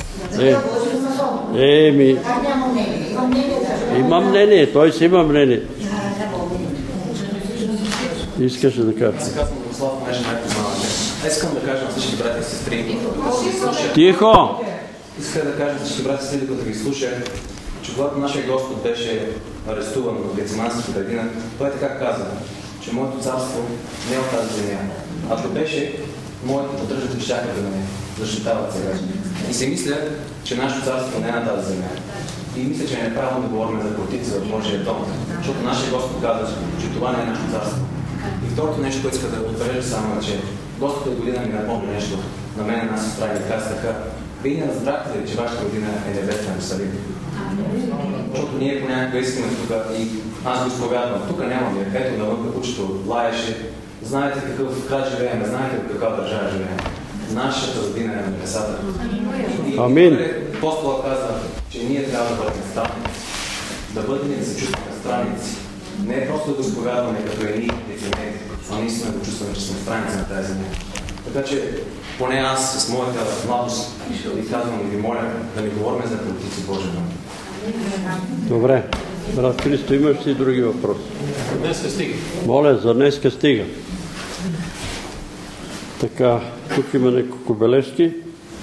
Как няма мнение? Има мнение даже. Има мнение, той си има мнение. Искаше да кажа. Аз се казвам Богослав, понеже някакво малък. Искам да кажа на всички брати и сестри, Тихо! Искам да кажа на всички брати и сестри, като ги слушах, че когато нашия Господ беше арестуван в Гециманската градина, той така каза, че моето царство не е от тази земя. Ако беше, моите поддръжници щяха да ме защитават сега. И си мисля, че нашето царство не е на тази земя. И мисля, че не е правилно да говорим за политици в Божия дом, защото нашия Господ каза, че това не е нашето царство. И второто нещо, което иска да отбележа само е, че Господ година ми напомня нещо. На мен нас се прави така, така. Вие не разбрахте ли, че вашата година е небесна Иерусалим? Защото ние понякога искаме тук и аз го изповядвам. Тук нямаме. Ето навън кучето лаеше. Знаете какъв град живеем, знаете в каква държава живеем. Нашата родина е на небесата. Амин. Апостола каза, че ние трябва да бъдем статници. да бъдем и да се чувстваме страници. Не е просто да го повярваме като едни дефинети, а наистина да чувстваме, че сме страници на тази земя. Така че, поне аз с моята младост ви казвам и ви моля да не говорим за политици Божия народ. Добре. Брат Христо, имаш ли други въпроси? Днеска стига. Моля, за днеска стига. Така, тук има няколко бележки.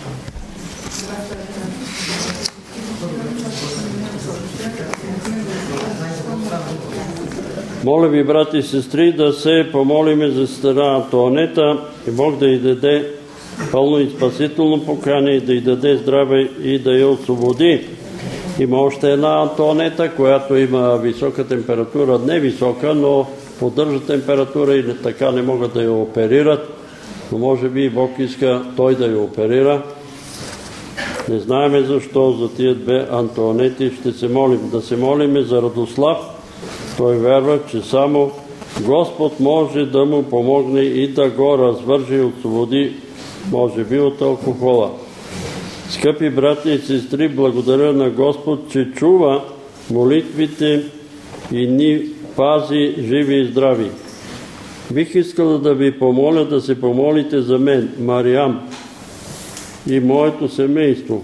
Моля ви, брати и сестри, да се помолиме за сестра Антоанета и Бог да й даде пълно и спасително покаяние и да й даде здраве и да я освободи. Има още една Антоанета, която има висока температура, не висока, но поддържа температура и така не могат да я оперират. Но може би Бог иска той да я оперира. Не знаеме защо за тия две Антоанети ще се молим. Да се молиме за Радослав. Той вярва, че само Господ може да му помогне и да го развържи и освободи, може би от алкохола. Скъпи брати и сестри, благодаря на Господ, че чува молитвите и ни пази живи и здрави. Бих искала да ви помоля да се помолите за мен, Мариам, и моето семейство.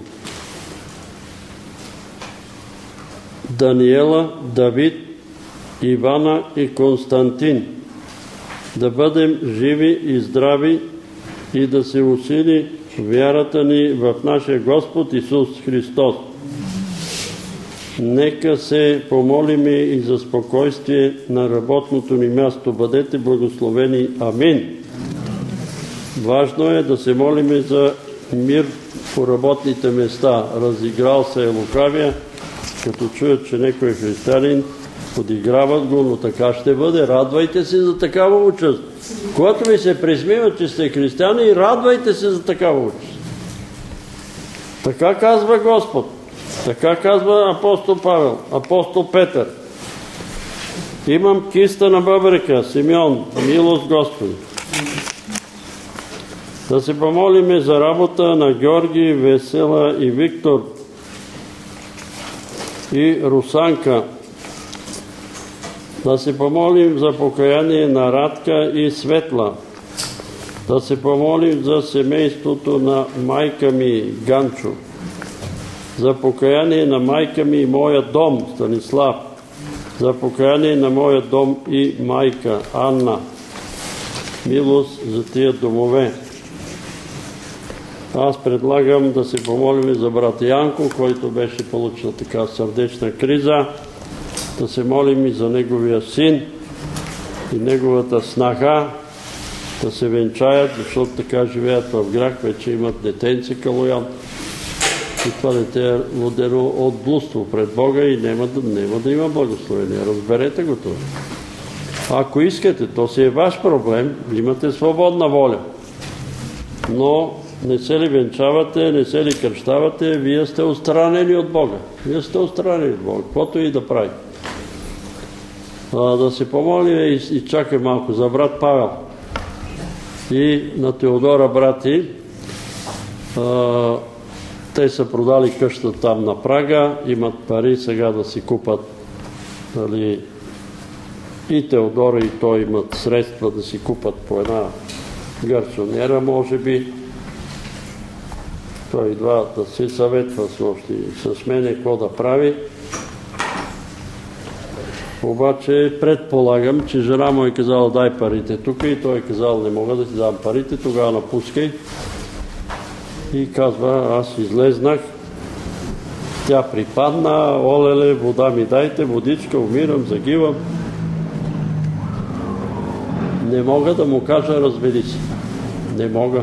Даниела, Давид, Ивана и Константин. Да бъдем живи и здрави и да се усили вярата ни в нашия Господ Исус Христос. Нека се помолиме и за спокойствие на работното ни място. Бъдете благословени. Амин. Важно е да се молиме за мир по работните места. Разиграл се е лукавия, като чуят, че някой е християнин, подиграват го, но така ще бъде. Радвайте се за такава участ. Когато ви се присмива, че сте християни, радвайте се за такава участ. Така казва Господ. Така казва апостол Павел, апостол Петър. Имам киста на бъбрека, Симеон, милост Господи. Да се помолиме за работа на Георги, Весела и Виктор и Русанка. Да се помолим за покаяние на Радка и Светла. Да се помолим за семейството на майка ми Ганчо. За покаяние на майка ми и моя дом, Станислав. За покаяние на моя дом и майка Анна. Милост за тия домове. Аз предлагам да се помолим за брат Янко, който беше получил така сърдечна криза. Да се молим и за неговия син и неговата снаха, да се венчаят, защото така живеят в грях, вече имат детенци Калоян. И това дете е родено от блудство пред Бога и няма да има благословение. Разберете го това. Ако искате, то си е ваш проблем, имате свободна воля. Но не се ли венчавате, не се ли кръщавате, вие сте отстранени от Бога. Вие сте отстранени от Бога, каквото и да прави. Да се помолим и чакай малко за брат Павел и на Теодора брати. Те са продали къщата там на Прага, имат пари сега да си купат, нали, и Теодора и той имат средства да си купат по една гарсонера, може би. Той идва да се съветва с мене какво да прави. Обаче предполагам, че жена му е казала дай парите тук и той е казал не мога да ти дам парите, тогава напускай. И казва, аз излезнах, тя припадна, олеле, вода ми дайте, водичка, умирам, загивам. Не мога да му кажа, разведи се. Не мога.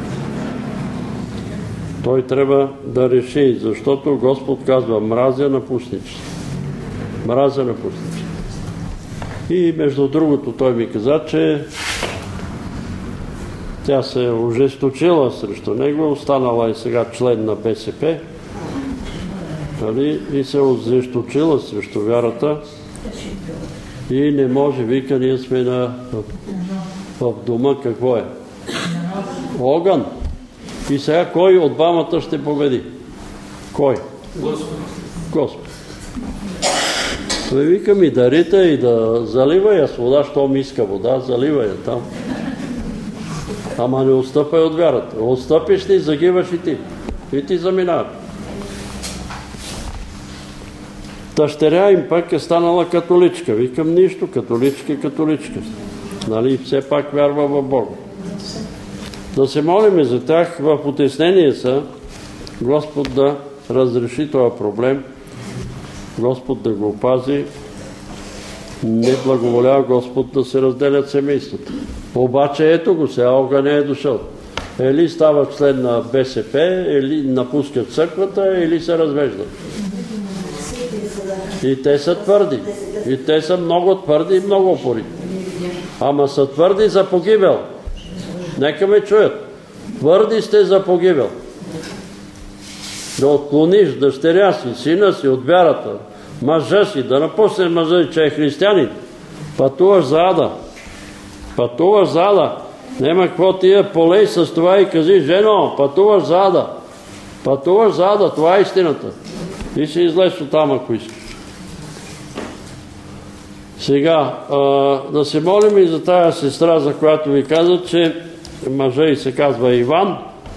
Той трябва да реши, защото Господ казва, мразя напусничество. Мразя напусничество. И между другото той ми каза, че тя се е ожесточила срещу него, останала е сега член на БСП и се е ожесточила срещу вярата и не може, вика, ние сме в дома, какво е? Огън. И сега кой от двамата ще победи? Кой? Господ. Господ. Викам и да рита и да залива я с вода, щом иска вода, залива я там. Ама не отстъпай от вярата. Отстъпиш ли, загиваш и ти. И ти заминаваш. Дъщеря им пък е станала католичка. Викам нищо, католичка. Нали, все пак вярва в Бога. Да се молим за тях, в утеснение са, Господ да разреши този проблем, Господ да го опази, не благоволява Господ да се разделят семействата. Обаче ето го, сега огъня е дошъл. Или става член на БСП, или напускат църквата, или се развеждат. И те са твърди. И те са много твърди и много упори. Ама са твърди за погибел. Нека ме чуят. Твърди сте за погибел. Да отклониш дъщеря си, сина си от вярата, мъжа си, да напусне мъжа, че е християнин, пътуваш за ада. Пътуваш за ада. Нема какво тия полей с това и кажи, жено, пътуваш за ада. Пътуваш за ада, това е истината. И си излез от там, ако искаш. Сега, да се молим и за тая сестра, за която ви каза, че мъжа й се казва Иван.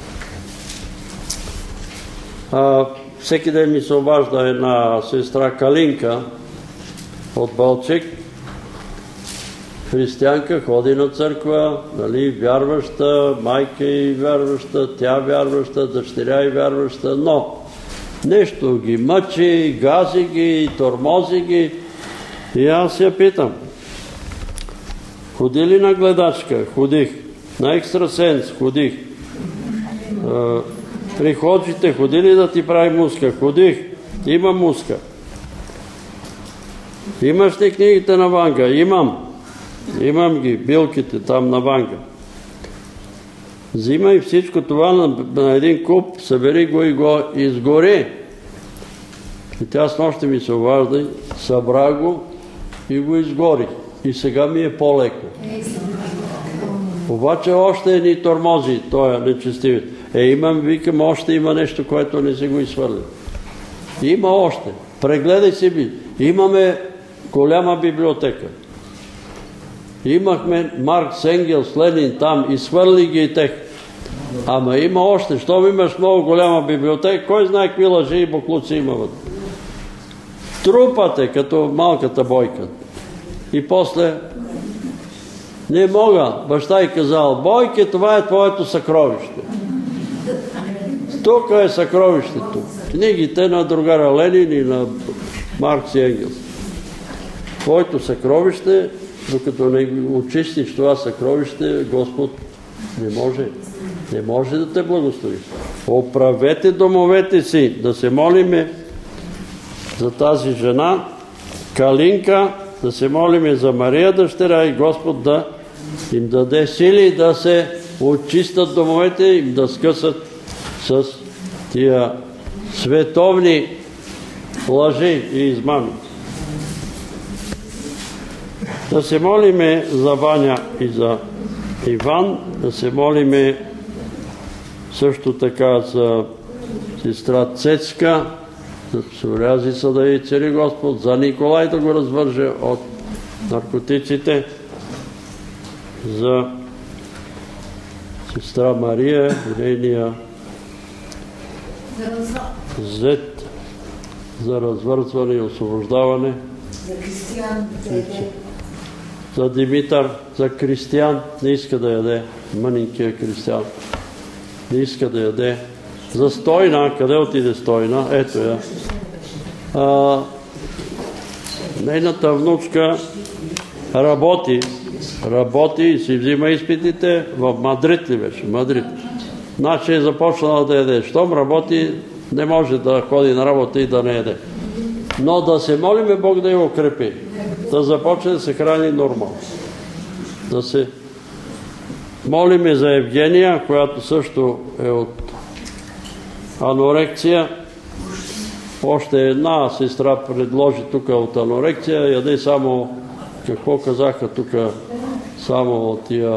Всеки ден ми се обажда една сестра Калинка от Балчик. Християнка, ходи на църква, нали, вярваща, майка й вярваща, тя вярваща, дъщеря й вярваща, но нещо ги мъчи, гази ги, тормози ги. И аз я питам, ходи ли на гледачка? Ходих. На екстрасенс ходих. При ходжите ходи ли да ти прави муска? Ходих. Има муска. Имаш ли книгите на Ванга? Имам. Имам ги, билките там на Ванга. Взимай всичко това на един куп, събери го и го изгори. И тя с нощи ми се обажда, събра го и го изгори. И сега ми е по-леко. Обаче още едни тормози, той е нечестивец. Имам, викам, още има нещо, което не си го изхвърли. Има още. Прегледай си би. Имаме голяма библиотека. Имахме Маркс, Енгелс, Ленин там, изхвърли ги и тех. Ама има още. Щом имаш много голяма библиотека, кой знае какви лъжи и буклуци има вътре. Трупате като малката бойка. И после не мога. Баща й казал, Бойке, това е твоето съкровище. Тук е съкровището. Книгите на другара Ленин и на Маркс и Енгелс. Твоето съкровище, докато не очистиш това съкровище, Господ не може да те благослови. Оправете домовете си, да се молиме за тази жена, Калинка, да се молиме за Мария дъщеря и Господ да им даде сили да се очистят домовете и да скъсат с тия световни лъжи и измами. Да се молиме за Ваня и за Иван, да се молиме също така за сестра Цецка, за псорязи съда и цари Господ, за Николай да го развърже от наркотиците, за сестра Мария и нейния зет, за развързване и освобождаване, за Кристиян, за Димитър, за Кристиян, не иска да яде, мънинкия Кристиян, не иска да яде. За Стойна, къде отиде Стойна? Ето я. Нейната внучка работи и си взима изпитите в Мадрид ли беше? Мадрид. Значи е започнала да яде. Щом работи, не може да ходи на работа и да не яде. Но да се молиме Бог да я укрепи. Да започне да се храни нормално. Да се молиме за Евгения, която също е от анорекция. Още една сестра предложи тук от анорекция. Яде само, какво казаха тук, само тия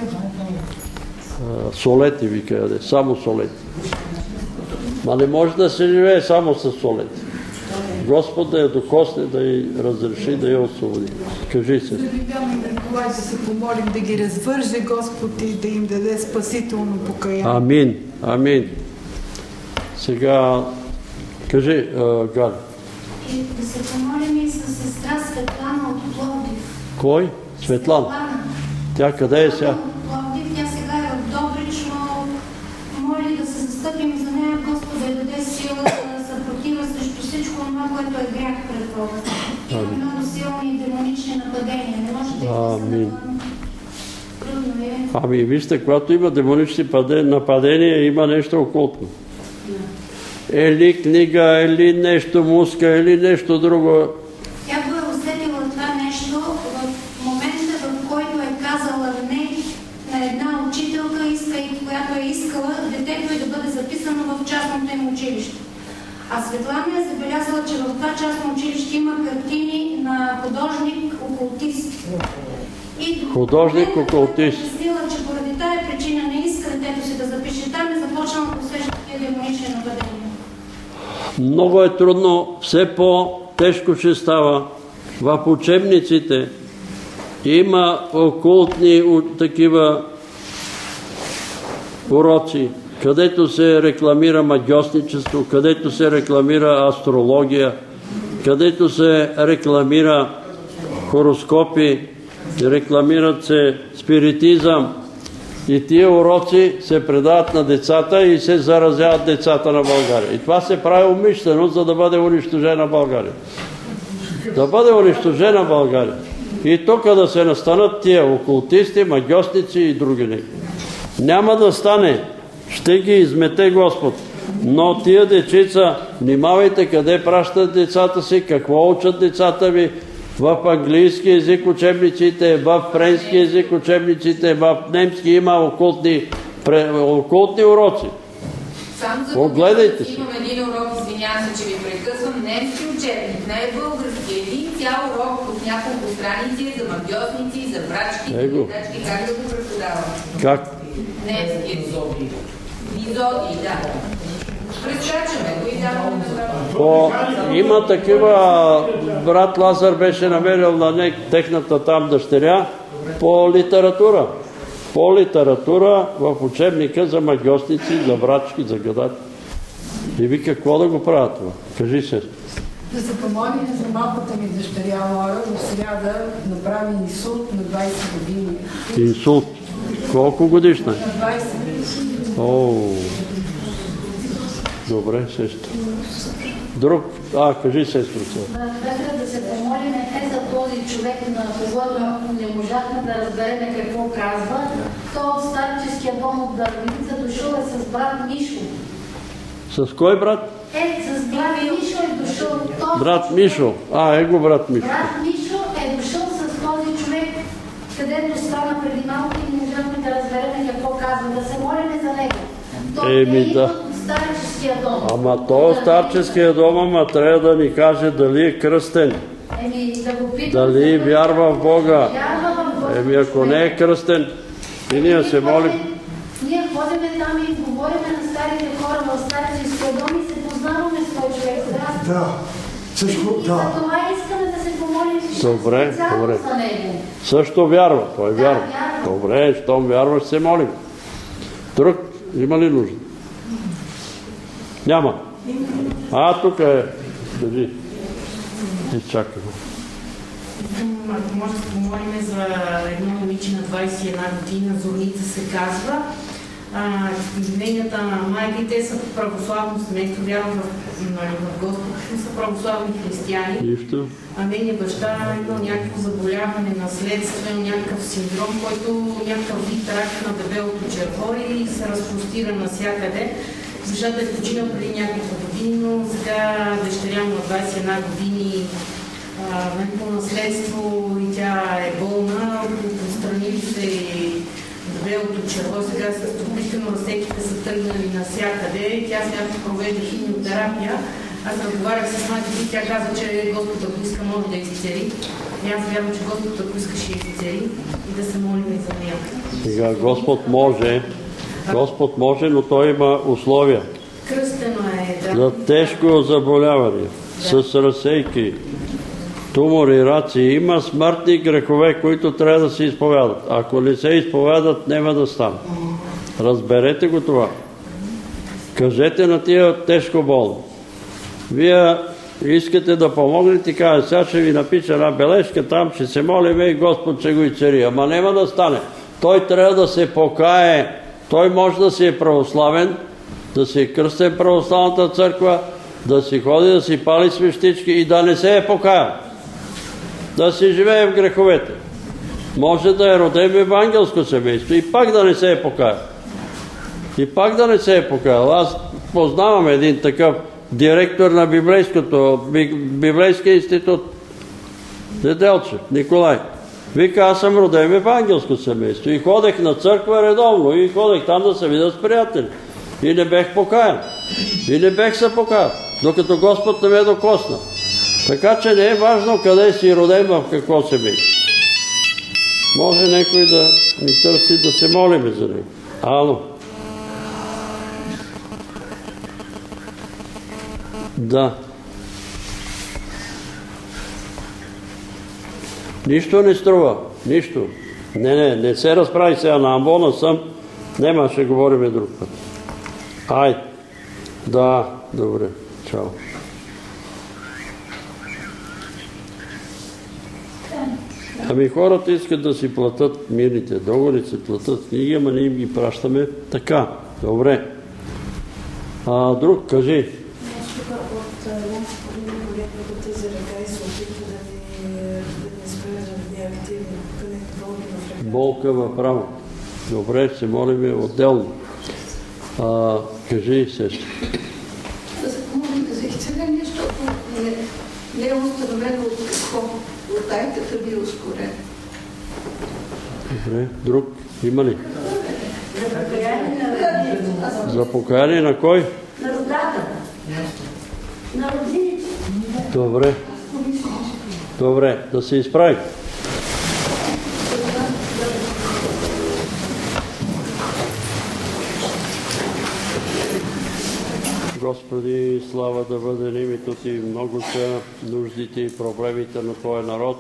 солети, вика яде. Само солети. Ма не може да се живее само с солети. Господ да я докосне, да й разреши, да я освободи. Кажи се. За Лиляна и Николай да се помолим да ги развърже Господ и да им даде спасително покаяние. Амин. Амин. Сега, кажи, Галя. И да се помолим и за сестра Светлана от Пловдив. Кой? Светлана. Тя къде е сега? Пловдив, тя сега е в Добрич, но моли да се застъпим за нея, Господ да й даде сила да съпротива срещу всичко това, което е грях пред Бога. Има много силни демонични нападения. Не може да Амин. Трудно е. Ами вижте, когато има демонични нападения, има нещо окултно. Или книга, или нещо музика, или нещо друго. Тя го е усетила това нещо в момента, в който е казала не на една учителка, която е искала детето й да бъде записано в частното им училище. А Светлана е забелязала, че в това частно училище има картини на художник-окултист. Художник-окултист. Че поради тая причина не иска детето си да запише там и започна да посвеща тези демонични нападения. Много е трудно, все по-тежко ще става. В учебниците има окултни такива уроци, където се рекламира магьосничество, където се рекламира астрология, където се рекламира хороскопи, рекламират се спиритизъм. И тия уроци се предават на децата и се заразяват децата на България. И това се прави умишлено, за да бъде унищожена България. Да бъде унищожена България. И тук да се настанат тия окултисти, магьосници и други неща. Няма да стане. Ще ги измете Господ. Но тия дечица, внимавайте къде пращат децата си, какво учат децата ви, в английски език учебниците, в френски език учебниците, в немски има окултни уроци. Огледайте се. Имам един урок, извинявам се, че ви прекъсвам, немски учебник, не е български. Един цял урок от няколко страници за магьосници, за брачки, дечки, как да го преподавам? Как? Немски език. Визодии, да. Прескачаме го и даваме направо. Има такива, брат Лазар беше намерил на техната там дъщеря по литература. По литература в учебника за магьосници, за брачки, за гадати. И вика, какво да го правят това? Кажи се. Да се помолим за малката ми дъщеря Лора, в сряда направи инсулт на 20 години. Инсулт? Колко годишна? На 20 години. О, добре, сестра. Друг? Кажи, сестра. Да се помолим не за този човек, на когото не можахме да разберем какво казва. Той от старческия дом от Дървиница дошъл е с брат Мишо. С кой брат? С брат Мишо е дошъл. Брат Мишо. Его брат Мишо. Брат Мишо е дошъл с този човек, където стана преди малко и не можахме да разберем какво казва. Да се молим за него. Той не идва от старческия дом. Ама той старческия дом, трябва да ни каже дали е кръстен. Да го питам. Дали вярва в Бога. Ако не е кръстен, и ние се молим. Ние ходиме там и говориме на старите хора в старческия дом и се познаваме с този човек. Да. Също, да. За това искаме да се помолим Добре. за него. Също вярва, той вярва. Добре, щом вярва, ще се молим. Друг има ли нужда? Няма. Тук е. Държи. Изчакаме. Ако може да помолим за едно момиче на 21 година, Зорница се казва. Нейната майка и те са православно семейство, вярват в Господ, са православни християни. Нейният баща има някакво заболяване, наследствен, някакъв синдром, който някакъв вид рак на дебелото черво и се разпростира навсякъде. Бащата е починал преди няколко години, но сега дъщеря му на 21 години по наследство и тя е болна, отстранили се дебелото черво, сега с стопистено разсеките са тръгнали навсякъде и тя сега провежда химиотерапия. Аз разговарях с майка си, тя каза, че Господ, ако иска, може да изцели. И аз вярвам, че Господ, ако иска, ще изцели и да се молим и за нея. Сега Господ може, но той има условия. Кръстено е, да. За тежко заболяване. с разсейки, тумори, раци. Има смъртни грехове, които трябва да се изповядат. Ако не се изповядат, няма да стане. Разберете го това. Кажете на тия тежко болни. Вие искате да помогнете и кажа, сега ще ви напиша една бележка, там ще се молим и Господ ще го изцели. Ама няма да стане. Той трябва да се покае. Той може да си е православен, да си е кръстен православната църква, да си ходи, да си пали свещички и да не се е покая. Да си живее в греховете. Може да е роден в евангелско семейство и пак да не се е покаял. И пак да не се е покаял. Аз познавам един такъв директор на Библейския институт. Неделчев, Николай. Вика, аз съм роден в евангелско семейство и ходех на църква редовно и ходех там да се видя с приятели. И не бех покаян. И не бех се покаял, докато Господ не ме докосна. Така че не е важно къде си роден, в какво семейство. Може някой да ни търси да се молиме за него. Ало. Да. Нищо не струва. Нищо. Не се разправи сега на амбона съм. Нема, ще говориме друг път. Айде. Да, добре. Чао. Ами хората искат да си платят мирните договори, се платят книги, ама ние им ги пращаме така. Добре. Друг, кажи. Болка в рамо. Добре, се молиме отделно. Кажи, сестра. Да се помолите за изцеление, защото не е установено от какво. Отдайте да ви ускорен. Добре, друг има ли? За покаяние на кой? На родата. На родините. Добре. Добре, да се изправи. Господи, слава да бъде името Ти, много са нуждите и проблемите на Твоя народ,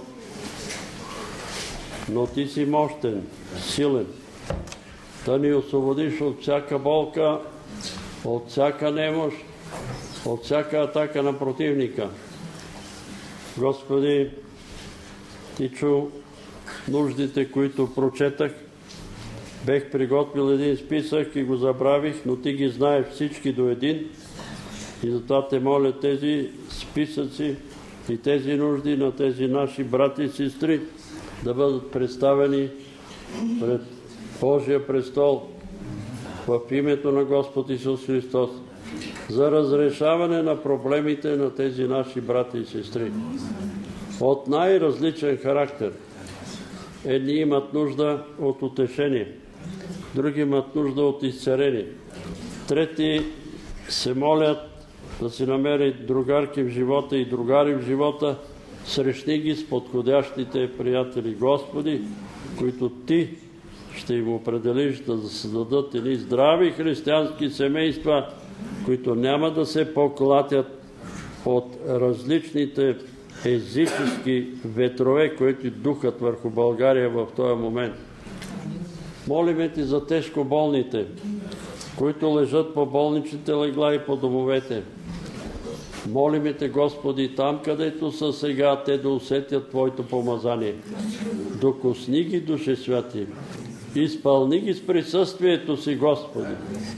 но Ти си мощен, силен, да ни освободиш от всяка болка, от всяка немощ, от всяка атака на противника. Господи, Ти чу нуждите, които прочетах. Бех приготвил един списък и го забравих, но Ти ги знаеш всички до един. И затова те моля тези списъци и тези нужди на тези наши брати и сестри да бъдат представени пред Божия престол в името на Господ Исус Христос за разрешаване на проблемите на тези наши брати и сестри. От най-различен характер. Едни имат нужда от утешение, други имат нужда от изцеление, трети се молят да си намерят другарки в живота и другари в живота, срещни ги с подходящите приятели. Господи, които Ти ще им определиш да създадат едни здрави християнски семейства, които няма да се поклатят от различните езически ветрове, които духат върху България в този момент. Молиме Ти за тежко болните, които лежат по болничните легла и по домовете. Молиме Те, Господи, там където са сега, те да усетят Твоето помазание. Докосни ги, Душе Святи. Изпълни ги с присъствието Си, Господи.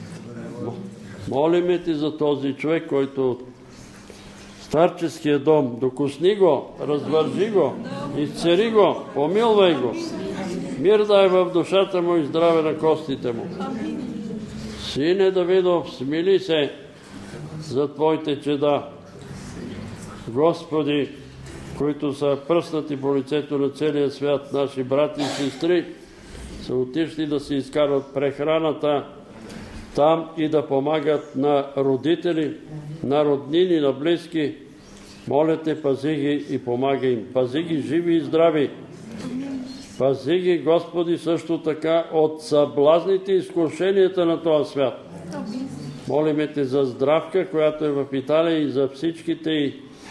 Молиме Ти за този човек, който от старческия дом, докосни го, развържи го, изцери го, помилвай го. Мир дай в душата му и здраве на костите му. Сине Давидов, смили се за Твоите чеда. Господи, които са пръснати по лицето на целия свят, наши брати и сестри, са отишли да си изкарват прехраната там и да помагат на родители, на роднини, на близки. Моля Те, пази ги и помагай им. Пази ги живи и здрави. Пази ги, Господи, също така от съблазните изкушенията на този свят. Молиме Те за Здравка, която е в Италия, и за всичките й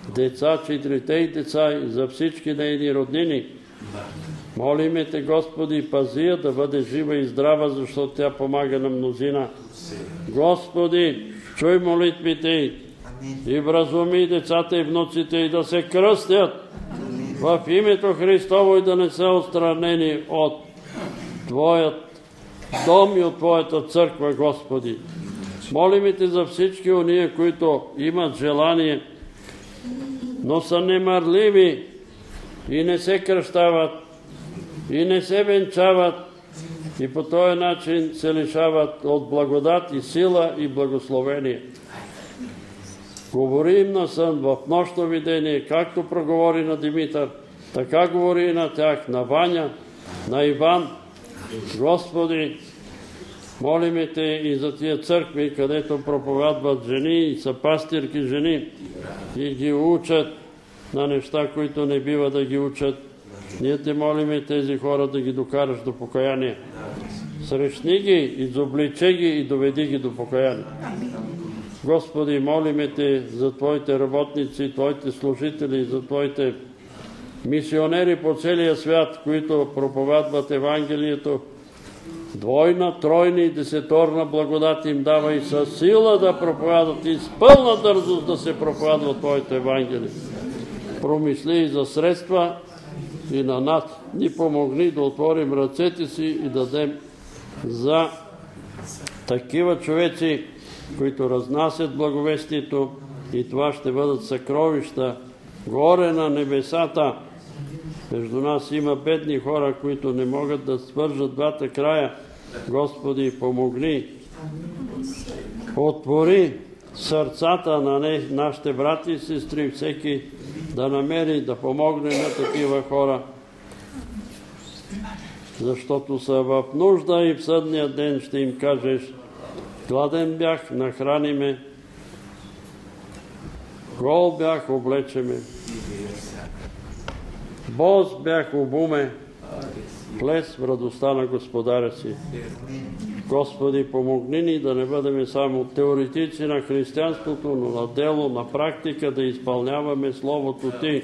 деца, 4 деца и за всички нейни роднини. Молиме Те, Господи, пази я да бъде жива и здрава, защото тя помага на мнозина. Господи, чуй молитвите и вразуми децата и внуците и да се кръстят в името Христово и да не са отстранени от Твоят дом и от Твоята църква, Господи. Молиме Те за всички ония, които имат желание, но са немарливи и не се кръщават, и не се венчават, и по този начин се лишават от благодат и сила и благословение. Говори им на сън в нощно видение, както проговори на Димитър, така говори и на тях, на Ваня, на Иван. Господи, молиме Те и за тия църкви, където проповядват жени и са пастирки жени и ги учат на неща, които не бива да ги учат. Ние Те молиме тези хора да ги докараш до покаяние. Срещни ги, изобличи ги и доведи ги до покаяние. Господи, молиме Те за Твоите работници, Твоите служители, за Твоите мисионери по целия свят, които проповядват Евангелието. Двойна, тройна и десеторна благодат им дава и със сила да проповядат и с пълна дързост да се проповядва Твоето Евангелие. Промисли и за средства и на нас. Ни помогни да отворим ръцете си и дадем за такива човеци, които разнасят благовестието, и това ще бъдат съкровища горе на небесата. Между нас има бедни хора, които не могат да свържат двата края. Господи, помогни. Отвори сърцата на нашите брати и сестри, всеки да намери, да помогне на такива хора, защото са в нужда и в съдния ден ще им кажеш: гладен бях, нахрани ме, гол бях, облече ме, бос бях, обуме, влез в радостта на Господаря си. Господи, помогни ни да не бъдем само теоретици на християнството, но на дело, на практика да изпълняваме Словото Ти.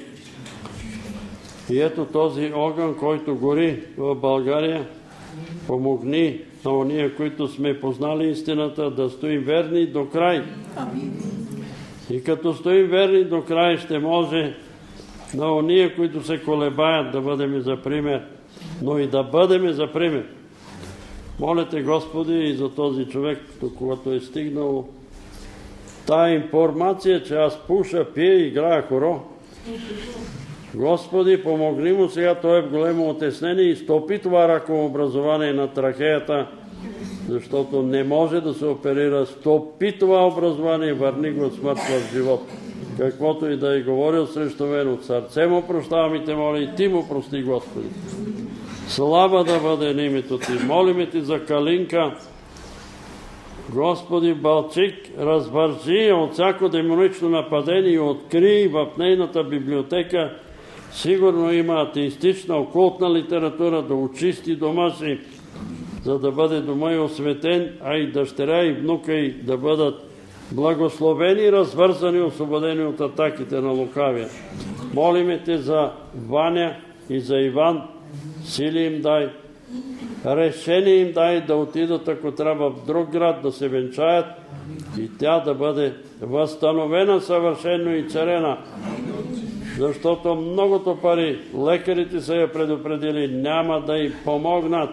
И ето този огън, който гори в България, помогни на ония, които сме познали истината, да стоим верни до край. И като стоим верни до край, ще може на ония, които се колебаят, да бъдем за пример, но и да бъдем за пример. Моля Те, Господи, и за този човек, до когато е стигнал тая информация, че аз пуша, пия и играя хоро. Господи, помогни му сега, той е в големо отеснение и стопи това раково образование на трахеята, защото не може да се оперира. Стопи това образование, върни го от смърт в живот. Каквото и да е говорил срещу мен, от сърце му прощавам и Те моля, и Ти му прости, Господи. Слава да бъде на името Ти. Молиме Ти за Калинка. Господи, Балчик, развържи от всяко демонично нападение и откри в нейната библиотека. Сигурно има атеистична, окултна литература, да очисти дома си, за да бъде дома и осветен, а и дъщеря и внука и да бъдат благословени, развързани, освободени от атаките на лукавия. Молиме Те за Ваня и за Иван. Сили им дай, решение им дай да отидат, ако трябва, в друг град, да се венчаят и тя да бъде възстановена съвършено и царена. Защото многото пари, лекарите са я предупредили, няма да й помогнат.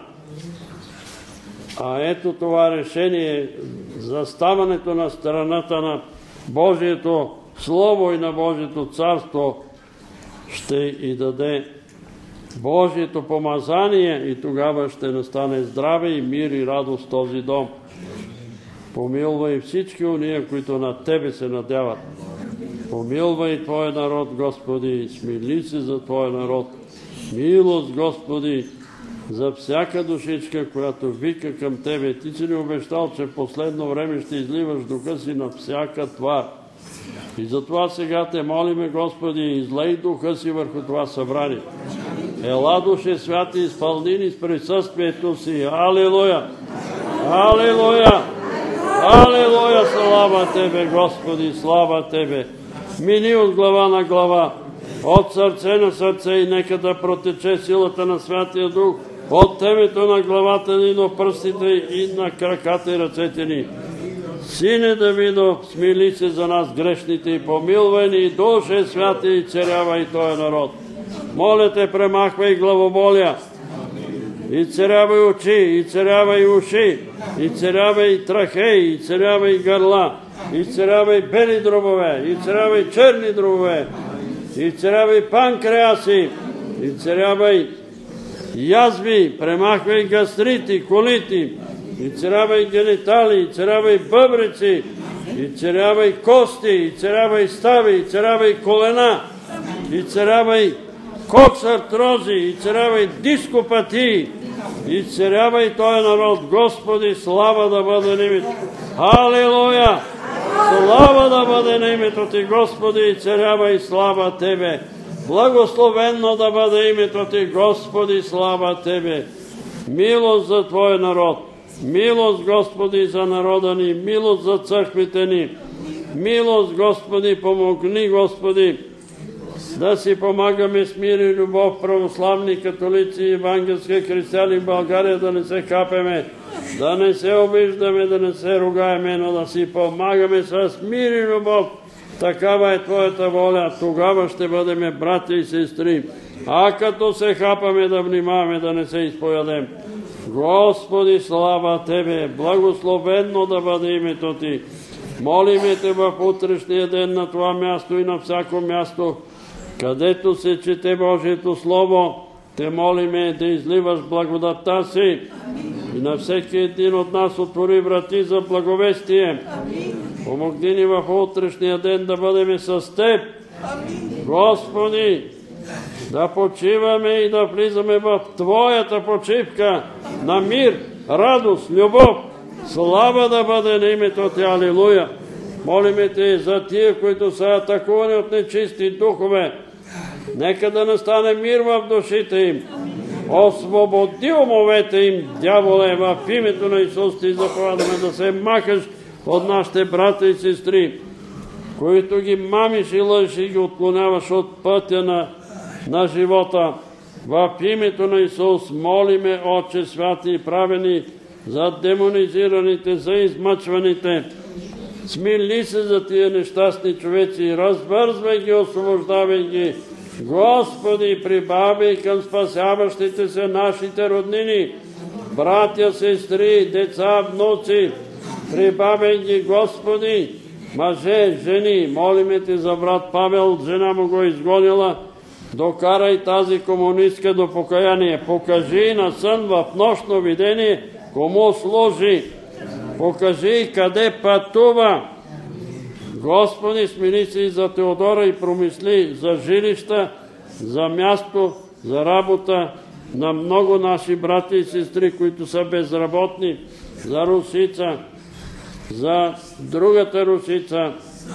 А ето това решение за ставането на страната на Божието Слово и на Божието Царство ще й даде Божието помазание и тогава ще настане здраве и мир и радост този дом. Помилвай всички уния, които на Тебе се надяват. Помилвай Твоя народ, Господи, смили се за Твоя народ. Милост, Господи, за всяка душичка, която вика към Тебе. Ти си ни обещал, че в последно време ще изливаш духа си на всяка твар. И затова сега Те молиме, Господи, излей духа си върху това събрание. Ела, Душе Святи, изпълни ни с присъствието си. Алилуя! Алилуя! Алилуя! Слава Тебе, Господи, слава Тебе! мини от глава на глава, от сърце на сърце и нека да протече силата на Святия Дух от темето на главата ни до пръстите и на краката и ръцете ни. Сине Давидов, смили се за нас грешните и помилвай ни, Душе Святи и царявай този народ. Моля те, премахвай главоболия, и царявай очи, и царявай уши, и царявай трахеи, и царявай гърла, и царявай бели дробове, и царявай черни дробове, и царявай панкреаси, и царявай язви, премахвай гастрити, колити, и царявай генитали, и царявай бъбрици, и царявай кости, и царявай стави, и царявай колена, и царявай коксартрози, и царявай дископатии, и царявай този народ. Господи, слава да бъде на името. Халилуя! Слава да бъде на името Ти, Господи, и царявай, слава Тебе. Благословенно да бъде името Ти, Господи, слава Тебе. Милост за Твой народ. Милост, Господи, за народа ни. Милост за църквите ни. Милост, Господи, помогни, Господи, да си помагаме с мир и любов, православни, католици и евангелски християни в България, да не се хапеме, да не се обиждаме, да не се ругаеме, но да си помагаме с мир и любов. Такава е Твоята воля. Тогава ще бъдем братя и сестри. А като се хапаме, да внимаваме да не се изповядем. Господи, слава Тебе! Благословенно да бъде името Ти. Молиме Те в утрешния ден на това място и на всяко място, където се чете Божието Слово, Те молиме да изливаш благодатта Си и на всеки един от нас отвори врати за благовестие. Помогни ни в утрешния ден да бъдем с Теб. Господи, да почиваме и да влизаме в Твоята почивка на мир, радост, любов. Слава да бъде на името Ти, алилуя! Молиме Те за тия, които са атакувани от нечисти духове. Нека да настане мир в душите им. Освободи умовете им, дяволе, в името на Исус Ти заповядаме да се махаш от нашите брата и сестри, които ги мамиш и лъжиш и ги отклоняваш от пътя на живота. В името на Исус молиме, Отче святи и правени, за демонизираните, за измъчваните. Смили се за тия нещастни човеци, развързвай ги, освобождавай ги. Господи, прибавяй към спасяващите се нашите роднини, братя, сестри, деца, внуци. Прибавяй ги, Господи, мъже, жени. Молиме Те за брат Павел, жена му го изгонила. Докарай тази комунистка до покаяние. Покажи на сън в нощно видение кому служи. Покажи къде пътува. Господи, смили се и за Теодора и промисли за жилища, за място, за работа на много наши брати и сестри, които са безработни, за Русица, за другата Русица,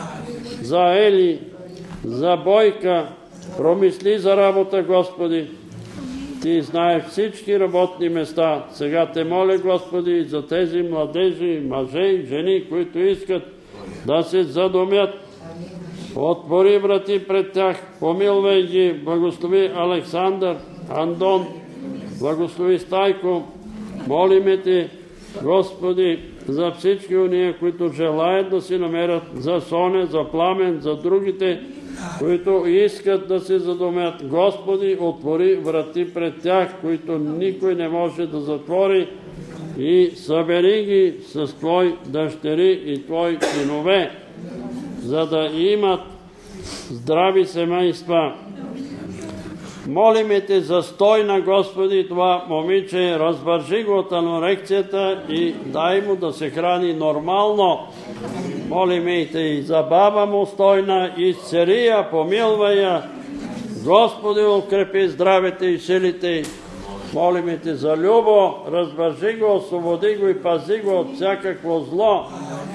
за Ели, за Бойка. Промисли за работа, Господи. Ти знаеш всички работни места. Сега Те моля, Господи, за тези младежи, мъже и жени, които искат да се задумят. Отвори врати пред тях, помилвай ги, благослови Александър, Андон, благослови Стайко. Молиме Те, Господи, за всички уния, които желаят да си намерят, за Соня, за Пламен, за другите, които искат да се задумят. Господи, отвори врати пред тях, които никой не може да затвори, и събери ги с Твои дъщери и Твои синове, за да имат здрави семейства. Молиме Те за Стойна, Господи, това момиче, развържи го от анорекцията и дай му да се храни нормално. Молиме Те и за баба му Стойна, изцели я, помилвай я. Господи, укрепи здравето и силите. Молиме Те за Любо, развържи го, освободи го и пази го от всякакво зло.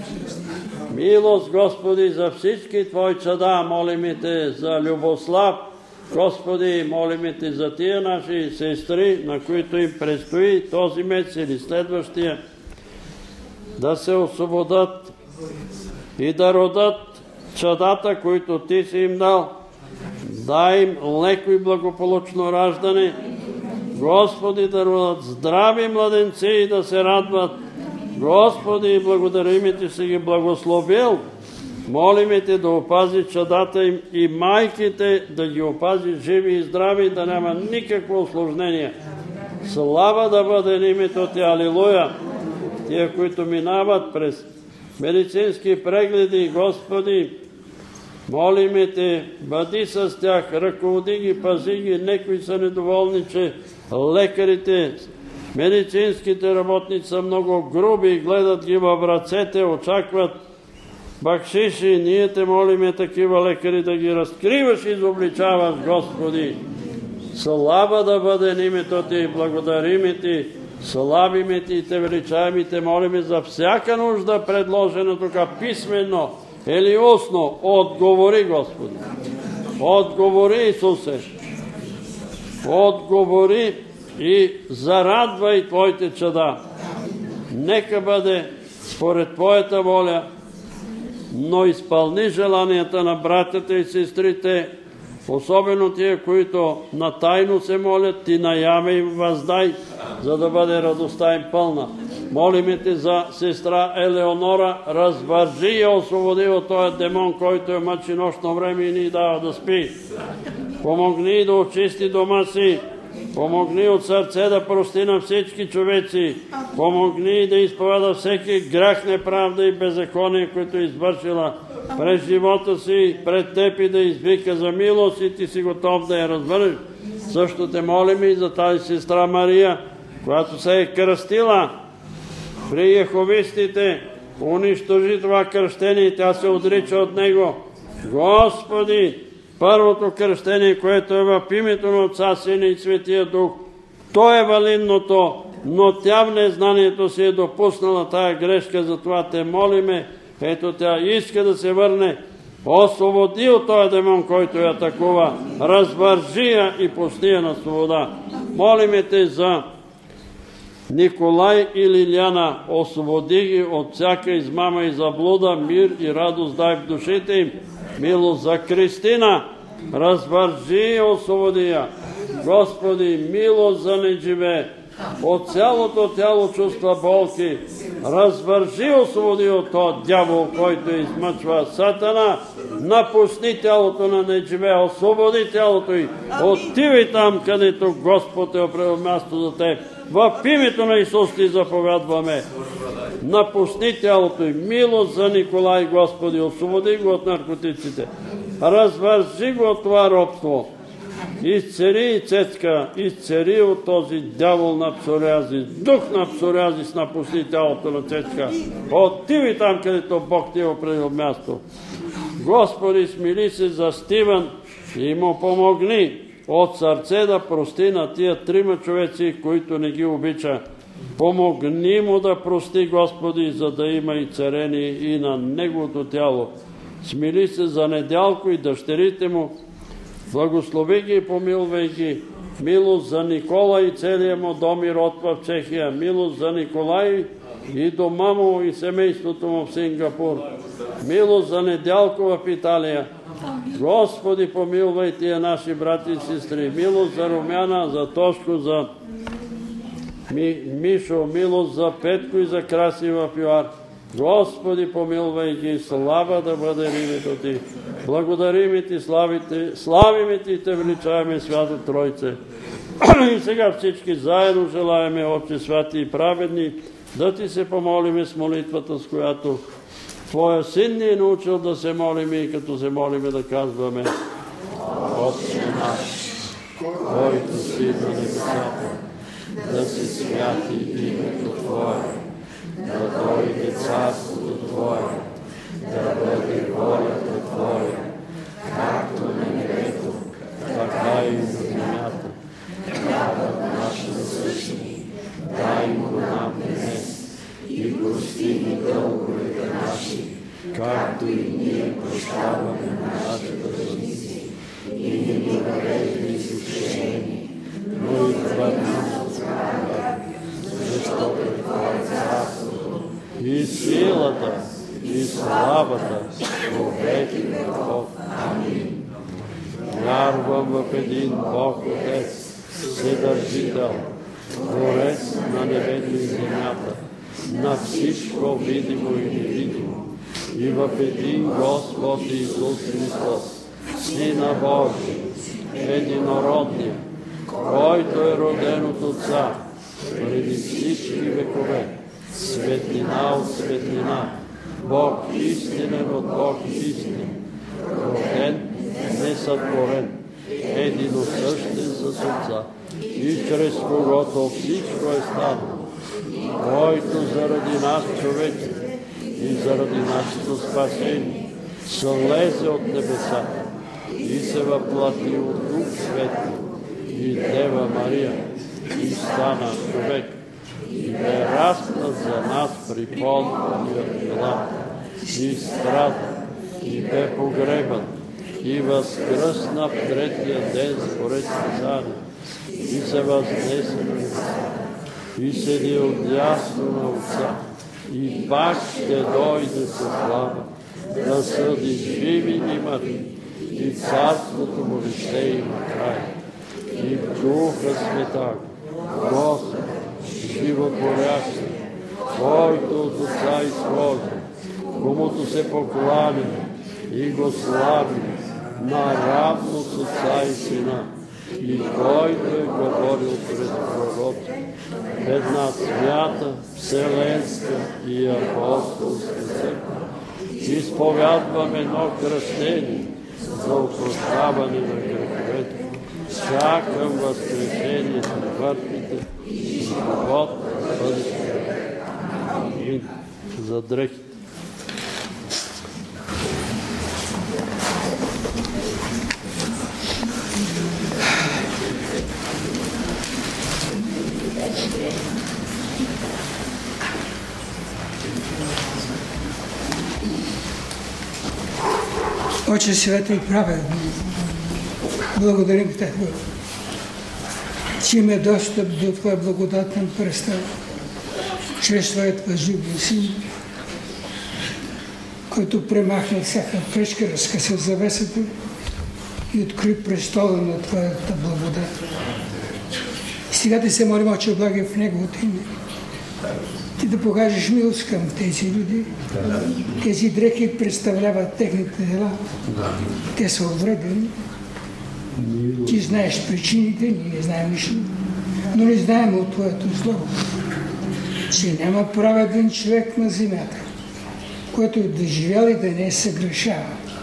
Милост, Господи, за всички Твои чада. Молиме Те за Любослав. Господи, молиме Те за тия наши сестри, на които им предстои този месец или следващия, да се освободят и да родат чадата, които Ти си им дал. Дай им леко и благополучно раждане. Господи, даруват здрави младенци и да се радват. Господи, благодарим Ти, си ги благословил. Молиме Те да опази чадата им и майките, да ги опази живи и здрави, да няма никакво усложнение. Слава да бъде името Ти, алилуя! Тия, които минават през медицински прегледи, Господи, молиме Те, бъди с тях, ръководи ги, пази ги. Некои са недоволни, че лекарите, медицинските работници са много груби, гледат ги в ръцете, очакват бакшиши. Ние Те молиме такива лекари да ги разкриваш и изобличаваш, Господи. Слава да бъде името Ти, благодариме Ти, славиме Ти и Те величаем и Те молиме за всяка нужда, предложена тук писменно или устно. Отговори, Господи. Отговори, Исусе. Отговори и зарадвай Твоите чада. Нека бъде според Твоята воля, но изпълни желанията на братята и сестрите, особено тия, които на тайно се молят, Ти наяве им въздай, за да бъде радостта им пълна. Молиме Те за сестра Елеонора, развържи и освободи от този демон, който е мъчи нощно време и ни дава да спи. Помогни да очисти дома си, помогни от сърце да прости на всички човеци, помогни да изповяда всеки грях, неправда и беззаконие, които е извършила през живота си, пред Теб и да извика за милост и Ти си готов да я развърнеш. Също Те молим и за тази сестра Мария, която се е кръстила при яховистите, унищожи това кръщение и тя се отрича от него. Господи, първото кръщение, което е в името на Отца, Сина и Светия Дух, то е валидното, но тя в незнанието си е допуснала тая грешка, затова Те молиме. Ето тя иска да се върне. Освободи от този демон, който я атакува. Развържи я и пусти я на свобода. Молиме Те за Николай и Лиляна. Освободи ги от всяка измама и заблуда. Мир и радост дай в душите им. Милост за Кристина. Развържи и освободи я. Господи, милост за Недживе. От цялото тяло чувства болки. Развържи и освободи от този дявол, който измъчва. Сатана, напусни тялото на Недживе, освободи тялото й. Отивай там, където Господ е определил място за теб. В името на Исус Ти заповядваме. Напусни тялото й. Милост за Николай, Господи, освободи го от наркотиците. Развържи го от това робство. Изцери и Цецка, изцери от този дявол на псориазис. Дух на псориазис напусти тялото на Цецка. Отиви там, където Бог Ти е определил място. Господи, смили се за Стивън и му помогни от сърце да прости на тия трима човеци, които не ги обича. Помогни му да прости, Господи, за да има и царени и на неговото тяло. Смили се за Недялко и дъщерите му. Благослови ги и помилвай ги. Милост за Никола и целия му дом и род в Чехия. Милост за Николай и дома му и семейството му в Сингапур. Милост за Недялко в Италия. Господи, помилвай тия наши брати и сестри. Милост за Румяна, за Тошко, за Мишо. Милост за Петко и за Краси в ЮАР. Господи, помилвай ги, слава да бъде името Ти. Благодарим Ти, славиме Ти и Те величаваме, Свято Тройце. И сега всички заедно желаеме, Отче святи и праведни, да Ти се помолиме с молитвата, с която Твоя Син ни е научил да се молиме и като се молиме да казваме: Отче наш, който си на небесата, да се святи името Твое, да дойде царството Твое, да бъде волята Твоя, както на небето, така и на земята. Хлябът наш насъщни, дай му нам днес и прости ни дълговете наши, както и ние прощаваме на нашите длъжници, и не ни въведи в изкушение, но избави нас от злата, защото Твое царството и силата и славата во веки веков. Амин. Вярвам в един Бог Отец, Вседържител, Творец на небето и земята, на всичко видимо и невидимо, и в един Господ Исус Христос, Сина Божий, единородния, който е роден от Отца преди всички векове, светлина от светлина, Бог истинен от Бог истинен, роден, несътворен, единосъщен с Отца, и чрез когото всичко е станало, който заради нас човеки и заради нашето спасение слезе от небесата и се въплати от Дух Свети и Дева Мария и стана човек и бе разпнат за нас при Понтия Пилат и страда и бе погребан и възкръсна в третия ден според Писание и се възнесе на небесата и седи отдясно на Отца и пак ще дойде със слава да съди живи и мъртви и царството му ще има край. И в Духа Святаго, Господ, животворящ, който от Отца изхожда, комуто се покланяме и го славим наравно с Отца и Сина, и който е говорил пред пророци, една свята, вселенска и апостолска църква. Изповядваме едно кръщение за опрощаване на греховете, чакам възкресението на мъртвите и живот на бъдещето. Амин. За дрехите. Отче свято и праведно, благодарим Те, че имаме достъп до Твоя благодатен престол, чрез Твоят възлюбен Син, който премахна всяка пречка, разкъса завесата и откри престола на Твоята благодат. Сега Ти се молим, Отче благи, в Неговото име. Ти да покажеш милост към тези люди. Тези дрехи представляват техните дела. Те са увредени. Ти знаеш причините, ние не знаем нищо. Но не знаем от Твоето Слово, че няма праведен човек на земята, който да живял и да не е съгрешава.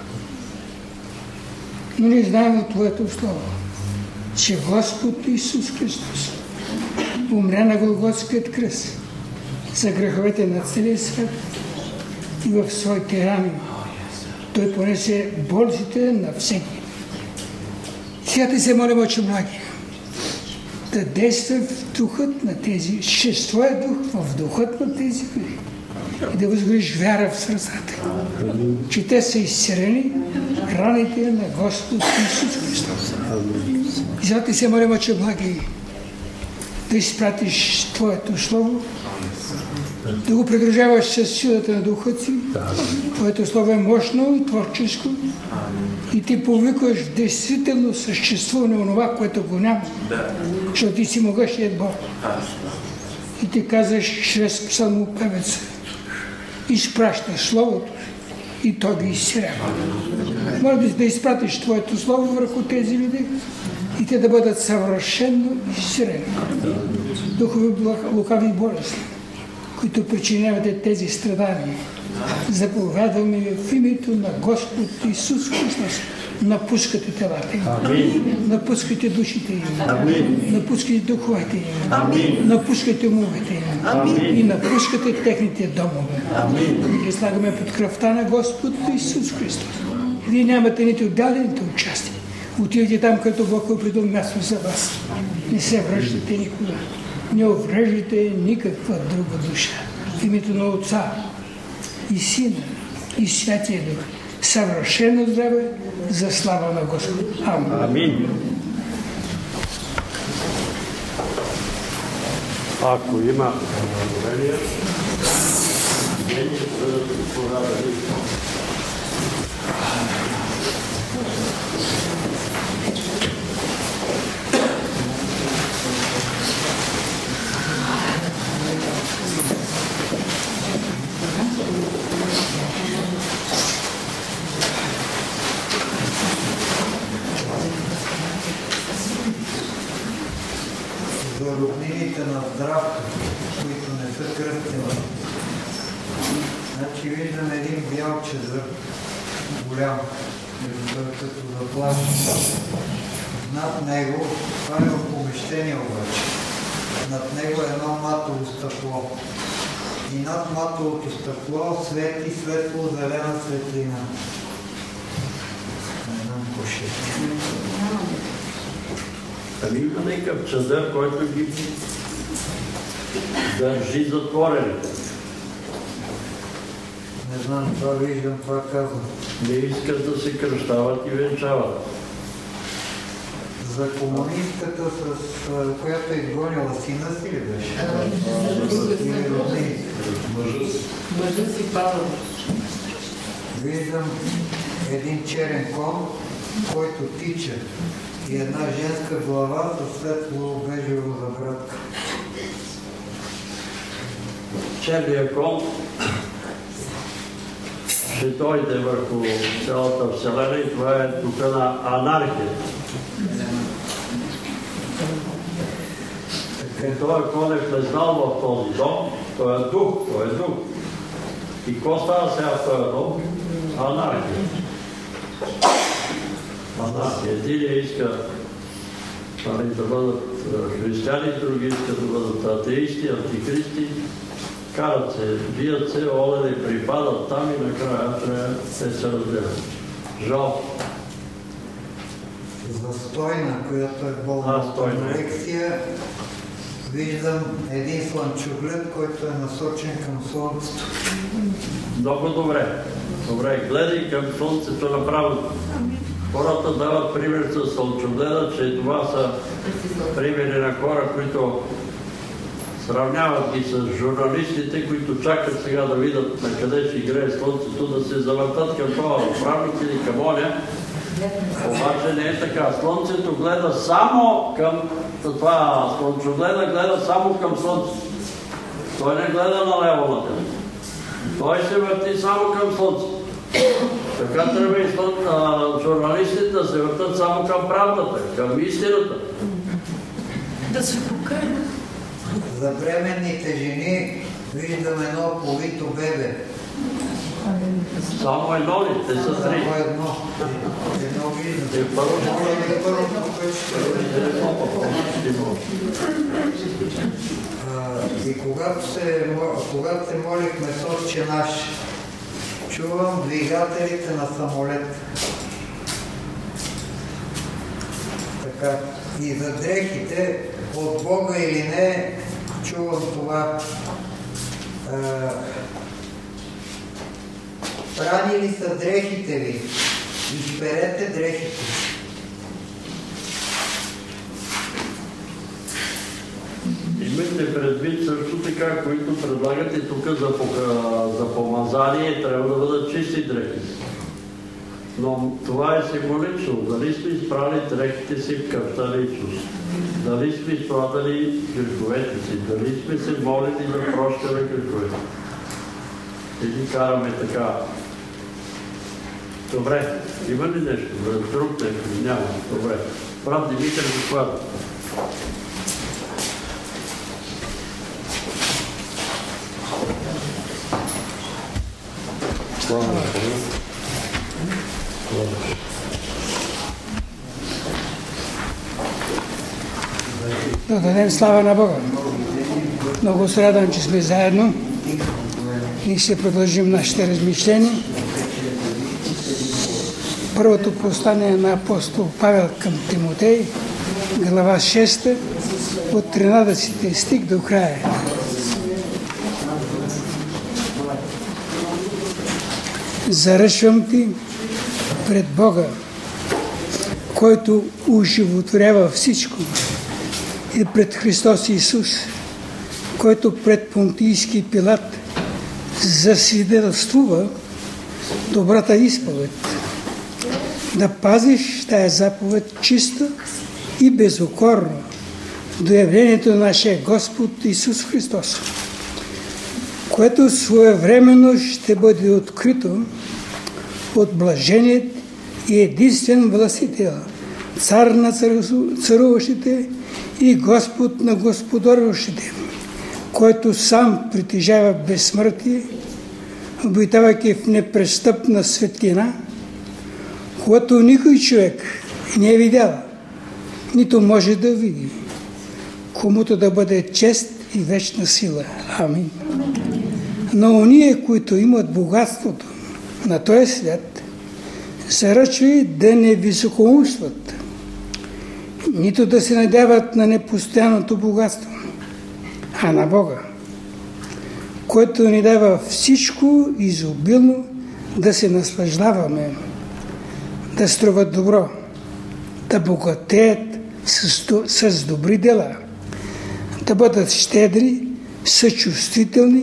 Но не знаем от Твоето Слово, че Господ Исус Христос умря на Голготският кръст за греховете на целия свят и в своите рани Той понесе болците на всеки. Сега Ти се молим, Отче благи, да действа в духът на тези, чрез Твоя дух в духът на тези люди и да възгориш вяра в сърцата, че те са изцелени раните на Господ Исус Христос. И сега Ти се молим, Отче благи, да изпратиш Твоето Слово, да го придружаваш с силата на духа си. Твоето Слово е мощно и творческо и Ти повикваш в действително съществуване онова, което го няма, защото Ти си могъщият Бог. И Ти казваш чрез псалмопевеца, изпращаш Словото и то ги изцелява. Може да изпратиш Твоето Слово върху тези люди и те да бъдат съвършено изцелени. Духови лукави болести, които причинявате тези страдания, заповядваме в името на Господ Исус Христос. Напускате телата им, напускате душите им, напускате духовете им, напускате умовете им и напускате техните домове. И ги слагаме под кръвта на Господ Исус Христос. Вие нямате нито дяли, нито участие. Отивате там, като Бог е придумал място за вас. Не се връщате никога. Не увреждате никаква друга душа. В името на Отца и Сина и Святия Дух. Съвършено здраве за слава на Господ. Амин. Ако има благодарение, мнение бъдат порадени. За роднините на здравето, които не са кръстени. Значи виждам един бял чадър, голям, като заплаща. Над него, това е в помещение обаче, над него е едно матово стъкло. И над матовото стъкло свети светло-зелена светлина. Не знам какво ще е. Ами има някакъв чадър, който ги държи затворени. Не знам, това виждам, това казвам. Не искат да се кръщават и венчават. За комунистката, която е изгонила сина си ли беше? Мъжът си пада. Виждам един черен кон, който тича и една женска глава със светло-бежева забрадка. Черният кон ще дойде върху цялата Вселена и това е духа на анархия. Този кон е влезнал в този дом, той е дух. И какво става сега в този дом? Анархия. Единия иска да бъдат християни, други искат да бъдат атеисти, антихристи. Карат се, бият се, олени припадат там и накрая трябва да се разделят. Жал. За Стойна, която е болна от анорексия, виждам един слънчоглед, който е насочен към Слънцето. Много добре. Добре, гледай към Слънцето направо. Хората дават пример с слънчогледа, че това са примери на хора, които сравняват ги с журналистите, които чакат сега да видят на къде ще играе Слънцето, да се завъртат към това управник или към оня. Обаче не е така. Слънцето гледа само към това. Слънчогледа гледа само към Слънцето. Той не гледа налево на тях. Той се върти само към Слънцето. Така трябва и журналистите да се въртат само към правдата, към истината. Да се покажа. За бременните жени виждам едно повито бебе. Само едно ли? Те са три. Само едно. Едно виждам. И когато се молихме с Отче наш, чувам двигателите на самолет. Така. И за дрехите, от Бога или не, чувам това. Прани ли са дрехите ви? Изперете дрехите. Имайте предвид също така, които предлагате тук за помазание, трябва да бъдат чисти дрехи. Но това е символично. Дали сме изправили дрехите си в кръвта на Исус? Дали сме изправили греховете си? Дали сме се молили да прощаме греховете? Или караме така? Добре, има ли нещо? Друг нещо? Няма. Добре. Брат Димитър, доклад. Да дадем слава на Бога. Много се радвам, че сме заедно и ще продължим нашите размишления. Първото послание на апостол Павел към Тимотей, глава 6, от 13 стих до края. Заръчвам ти пред Бога, който оживотворява всичко, и пред Христос Исус, който пред Понтийски Пилат засвидетелствува добрата изповед. Да пазиш тая заповед чиста и безукорно до явлението на нашия Господ Исус Христос, което своевременно ще бъде открито от блаженият и единствен властител, цар на царуващите и Господ на господаруващите, който сам притежава безсмъртие, обитавайки в непрестъпна светлина, когато никой човек не е видял, нито може да види, комуто да бъде чест и вечна сила. Амин. Но ония, които имат богатството на този свят, заръчва да не високоумстват, нито да се надяват на непостоянното богатство, а на Бога, който ни дава всичко изобилно да се наслаждаваме, да струват добро, да богатеят с добри дела, да бъдат щедри, съчувствителни,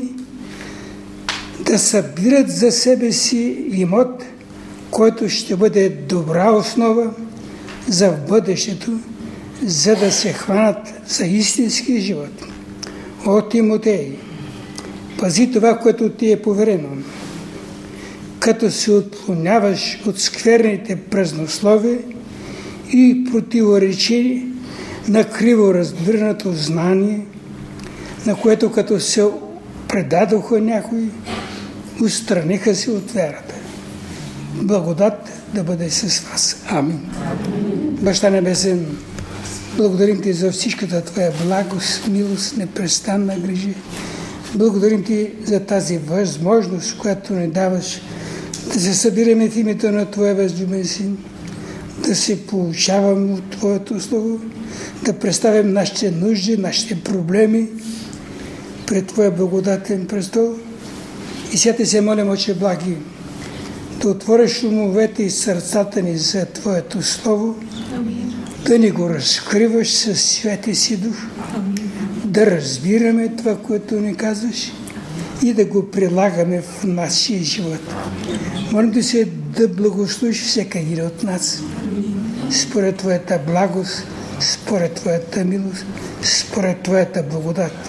да събират за себе си имот, който ще бъде добра основа за в бъдещето, за да се хванат за истински живот. О, Тимотей, пази това, което ти е поверено, като се отклоняваш от скверните празнословия и противоречи на криво разбираното знание, на което като се предадоха някои, устраниха се от вярата. Благодат да бъде с вас. Амин. Баща Небесен, благодарим Ти за всичката Твоя благост, милост, непрестанна грижа. Благодарим Ти за тази възможност, която ни даваш да се събираме в името на Твоя възлюбен Син, да се получаваме от Твоето Слово, да представим нашите нужди, нашите проблеми пред Твоя благодатен престол. И сега Те се молим, Отче благи, да отвориш умовете и сърцата ни за Твоето Слово, да ни го разкриваш със Святия си Дух, да разбираме това, което ни казваш и да го прилагаме в нашия живот. Молим да се да благословиш всяка един от нас, според Твоята благост, според Твоята милост, според Твоята благодат.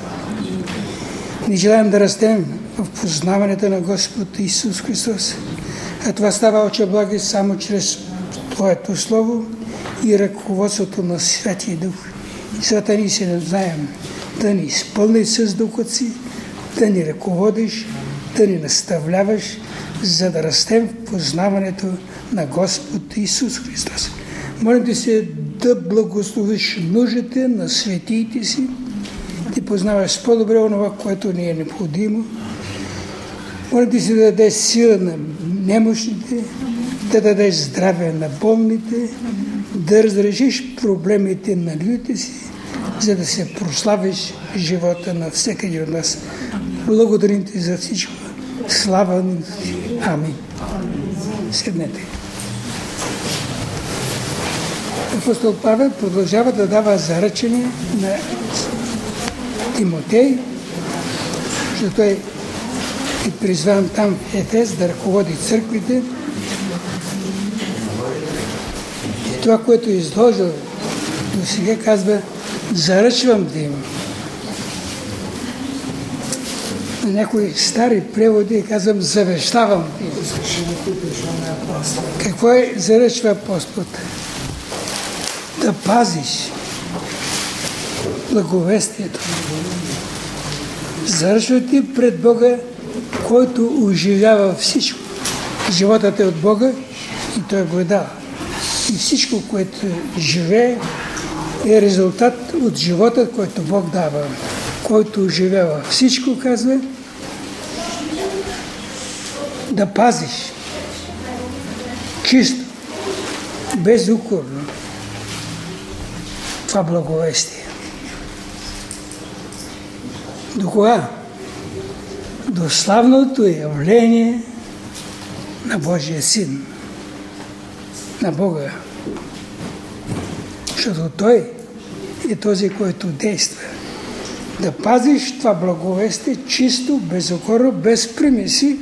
Ни желаем да растем в познаването на Господ Исус Христос. А това става, Отче благи, само чрез Твоето Слово и ръководството на Святия Дух. И света ни се нуждаем да ни изпълниш с Духът си, да ни ръководиш, да ни наставляваш, за да растем в познаването на Господ Исус Христос. Молим Ти се да благословиш нуждите на светиите си, Ти познаваш по-добре онова, което ни е необходимо. Молим Ти се да дадеш сила на немощните, да дадеш здраве на болните, да разрешиш проблемите на людите си, за да се прославиш живота на всеки един от нас. Благодарим Ти за всичко. Слава ни Ти. Амин. Седнете. Апостол Павел продължава да дава заръчение на Тимотей, защото той е призван там в Ефес да ръководи църквите. И това, което е изложил до сега, казва: заръчвам да има. На някои стари преводи казвам: завещавам да има. Какво е заръчва апостол? Да пазиш благовестието. Заръчва ти пред Бога, който оживява всичко. Животът е от Бога и Той го е дал. И всичко, което живее, е резултат от живота, който Бог дава, който оживява всичко, казва, да пазиш чисто, безукорно това благовестие. До кога? До славното явление на Божия Син, на Бога. Защото Той е този, който действа. да пазиш това благовестие чисто, безукорно, без примеси,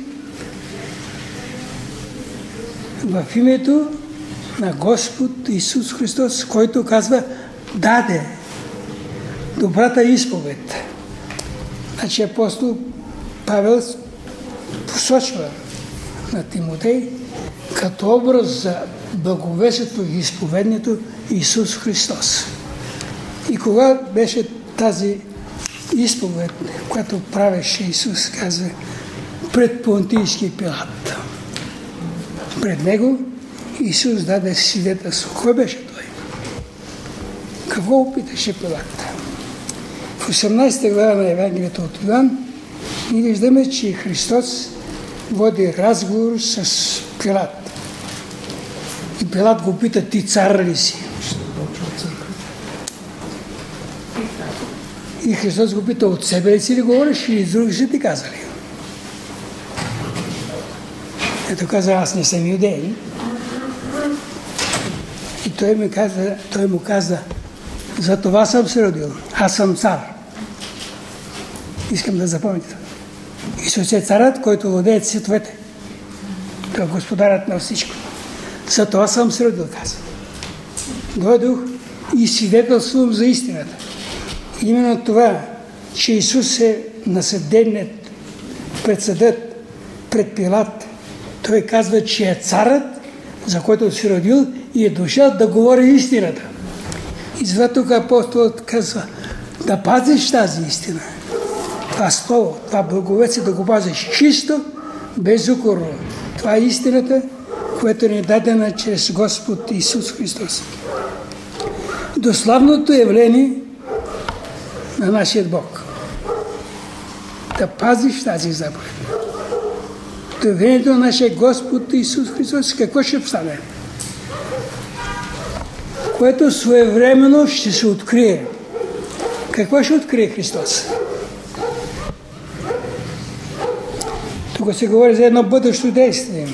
в името на Господ Исус Христос, който казва, даде добрата изповед. Значи апостол Павел посочва на Тимотей като образ за благовестието и изповеднието Исус Христос. И кога беше тази изповед, която правеше Исус, казва, пред Понтийски Пилат. Пред него Исус даде свидетелство. Кой беше той? Какво опиташе Пилат? В 18 глава на Евангелието от Йоан ние виждаме, че Христос води разговор с Пилат. И Пилат го пита, ти цар ли си? И Христос го пита, от себе ли си ли говориш или други си ти казали? Ето каза, аз не съм юдеин. И той му каза, за това съм се родил. Аз съм цар. Искам да запомните. Исус е царът, който владее световете. Той е господарят на всичко. За това съм се родил, каза. Дойдох и свидетелствам за истината. Именно това, че Исус е наседен пред съдът, пред Пилат, той казва, че е царът, за който се родил и е дошъл да говори истината. И затова тук апостолът казва, да пазиш тази истина. Това слово, това благовестие да го пазиш чисто, безукорно. Това е истината, която ни е дадена чрез Господ Исус Христос. До славното явление на нашия Бог. Да пазиш тази заповед. До явлението на нашия Господ Исус Христос, какво ще стане? Което своевременно ще се открие. Какво ще открие Христос? Тук се говори за едно бъдещо действие.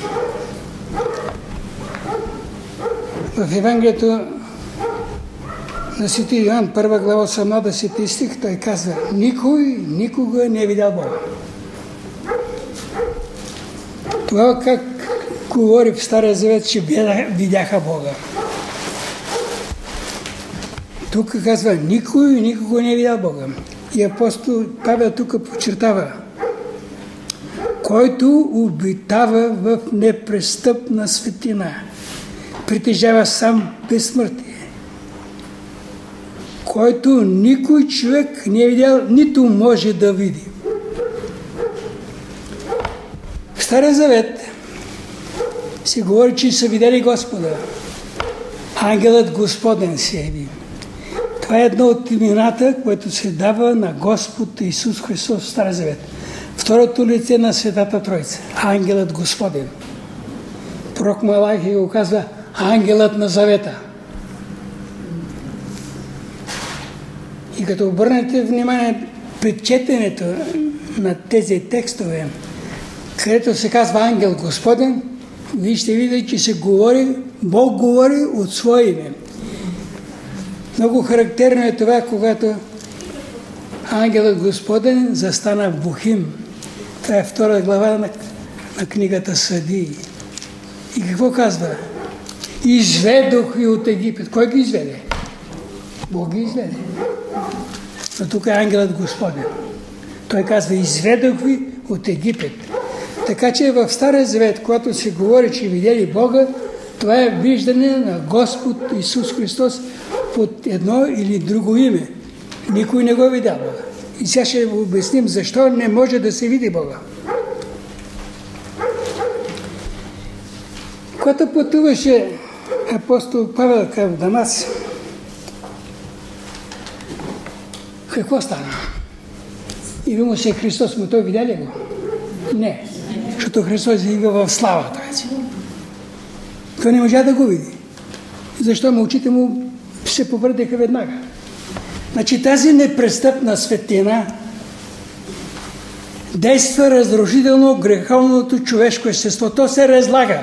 В Евангелието на Свети Йоан, 1 глава 18 стих, той казва, никой никога не е видял Бога. Това как говори в Стария Завет, че видяха Бога. Тук казва, никой никога не е видял Бога. И апостол Павел тук подчертава, който обитава в непрестъпна светлина, притежава сам безсмъртие, който никой човек не е видял, нито може да види. В Стария Завет се говори, че са видели Господа. Ангелът Господен се яви. Това е едно от имената, което се дава на Господ Исус Христос в Стария Завет. Второто лице на Светата Троица. Ангелът Господен. Пророк Малахи го казва Ангелът на Завета. И като обърнете внимание при четенето на тези текстове, където се казва Ангел Господен, вие ще видите, че се говори, Бог говори от свое име. Много характерно е това, когато Ангелът Господен застана в Бухим. Това е 2 глава на книгата Съдии. И какво казва? Изведох ви от Египет. Кой ги изведе? Бог ги изведе. Но тук е Ангелът Господен. Той казва, изведох ви от Египет. Така че в Стария Завет, когато се говори, че видели Бога, това е виждане на Господ Исус Христос под едно или друго име. Никой не го видя Бога. И сега ще обясним защо не може да се види Бога. Когато пътуваше апостол Павел към Дамас, какво стана? И му се Христос, но той видя ли го? Не. Защото Христос идва в славата. Той не можа да го види. Защо очите му се повърдеха веднага. Значи тази непрестъпна светлина действа разрушително греховното човешко естество. То се разлага.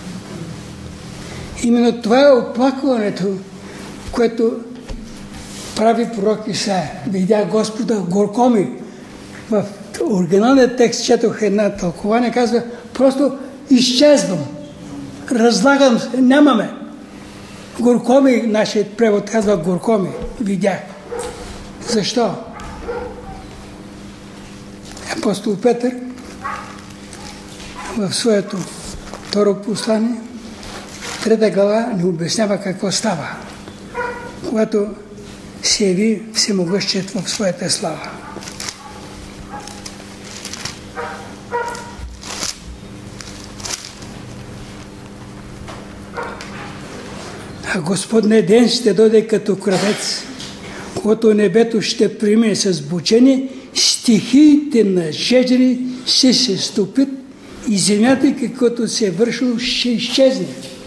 Именно това е оплакването, което прави пророк Исаия. Видя Господа, горко ми. В оригиналния текст четох една тълкование, казва, просто изчезвам, разлагам се, нямаме. Горко ми, нашият превод казва, горко ми, видях. Защо? Апостол Петър в своето второ послание, 3 глава, ни обяснява какво става, когато се яви всемогъщият в своята слава. А Господне ден ще дойде като кравец, когато небето ще приеме с бучение, стихиите на жежери ще се стопят и земята, каквото се е вършило, ще изчезне.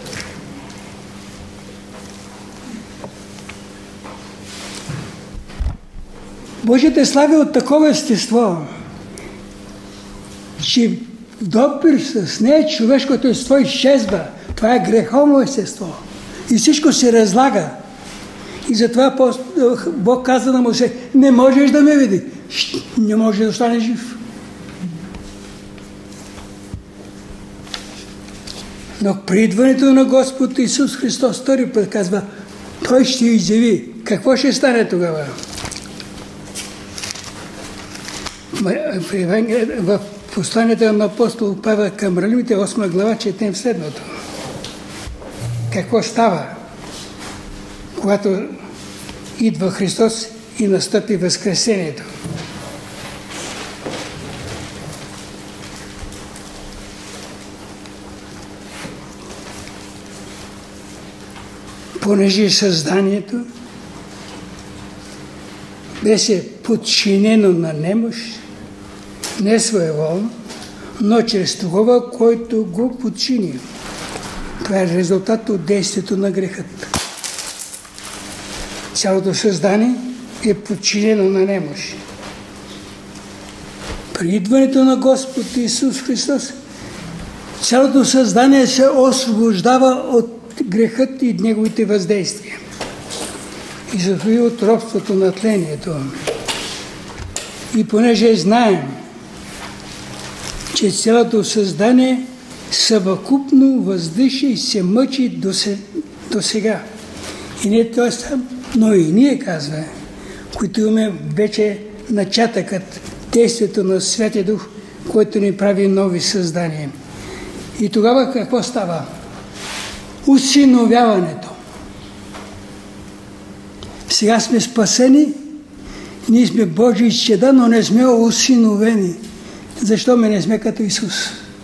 Божията слава е от такова естество, че в допир с нея човешкото естество изчезва. Това е греховно естество. И всичко се разлага. И затова Бог каза на Моисей, не можеш да ме види. Не можеш да остане жив. Но при идването на Господ Исус Христос втори път казва, Той ще изяви. Какво ще стане тогава? В посланието на апостол Павел към Римляните, 8 глава, четем следното. Какво става, когато идва Христос и настъпи възкресението? Понеже създанието беше подчинено на немощ, не своеволно, но чрез това, който го подчини. Това е резултат от действието на грехът. Цялото създание е подчинено на немощ. При идването на Господ Исус Христос, цялото създание се освобождава от грехът и неговите въздействия. И затова и от робството на тлението. И понеже знаем, че цялото създание съвкупно въздиша и се мъчи до сега. И не той сам, но и ние, казва, които имаме вече начатъкът, действието на Святия Дух, който ни прави нови създания. И тогава какво става? Усиновяването. Сега сме спасени, ние сме Божии чеда, но не сме усиновени. Защо не сме като Исус?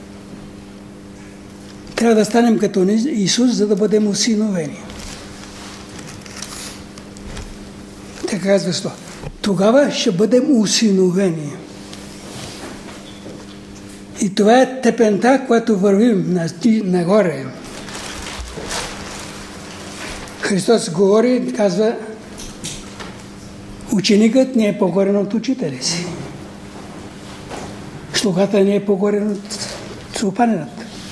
Трябва да станем като Исус, за да бъдем усиновени. Така защо? Тогава ще бъдем усиновени. И това е степента, която вървим нагоре. Христос говори, казва, ученикът не е по-горен от учителя си. Слугата не е по-горен от стопанинът.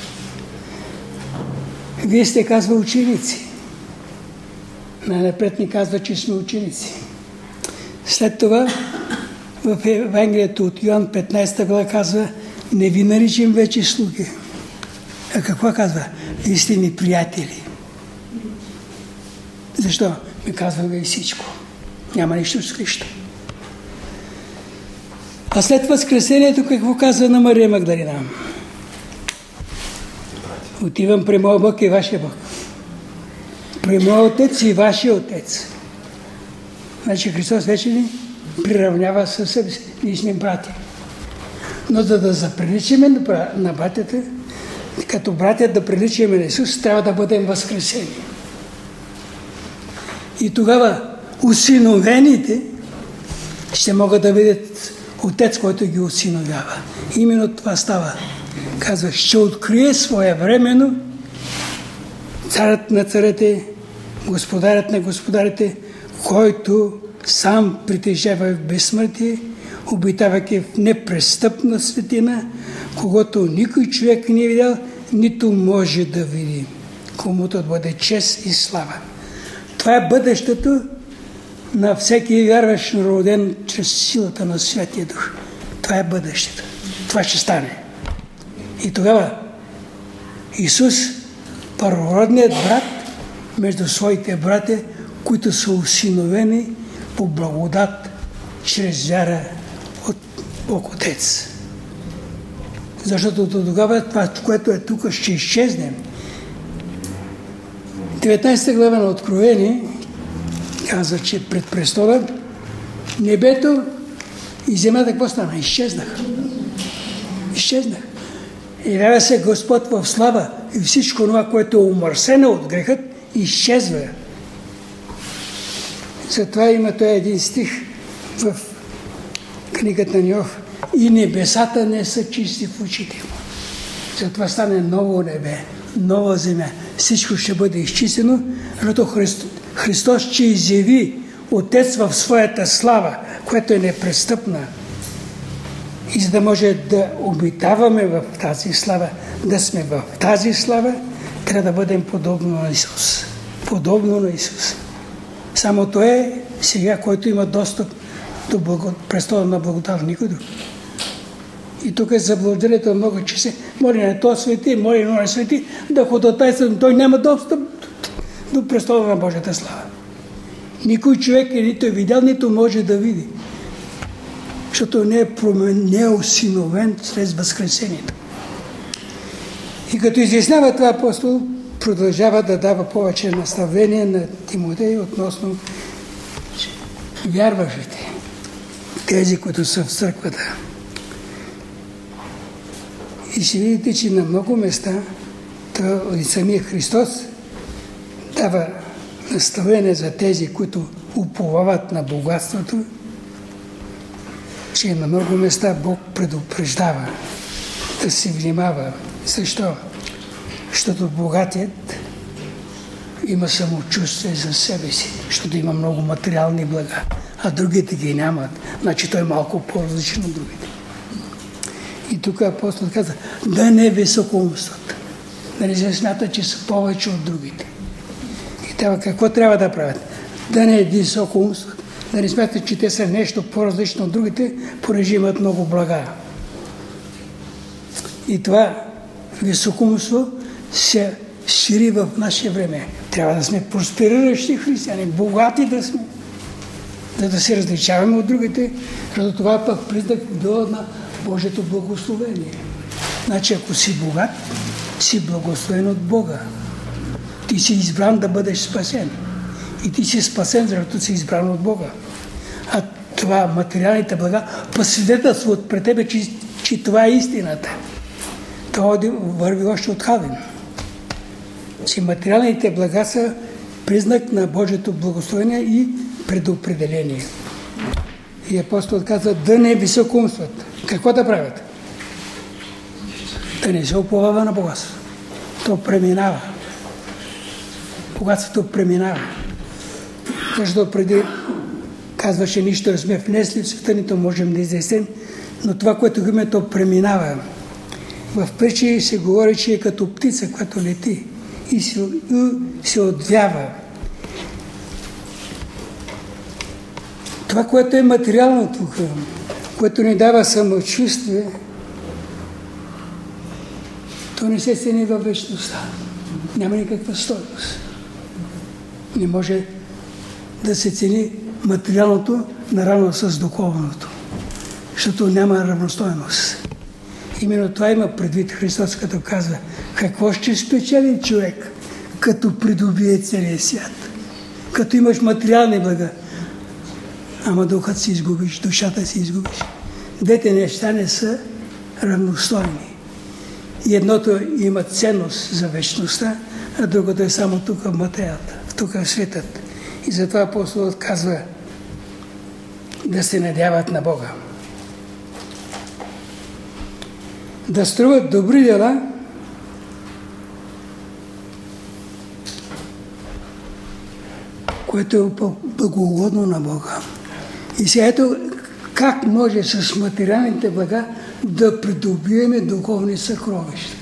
Вие сте, казва, ученици. Най-напред ни казва, че сме ученици. След това в Евангелието от Йоан 15 глава казва, не ви наричам вече слуги. А какво казва? Вие сте ми приятели. Защо? Ми казваме и всичко. Няма нищо скрищо. А след възкресението, какво казва на Мария Магдалина? Отивам при моя Бог и вашия Бог. При моя Отец и вашия Отец. Значи Христос вече ни приравнява със себе си. Ние сме брати. Но за да заприличаме на братята, като братят да приличаме на Исус, трябва да бъдем възкресени. И тогава усиновените ще могат да видят Отец, който ги усиновява. Именно това става. Казва, ще открие своевременно царят на царете, господарят на господарите, който сам притежава в безсмъртие, обитавайки в непрестъпна светлина, когато никой човек не е видял, нито може да види, комуто бъде чест и слава. Това е бъдещето на всеки вярващ, роден чрез силата на Святия Дух. Това е бъдещето. Това ще стане. И тогава Исус, първородният брат между своите братя, които са усиновени по благодат чрез вяра от Бог Отец. Защото до тогава това, което е тук, ще изчезне. 19 глава на Откровение казва, че пред престола небето и земята какво стана? Изчезнаха. Явява се Господ в слава и всичко това, което е умърсено от грехът, изчезва. Затова има той един стих в книгата на Йов. И небесата не са чисти в очите му. Затова стане ново небе, нова земя. Всичко ще бъде изчистено, защото Христос ще изяви Отец в своята слава, която е непрестъпна. И за да може да обитаваме в тази слава, да сме в тази слава, трябва да бъдем подобно на Исус. Подобно на Исус. Само Той е сега, който има достъп до престола на благодат, никой друг. И тук е заблуждението много, че се моли на този свети, моли на този свети, да ходатайства, но той няма достъп до престола на Божията слава. Никой човек нито е видял, нито може да види. Защото не е осиновен чрез възкресението. И като изяснява това, апостол продължава да дава повече наставление на Тимотей относно вярващите, тези, които са в църквата. И ще видите, че на много места и самия Христос дава наставление за тези, които уповават на богатството, че на много места Бог предупреждава да се внимава. Защо? Защото богатият има самочувствие за себе си, защото има много материални блага, а другите ги нямат. Значи той е малко по-различен от другите. И тук апостол каза, да не високоумстват. Да не се смята, че са повече от другите. И това какво трябва да правят? Да не високоумстват. Да не смятат, че те са нещо по-различно от другите, понеже имат много блага. И това високоумство се шири в наше време. Трябва да сме проспериращи християни, богати да сме, за да се различаваме от другите, защото това пък признак на Божието благословение. Значи, ако си богат, си благословен от Бога. Ти си избран да бъдеш спасен. И ти си спасен, защото си избран от Бога. А това материалните блага посвидетелстват пред тебе, че това е истината. Това върви още от Хавин. Че материалните блага са признак на Божието благословение и предопределение. И апостол казва, да не високоумстват. Какво да правят? Да не се уповава на богатство. То преминава. Богатството преминава. Защото преди казваше, нищо не сме внесли в света, нито можем да изнесем, но това, което го има, то преминава. В притчи се говори, че е като птица, която лети и се отвява. Това, което е материално тук, което ни дава самочувствие, то не се цени във вечността. Няма никаква стойност. Не може да се цени материалното наравно с духовното, защото няма равностойност. Именно това има предвид Христос, като казва, какво ще спечели човек, като придобие целия свят? Като имаш материални блага, ама духът си изгубиш, душата си изгубиш. Двете неща не са равностойни. И едното има ценност за вечността, а другото е само тук в материята, тук в светът. И затова апостолът казва да се надяват на Бога. Да струват добри дела, което е благоугодно на Бога. И сега ето как може с материалните блага да придобиеме духовни съкровища.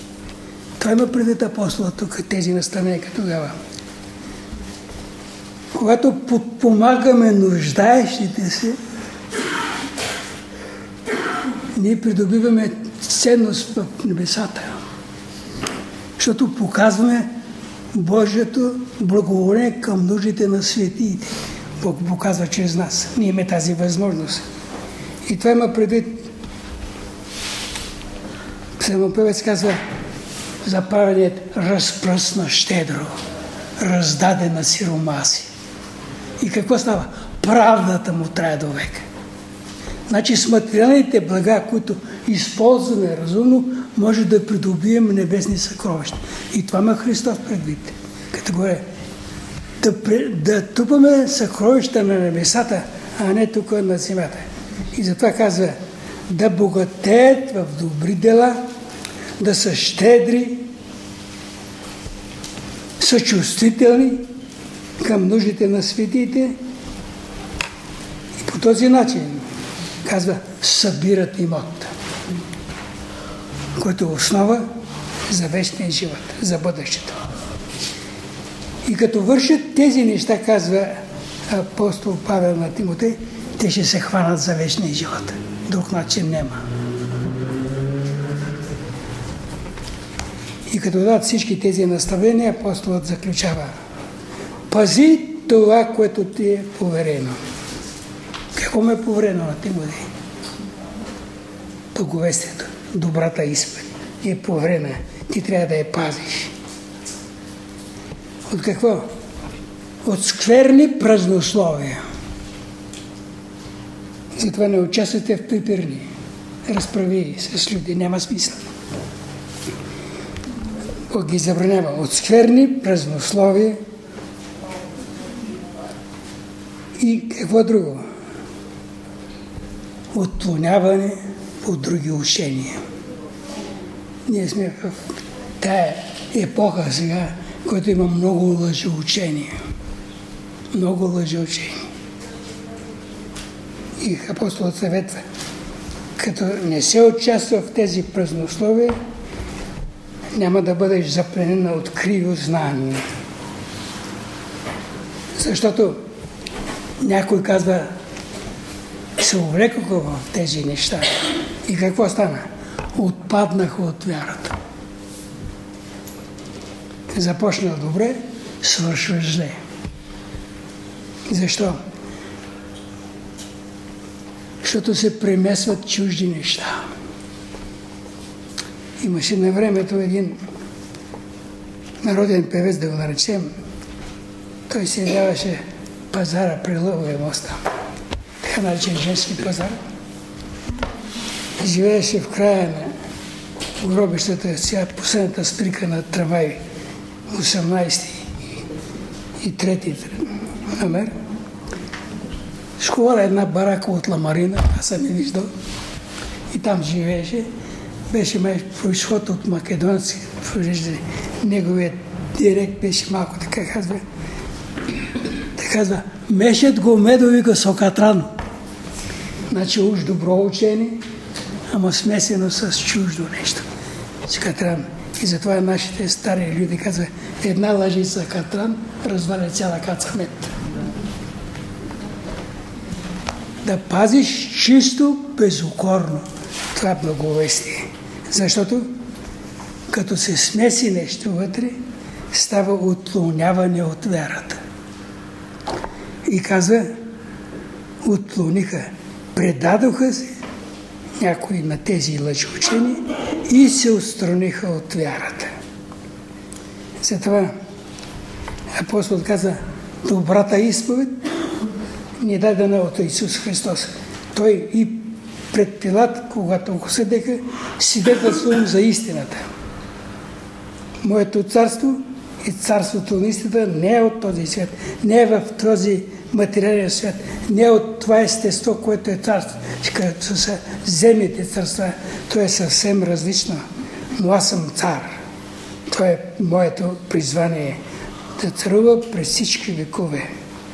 Това има предвид апостола тук, тези наставления тогава. когато подпомагаме нуждаещите се, ние придобиваме ценност в небесата. Защото показваме Божието благоволение към нуждите на светиите. Бог показва чрез нас. Ние имаме тази възможност. И това има предвид. Псалмопевец казва, заправеният разпръсна щедро, раздаде на сиромаси. И какво става? Правдата му трае до века. Значи с материалните блага, които използваме разумно, може да придобием небесни съкровища. И това има Христос предвид. Като говоря, да трупаме съкровища на небесата, а не тук на земята. И затова казва, да богатеят в добри дела, да са щедри, съчувствителни към нуждите на светите. И по този начин, казва, събират имот, който е основа за вечния живот, за бъдещето. И като вършат тези неща, казва апостол Павел на Тимотей, те ще се хванат за вечния живот. Друг начин няма. И като дадат всички тези наставления, апостолът заключава: пази това, което ти е поверено. Какво ме е поверено на Тимотей? Благовестието, добрата изповед е поверена. Ти трябва да я пазиш. От какво? От скверни празнословия. Затова не участвате в приперни разправи с люди. Няма смисъл. Бог ги забранява. От скверни празнословия и какво друго? Отклоняване от други учения. Ние сме в тая епоха сега, който има много лъжеучения. Много лъжеучения. И апостолът съветва, като не се участва в тези празнословия, няма да бъдеш запленена от криво знание. Защото някой казва, се увлекоха в тези неща. И какво стана? Отпаднаха от вярата. Започна добре, свършва зле. Защо? Защото се премесват чужди неща. Имаше на времето един народен певец, да го наречем. Той се явяваше пазара при Лъвовия мост. Така наречен женски пазар. Живееше в края на гробищата, сега последната спирка на трамвай, 18 и 3 номер. Школа една барака от ламарина, аз съм я виждал. И там живееше. Беше май произход от македонски произвеждане. Неговият директ беше малко така казва. Така казва, мешет го медовика сокатран. Значи уж добро учение, ама смесено с чуждо нещо. Катран. И затова нашите стари люди казват, една лъжица катран разваля цяла каца мед. Да пазиш чисто, безукорно. Това е благовестие. Защото като се смеси нещо вътре, става отклоняване от вярата. И казва, отклониха, предадоха се някои на тези лъжеучени и се отстраниха от вярата. Затова апостол каза, добрата изповед ни дадена от Исус Христос. Той и пред Пилат, когато го съдеха, свидетелствувам за истината. Моето царство и царството на истината не е от този свят, не е в този материален свят, не е от това естество, което е царство, като са земните царства, то е съвсем различно. Но аз съм цар. Това е моето призвание да царува през всички векове.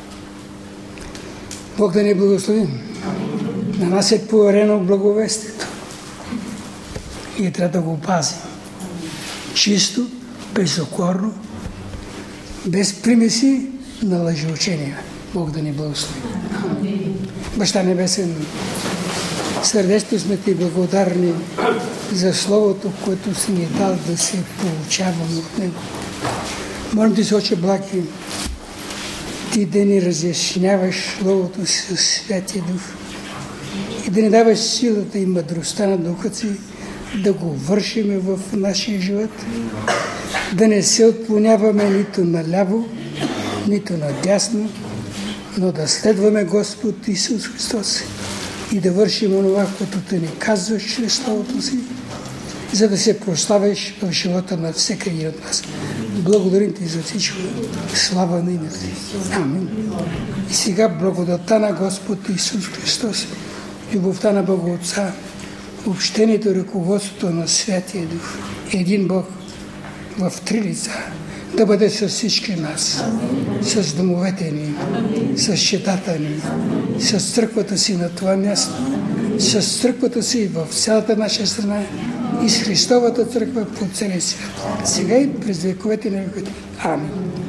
Бог да ни благослови. На нас е поверено благовестието. Ние трябва да го пазим. Чисто, безукорно, без примеси на лъжеучения. Бог да ни благослови. Баща Небесен, сърдечно сме ти благодарни за Словото, което си ни дал да се получаваме от него. Молим ти се, Отче благи, ти да ни разясняваш Словото си със Святия Дух и да ни даваш силата и мъдростта на Духа си да го вършиме в нашия живот, да не се отклоняваме нито наляво, нито надясно, но да следваме Господ Исус Христос и да вършим онова, което Ти ни казваш чрез Словото си, за да се прославиш в живота на всеки един от нас. Благодарим Ти за всичко. Слава на името Ти. Амин. И сега благодата на Господ Исус Христос, любовта на Бога Отца, общението и ръководството на Святия Дух, един Бог в три лица, да бъде с всички нас, с домовете ни, с щетата ни, с църквата си на това място, с църквата си в цялата наша страна и с Христовата църква по целия свят. Сега и през вековете на вековете. Амин.